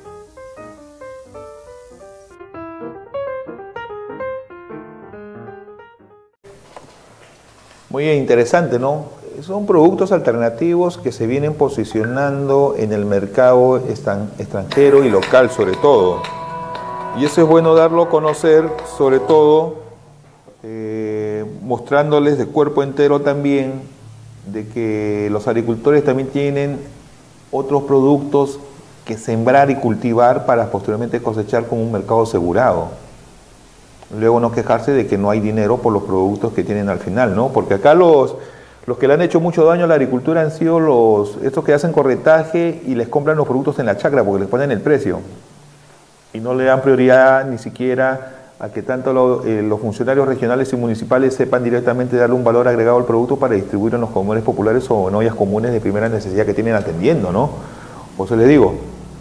Muy interesante, ¿no? Son productos alternativos que se vienen posicionando en el mercado extranjero y local sobre todo. Y eso es bueno darlo a conocer, sobre todo mostrándoles de cuerpo entero también de que los agricultores también tienen otros productos que sembrar y cultivar para posteriormente cosechar con un mercado asegurado. Luego no quejarse de que no hay dinero por los productos que tienen al final, ¿no? Porque acá los que le han hecho mucho daño a la agricultura han sido estos que hacen corretaje y les compran los productos en la chacra porque les ponen el precio. Y no le dan prioridad ni siquiera a que tanto los funcionarios regionales y municipales sepan directamente darle un valor agregado al producto para distribuirlo en los comedores populares o en ollas comunes de primera necesidad que tienen atendiendo, ¿no? Por eso les digo,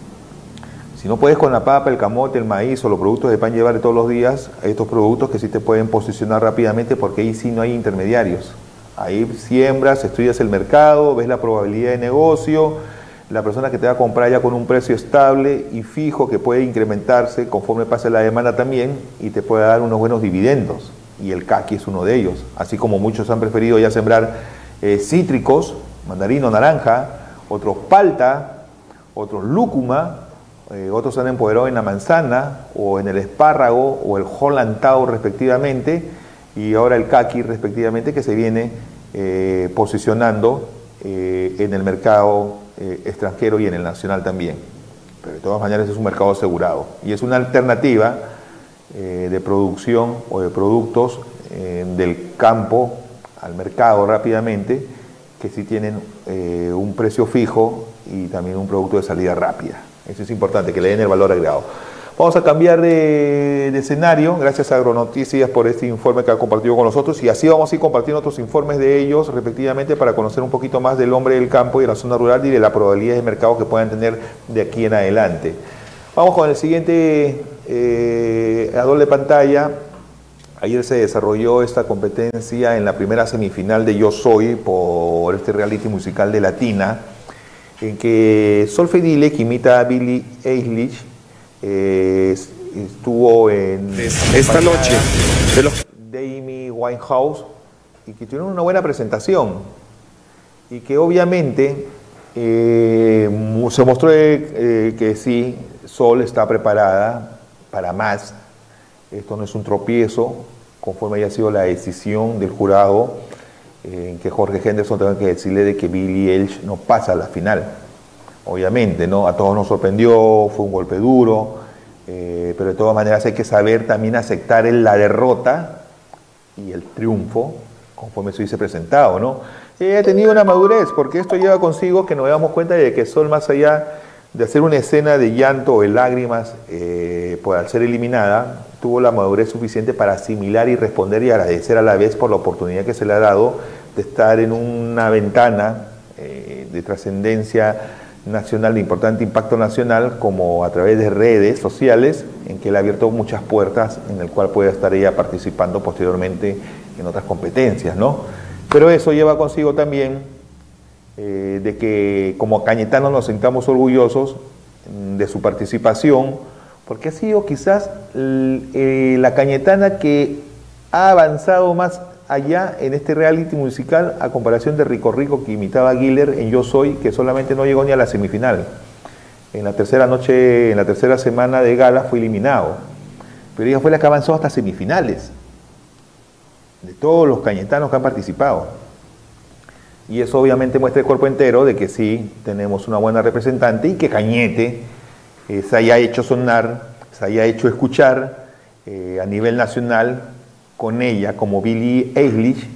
si no puedes con la papa, el camote, el maíz o los productos de pan llevar de todos los días, hay estos productos que sí te pueden posicionar rápidamente porque ahí sí no hay intermediarios. Ahí siembras, estudias el mercado, ves la probabilidad de negocio, la persona que te va a comprar ya con un precio estable y fijo que puede incrementarse conforme pase la demanda también y te puede dar unos buenos dividendos. Y el caqui es uno de ellos. Así como muchos han preferido ya sembrar cítricos, mandarino, naranja, otros palta, otros lúcuma, otros se han empoderado en la manzana o en el espárrago o el Holland Tao respectivamente, y ahora el caqui respectivamente que se viene posicionando en el mercado extranjero y en el nacional también. Pero de todas maneras es un mercado asegurado y es una alternativa de producción o de productos del campo al mercado rápidamente, que sí tienen un precio fijo y también un producto de salida rápida. Eso es importante, que le den el valor agregado. Vamos a cambiar de escenario. Gracias a Agronoticias por este informe que ha compartido con nosotros, y así vamos a ir compartiendo otros informes de ellos respectivamente para conocer un poquito más del hombre del campo y de la zona rural y de la probabilidad de mercado que puedan tener de aquí en adelante. Vamos con el siguiente a doble pantalla. Ayer se desarrolló esta competencia en la primera semifinal de Yo Soy por este reality musical de Latina, en que Solfedile, que imita a Billie Eilish, estuvo en esta noche de Amy Winehouse, y que tuvieron una buena presentación y que obviamente se mostró que sí, Sol está preparada para más. Esto no es un tropiezo, conforme haya sido la decisión del jurado, en que Jorge Henderson tenga que decirle de que Billie Eilish no pasa a la final. Obviamente, ¿no? A todos nos sorprendió, fue un golpe duro, pero de todas maneras hay que saber también aceptar la derrota y el triunfo conforme se hubiese presentado, ¿no? Ha tenido una madurez, porque esto lleva consigo que nos damos cuenta de que Sol, más allá de hacer una escena de llanto o de lágrimas al ser eliminada, tuvo la madurez suficiente para asimilar y responder y agradecer a la vez por la oportunidad que se le ha dado de estar en una ventana de trascendencia nacional, de importante impacto nacional, como a través de redes sociales, en que le ha abierto muchas puertas, en el cual puede estar ella participando posteriormente en otras competencias, ¿no? Pero eso lleva consigo también de que como cañetanos nos sintamos orgullosos de su participación, porque ha sido quizás la cañetana que ha avanzado más allá en este reality musical a comparación de Rico Rico, que imitaba a Guiller en Yo Soy, que solamente no llegó ni a la semifinal. En la tercera noche, en la tercera semana de gala fue eliminado, pero ella fue la que avanzó hasta semifinales de todos los cañetanos que han participado, y eso obviamente muestra el cuerpo entero de que sí tenemos una buena representante y que Cañete se haya hecho sonar se haya hecho escuchar a nivel nacional con ella como Billie Eilish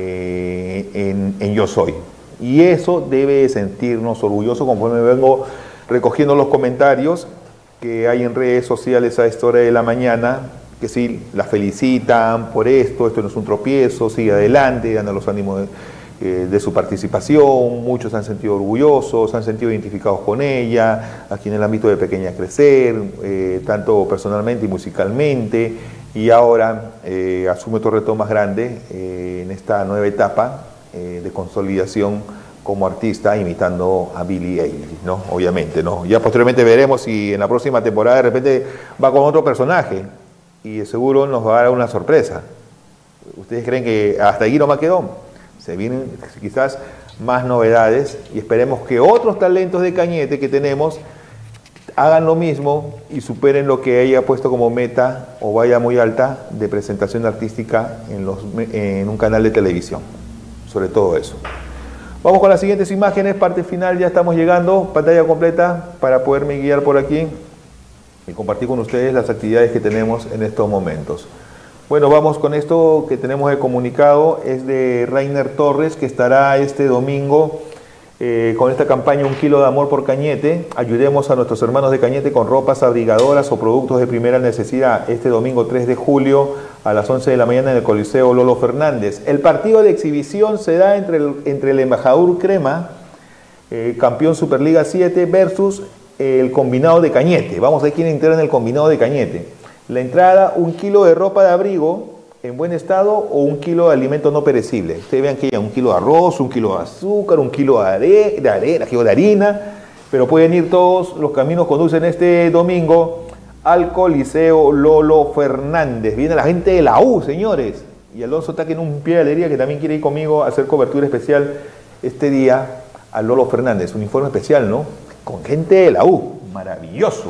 en Yo Soy. Y eso debe sentirnos orgullosos, conforme vengo recogiendo los comentarios que hay en redes sociales a esta hora de la mañana, que sí, la felicitan por esto no es un tropiezo, sigue adelante, dan los ánimos de su participación, muchos se han sentido orgullosos, se han sentido identificados con ella, aquí en el ámbito de Pequeña Crecer, tanto personalmente y musicalmente, y ahora asume otro reto más grande en esta nueva etapa de consolidación como artista, imitando a Billie Eilish, ¿no? Obviamente, ¿no? Ya posteriormente veremos si en la próxima temporada de repente va con otro personaje, y seguro nos va a dar una sorpresa. ¿Ustedes creen que hasta aquí no me quedó? Se vienen quizás más novedades y esperemos que otros talentos de Cañete que tenemos hagan lo mismo y superen lo que ella ha puesto como meta o vaya muy alta de presentación artística en un canal de televisión. Sobre todo eso. Vamos con las siguientes imágenes, parte final, ya estamos llegando, pantalla completa para poderme guiar por aquí y compartir con ustedes las actividades que tenemos en estos momentos. Bueno, vamos con esto que tenemos de comunicado, es de Rainer Torres, que estará este domingo con esta campaña 1 kilo de amor por Cañete. Ayudemos a nuestros hermanos de Cañete con ropas abrigadoras o productos de primera necesidad, este domingo 3 de julio a las 11 de la mañana en el Coliseo Lolo Fernández. El partido de exhibición se da entre el Embajador Crema, campeón Superliga 7, versus el combinado de Cañete. Vamos a ver quién integra en el combinado de Cañete. La entrada, 1 kilo de ropa de abrigo en buen estado o 1 kilo de alimento no perecible. Ustedes vean que hay 1 kilo de arroz, 1 kilo de azúcar, 1 kilo de harina, pero pueden ir todos, los caminos conducen este domingo al Coliseo Lolo Fernández. Viene la gente de la U, señores. Y Alonso está aquí en un pie de alegría que también quiere ir conmigo a hacer cobertura especial este día al Lolo Fernández. Un informe especial, ¿no? Con gente de la U. Maravilloso.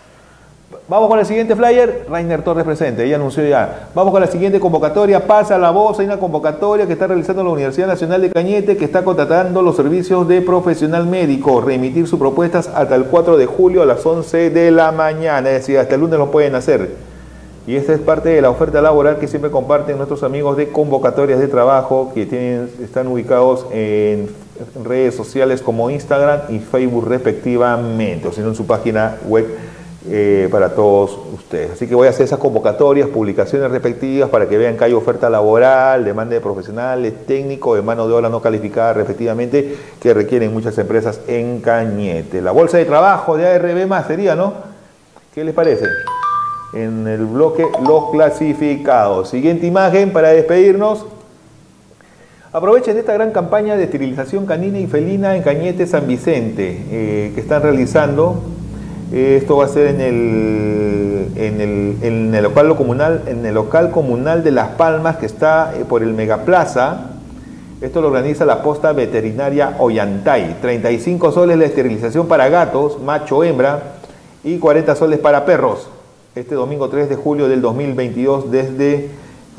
Vamos con el siguiente flyer. Rainer Torres presente, ella anunció ya. Vamos con la siguiente convocatoria. Pasa la voz. Hay una convocatoria que está realizando la Universidad Nacional de Cañete, que está contratando los servicios de profesional médico. Remitir sus propuestas hasta el 4 de julio a las 11 de la mañana. Es decir, hasta el lunes lo pueden hacer. Y esta es parte de la oferta laboral que siempre comparten nuestros amigos de convocatorias de trabajo, que están ubicados en redes sociales como Instagram y Facebook respectivamente, o sino en su página web para todos ustedes. Así que voy a hacer esas convocatorias, publicaciones respectivas para que vean que hay oferta laboral, demanda de profesionales, técnicos, de mano de obra no calificada respectivamente, que requieren muchas empresas en Cañete. La bolsa de trabajo de ARB más sería, ¿no? ¿Qué les parece? En el bloque los clasificados. Siguiente imagen para despedirnos. Aprovechen esta gran campaña de esterilización canina y felina en Cañete San Vicente que están realizando. Esto va a ser en el local comunal de Las Palmas, que está por el Megaplaza. Esto lo organiza la posta veterinaria Ollantay. 35 soles la esterilización para gatos, macho, hembra, y 40 soles para perros. Este domingo 3 de julio del 2022 desde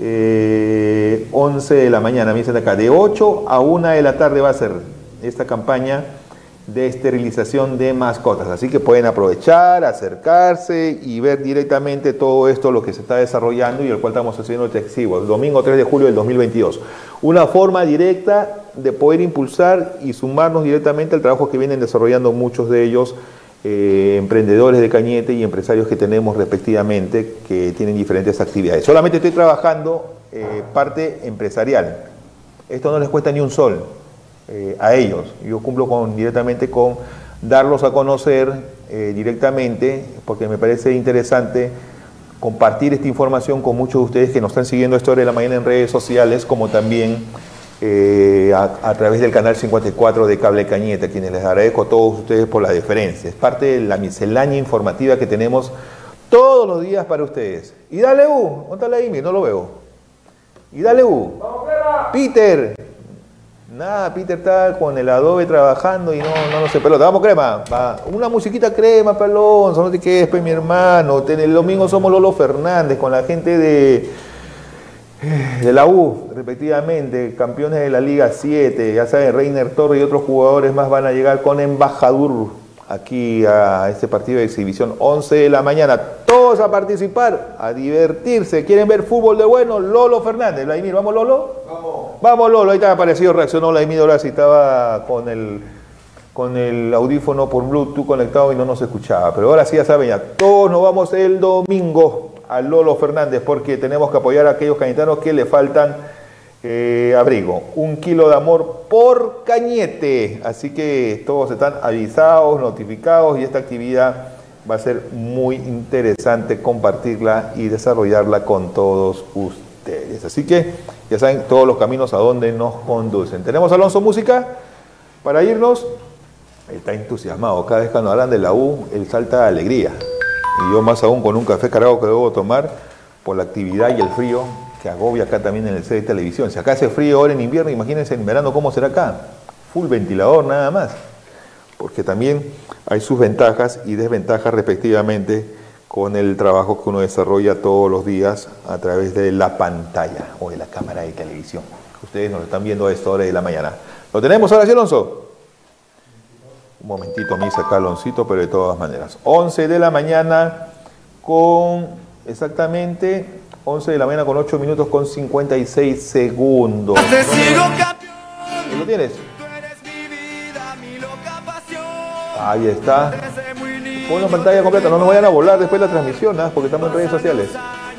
11 de la mañana, me dicen acá, de 8 a 1 de la tarde va a ser esta campaña de esterilización de mascotas. Así que pueden aprovechar, acercarse y ver directamente todo esto, lo que se está desarrollando y el cual estamos haciendo el Texivo, el domingo 3 de julio del 2022. Una forma directa de poder impulsar y sumarnos directamente al trabajo que vienen desarrollando muchos de ellos, emprendedores de Cañete y empresarios que tenemos respectivamente, que tienen diferentes actividades. Solamente estoy trabajando parte empresarial. Esto no les cuesta ni un sol a ellos. Yo cumplo directamente con darlos a conocer directamente, porque me parece interesante compartir esta información con muchos de ustedes que nos están siguiendo a esta hora de la mañana en redes sociales, como también a través del canal 54 de Cable Cañete, a quienes les agradezco a todos ustedes por la deferencia. Es parte de la miscelánea informativa que tenemos todos los días para ustedes. Y dale U, ¿dónde está la Imi? No lo veo. Y dale U. Peter. Nada, Peter está con el Adobe trabajando y no se pelota. Vamos, Crema. Va. Una musiquita, Crema, pelón. No te quedes, mi hermano. El domingo somos Lolo Fernández con la gente de la U, respectivamente, campeones de la Liga 7, ya saben, Rainer Torres y otros jugadores más van a llegar con Embajador aquí a este partido de exhibición, 11 de la mañana. Todo todos a participar, a divertirse. ¿Quieren ver fútbol de bueno? Lolo Fernández. Vladimir, ¿vamos Lolo? Vamos Lolo. Ahí te ha aparecido, reaccionó Vladimir ahora si estaba con el audífono por Bluetooth conectado y no nos escuchaba. Pero ahora sí, ya saben, ya todos nos vamos el domingo a Lolo Fernández porque tenemos que apoyar a aquellos cañetanos que le faltan abrigo. 1 kilo de amor por Cañete. Así que todos están avisados, notificados y esta actividad va a ser muy interesante compartirla y desarrollarla con todos ustedes. Así que ya saben todos los caminos a donde nos conducen. Tenemos a Alonso Música para irnos. Él está entusiasmado. Cada vez que nos hablan de la U, él salta de alegría. Y yo más aún con un café cargado que debo tomar por la actividad y el frío que agobia acá también en el set de televisión. Si acá hace frío ahora en invierno, imagínense en verano cómo será acá. Full ventilador nada más. Porque también hay sus ventajas y desventajas respectivamente con el trabajo que uno desarrolla todos los días a través de la pantalla o de la cámara de televisión. Ustedes nos están viendo a esta hora de la mañana. ¿Lo tenemos ahora sí, Alonso? Un momentito, me dice acá Aloncito, pero de todas maneras. 11 de la mañana con exactamente 11 de la mañana con 8 minutos con 56 segundos. ¿Lo tienes? Ahí está. Pon la pantalla completa, no nos vayan a volar después de la transmisión, ¿eh? Porque estamos en redes sociales.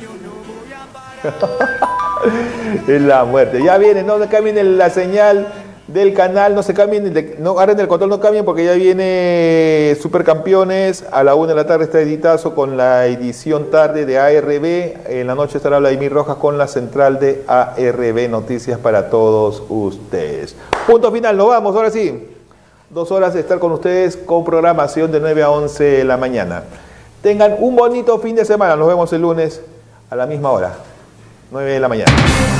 Es la muerte. Ya viene, no se cambien la señal del canal, no se cambien, no agarren el control, no cambien porque ya viene Supercampeones. A la 1 de la tarde está Editazo con la edición tarde de ARB. En la noche estará Vladimir Rojas con la central de ARB. Noticias para todos ustedes. Punto final, nos vamos, ahora sí. 2 horas de estar con ustedes con programación de 9 a 11 de la mañana. Tengan un bonito fin de semana. Nos vemos el lunes a la misma hora, 9 de la mañana.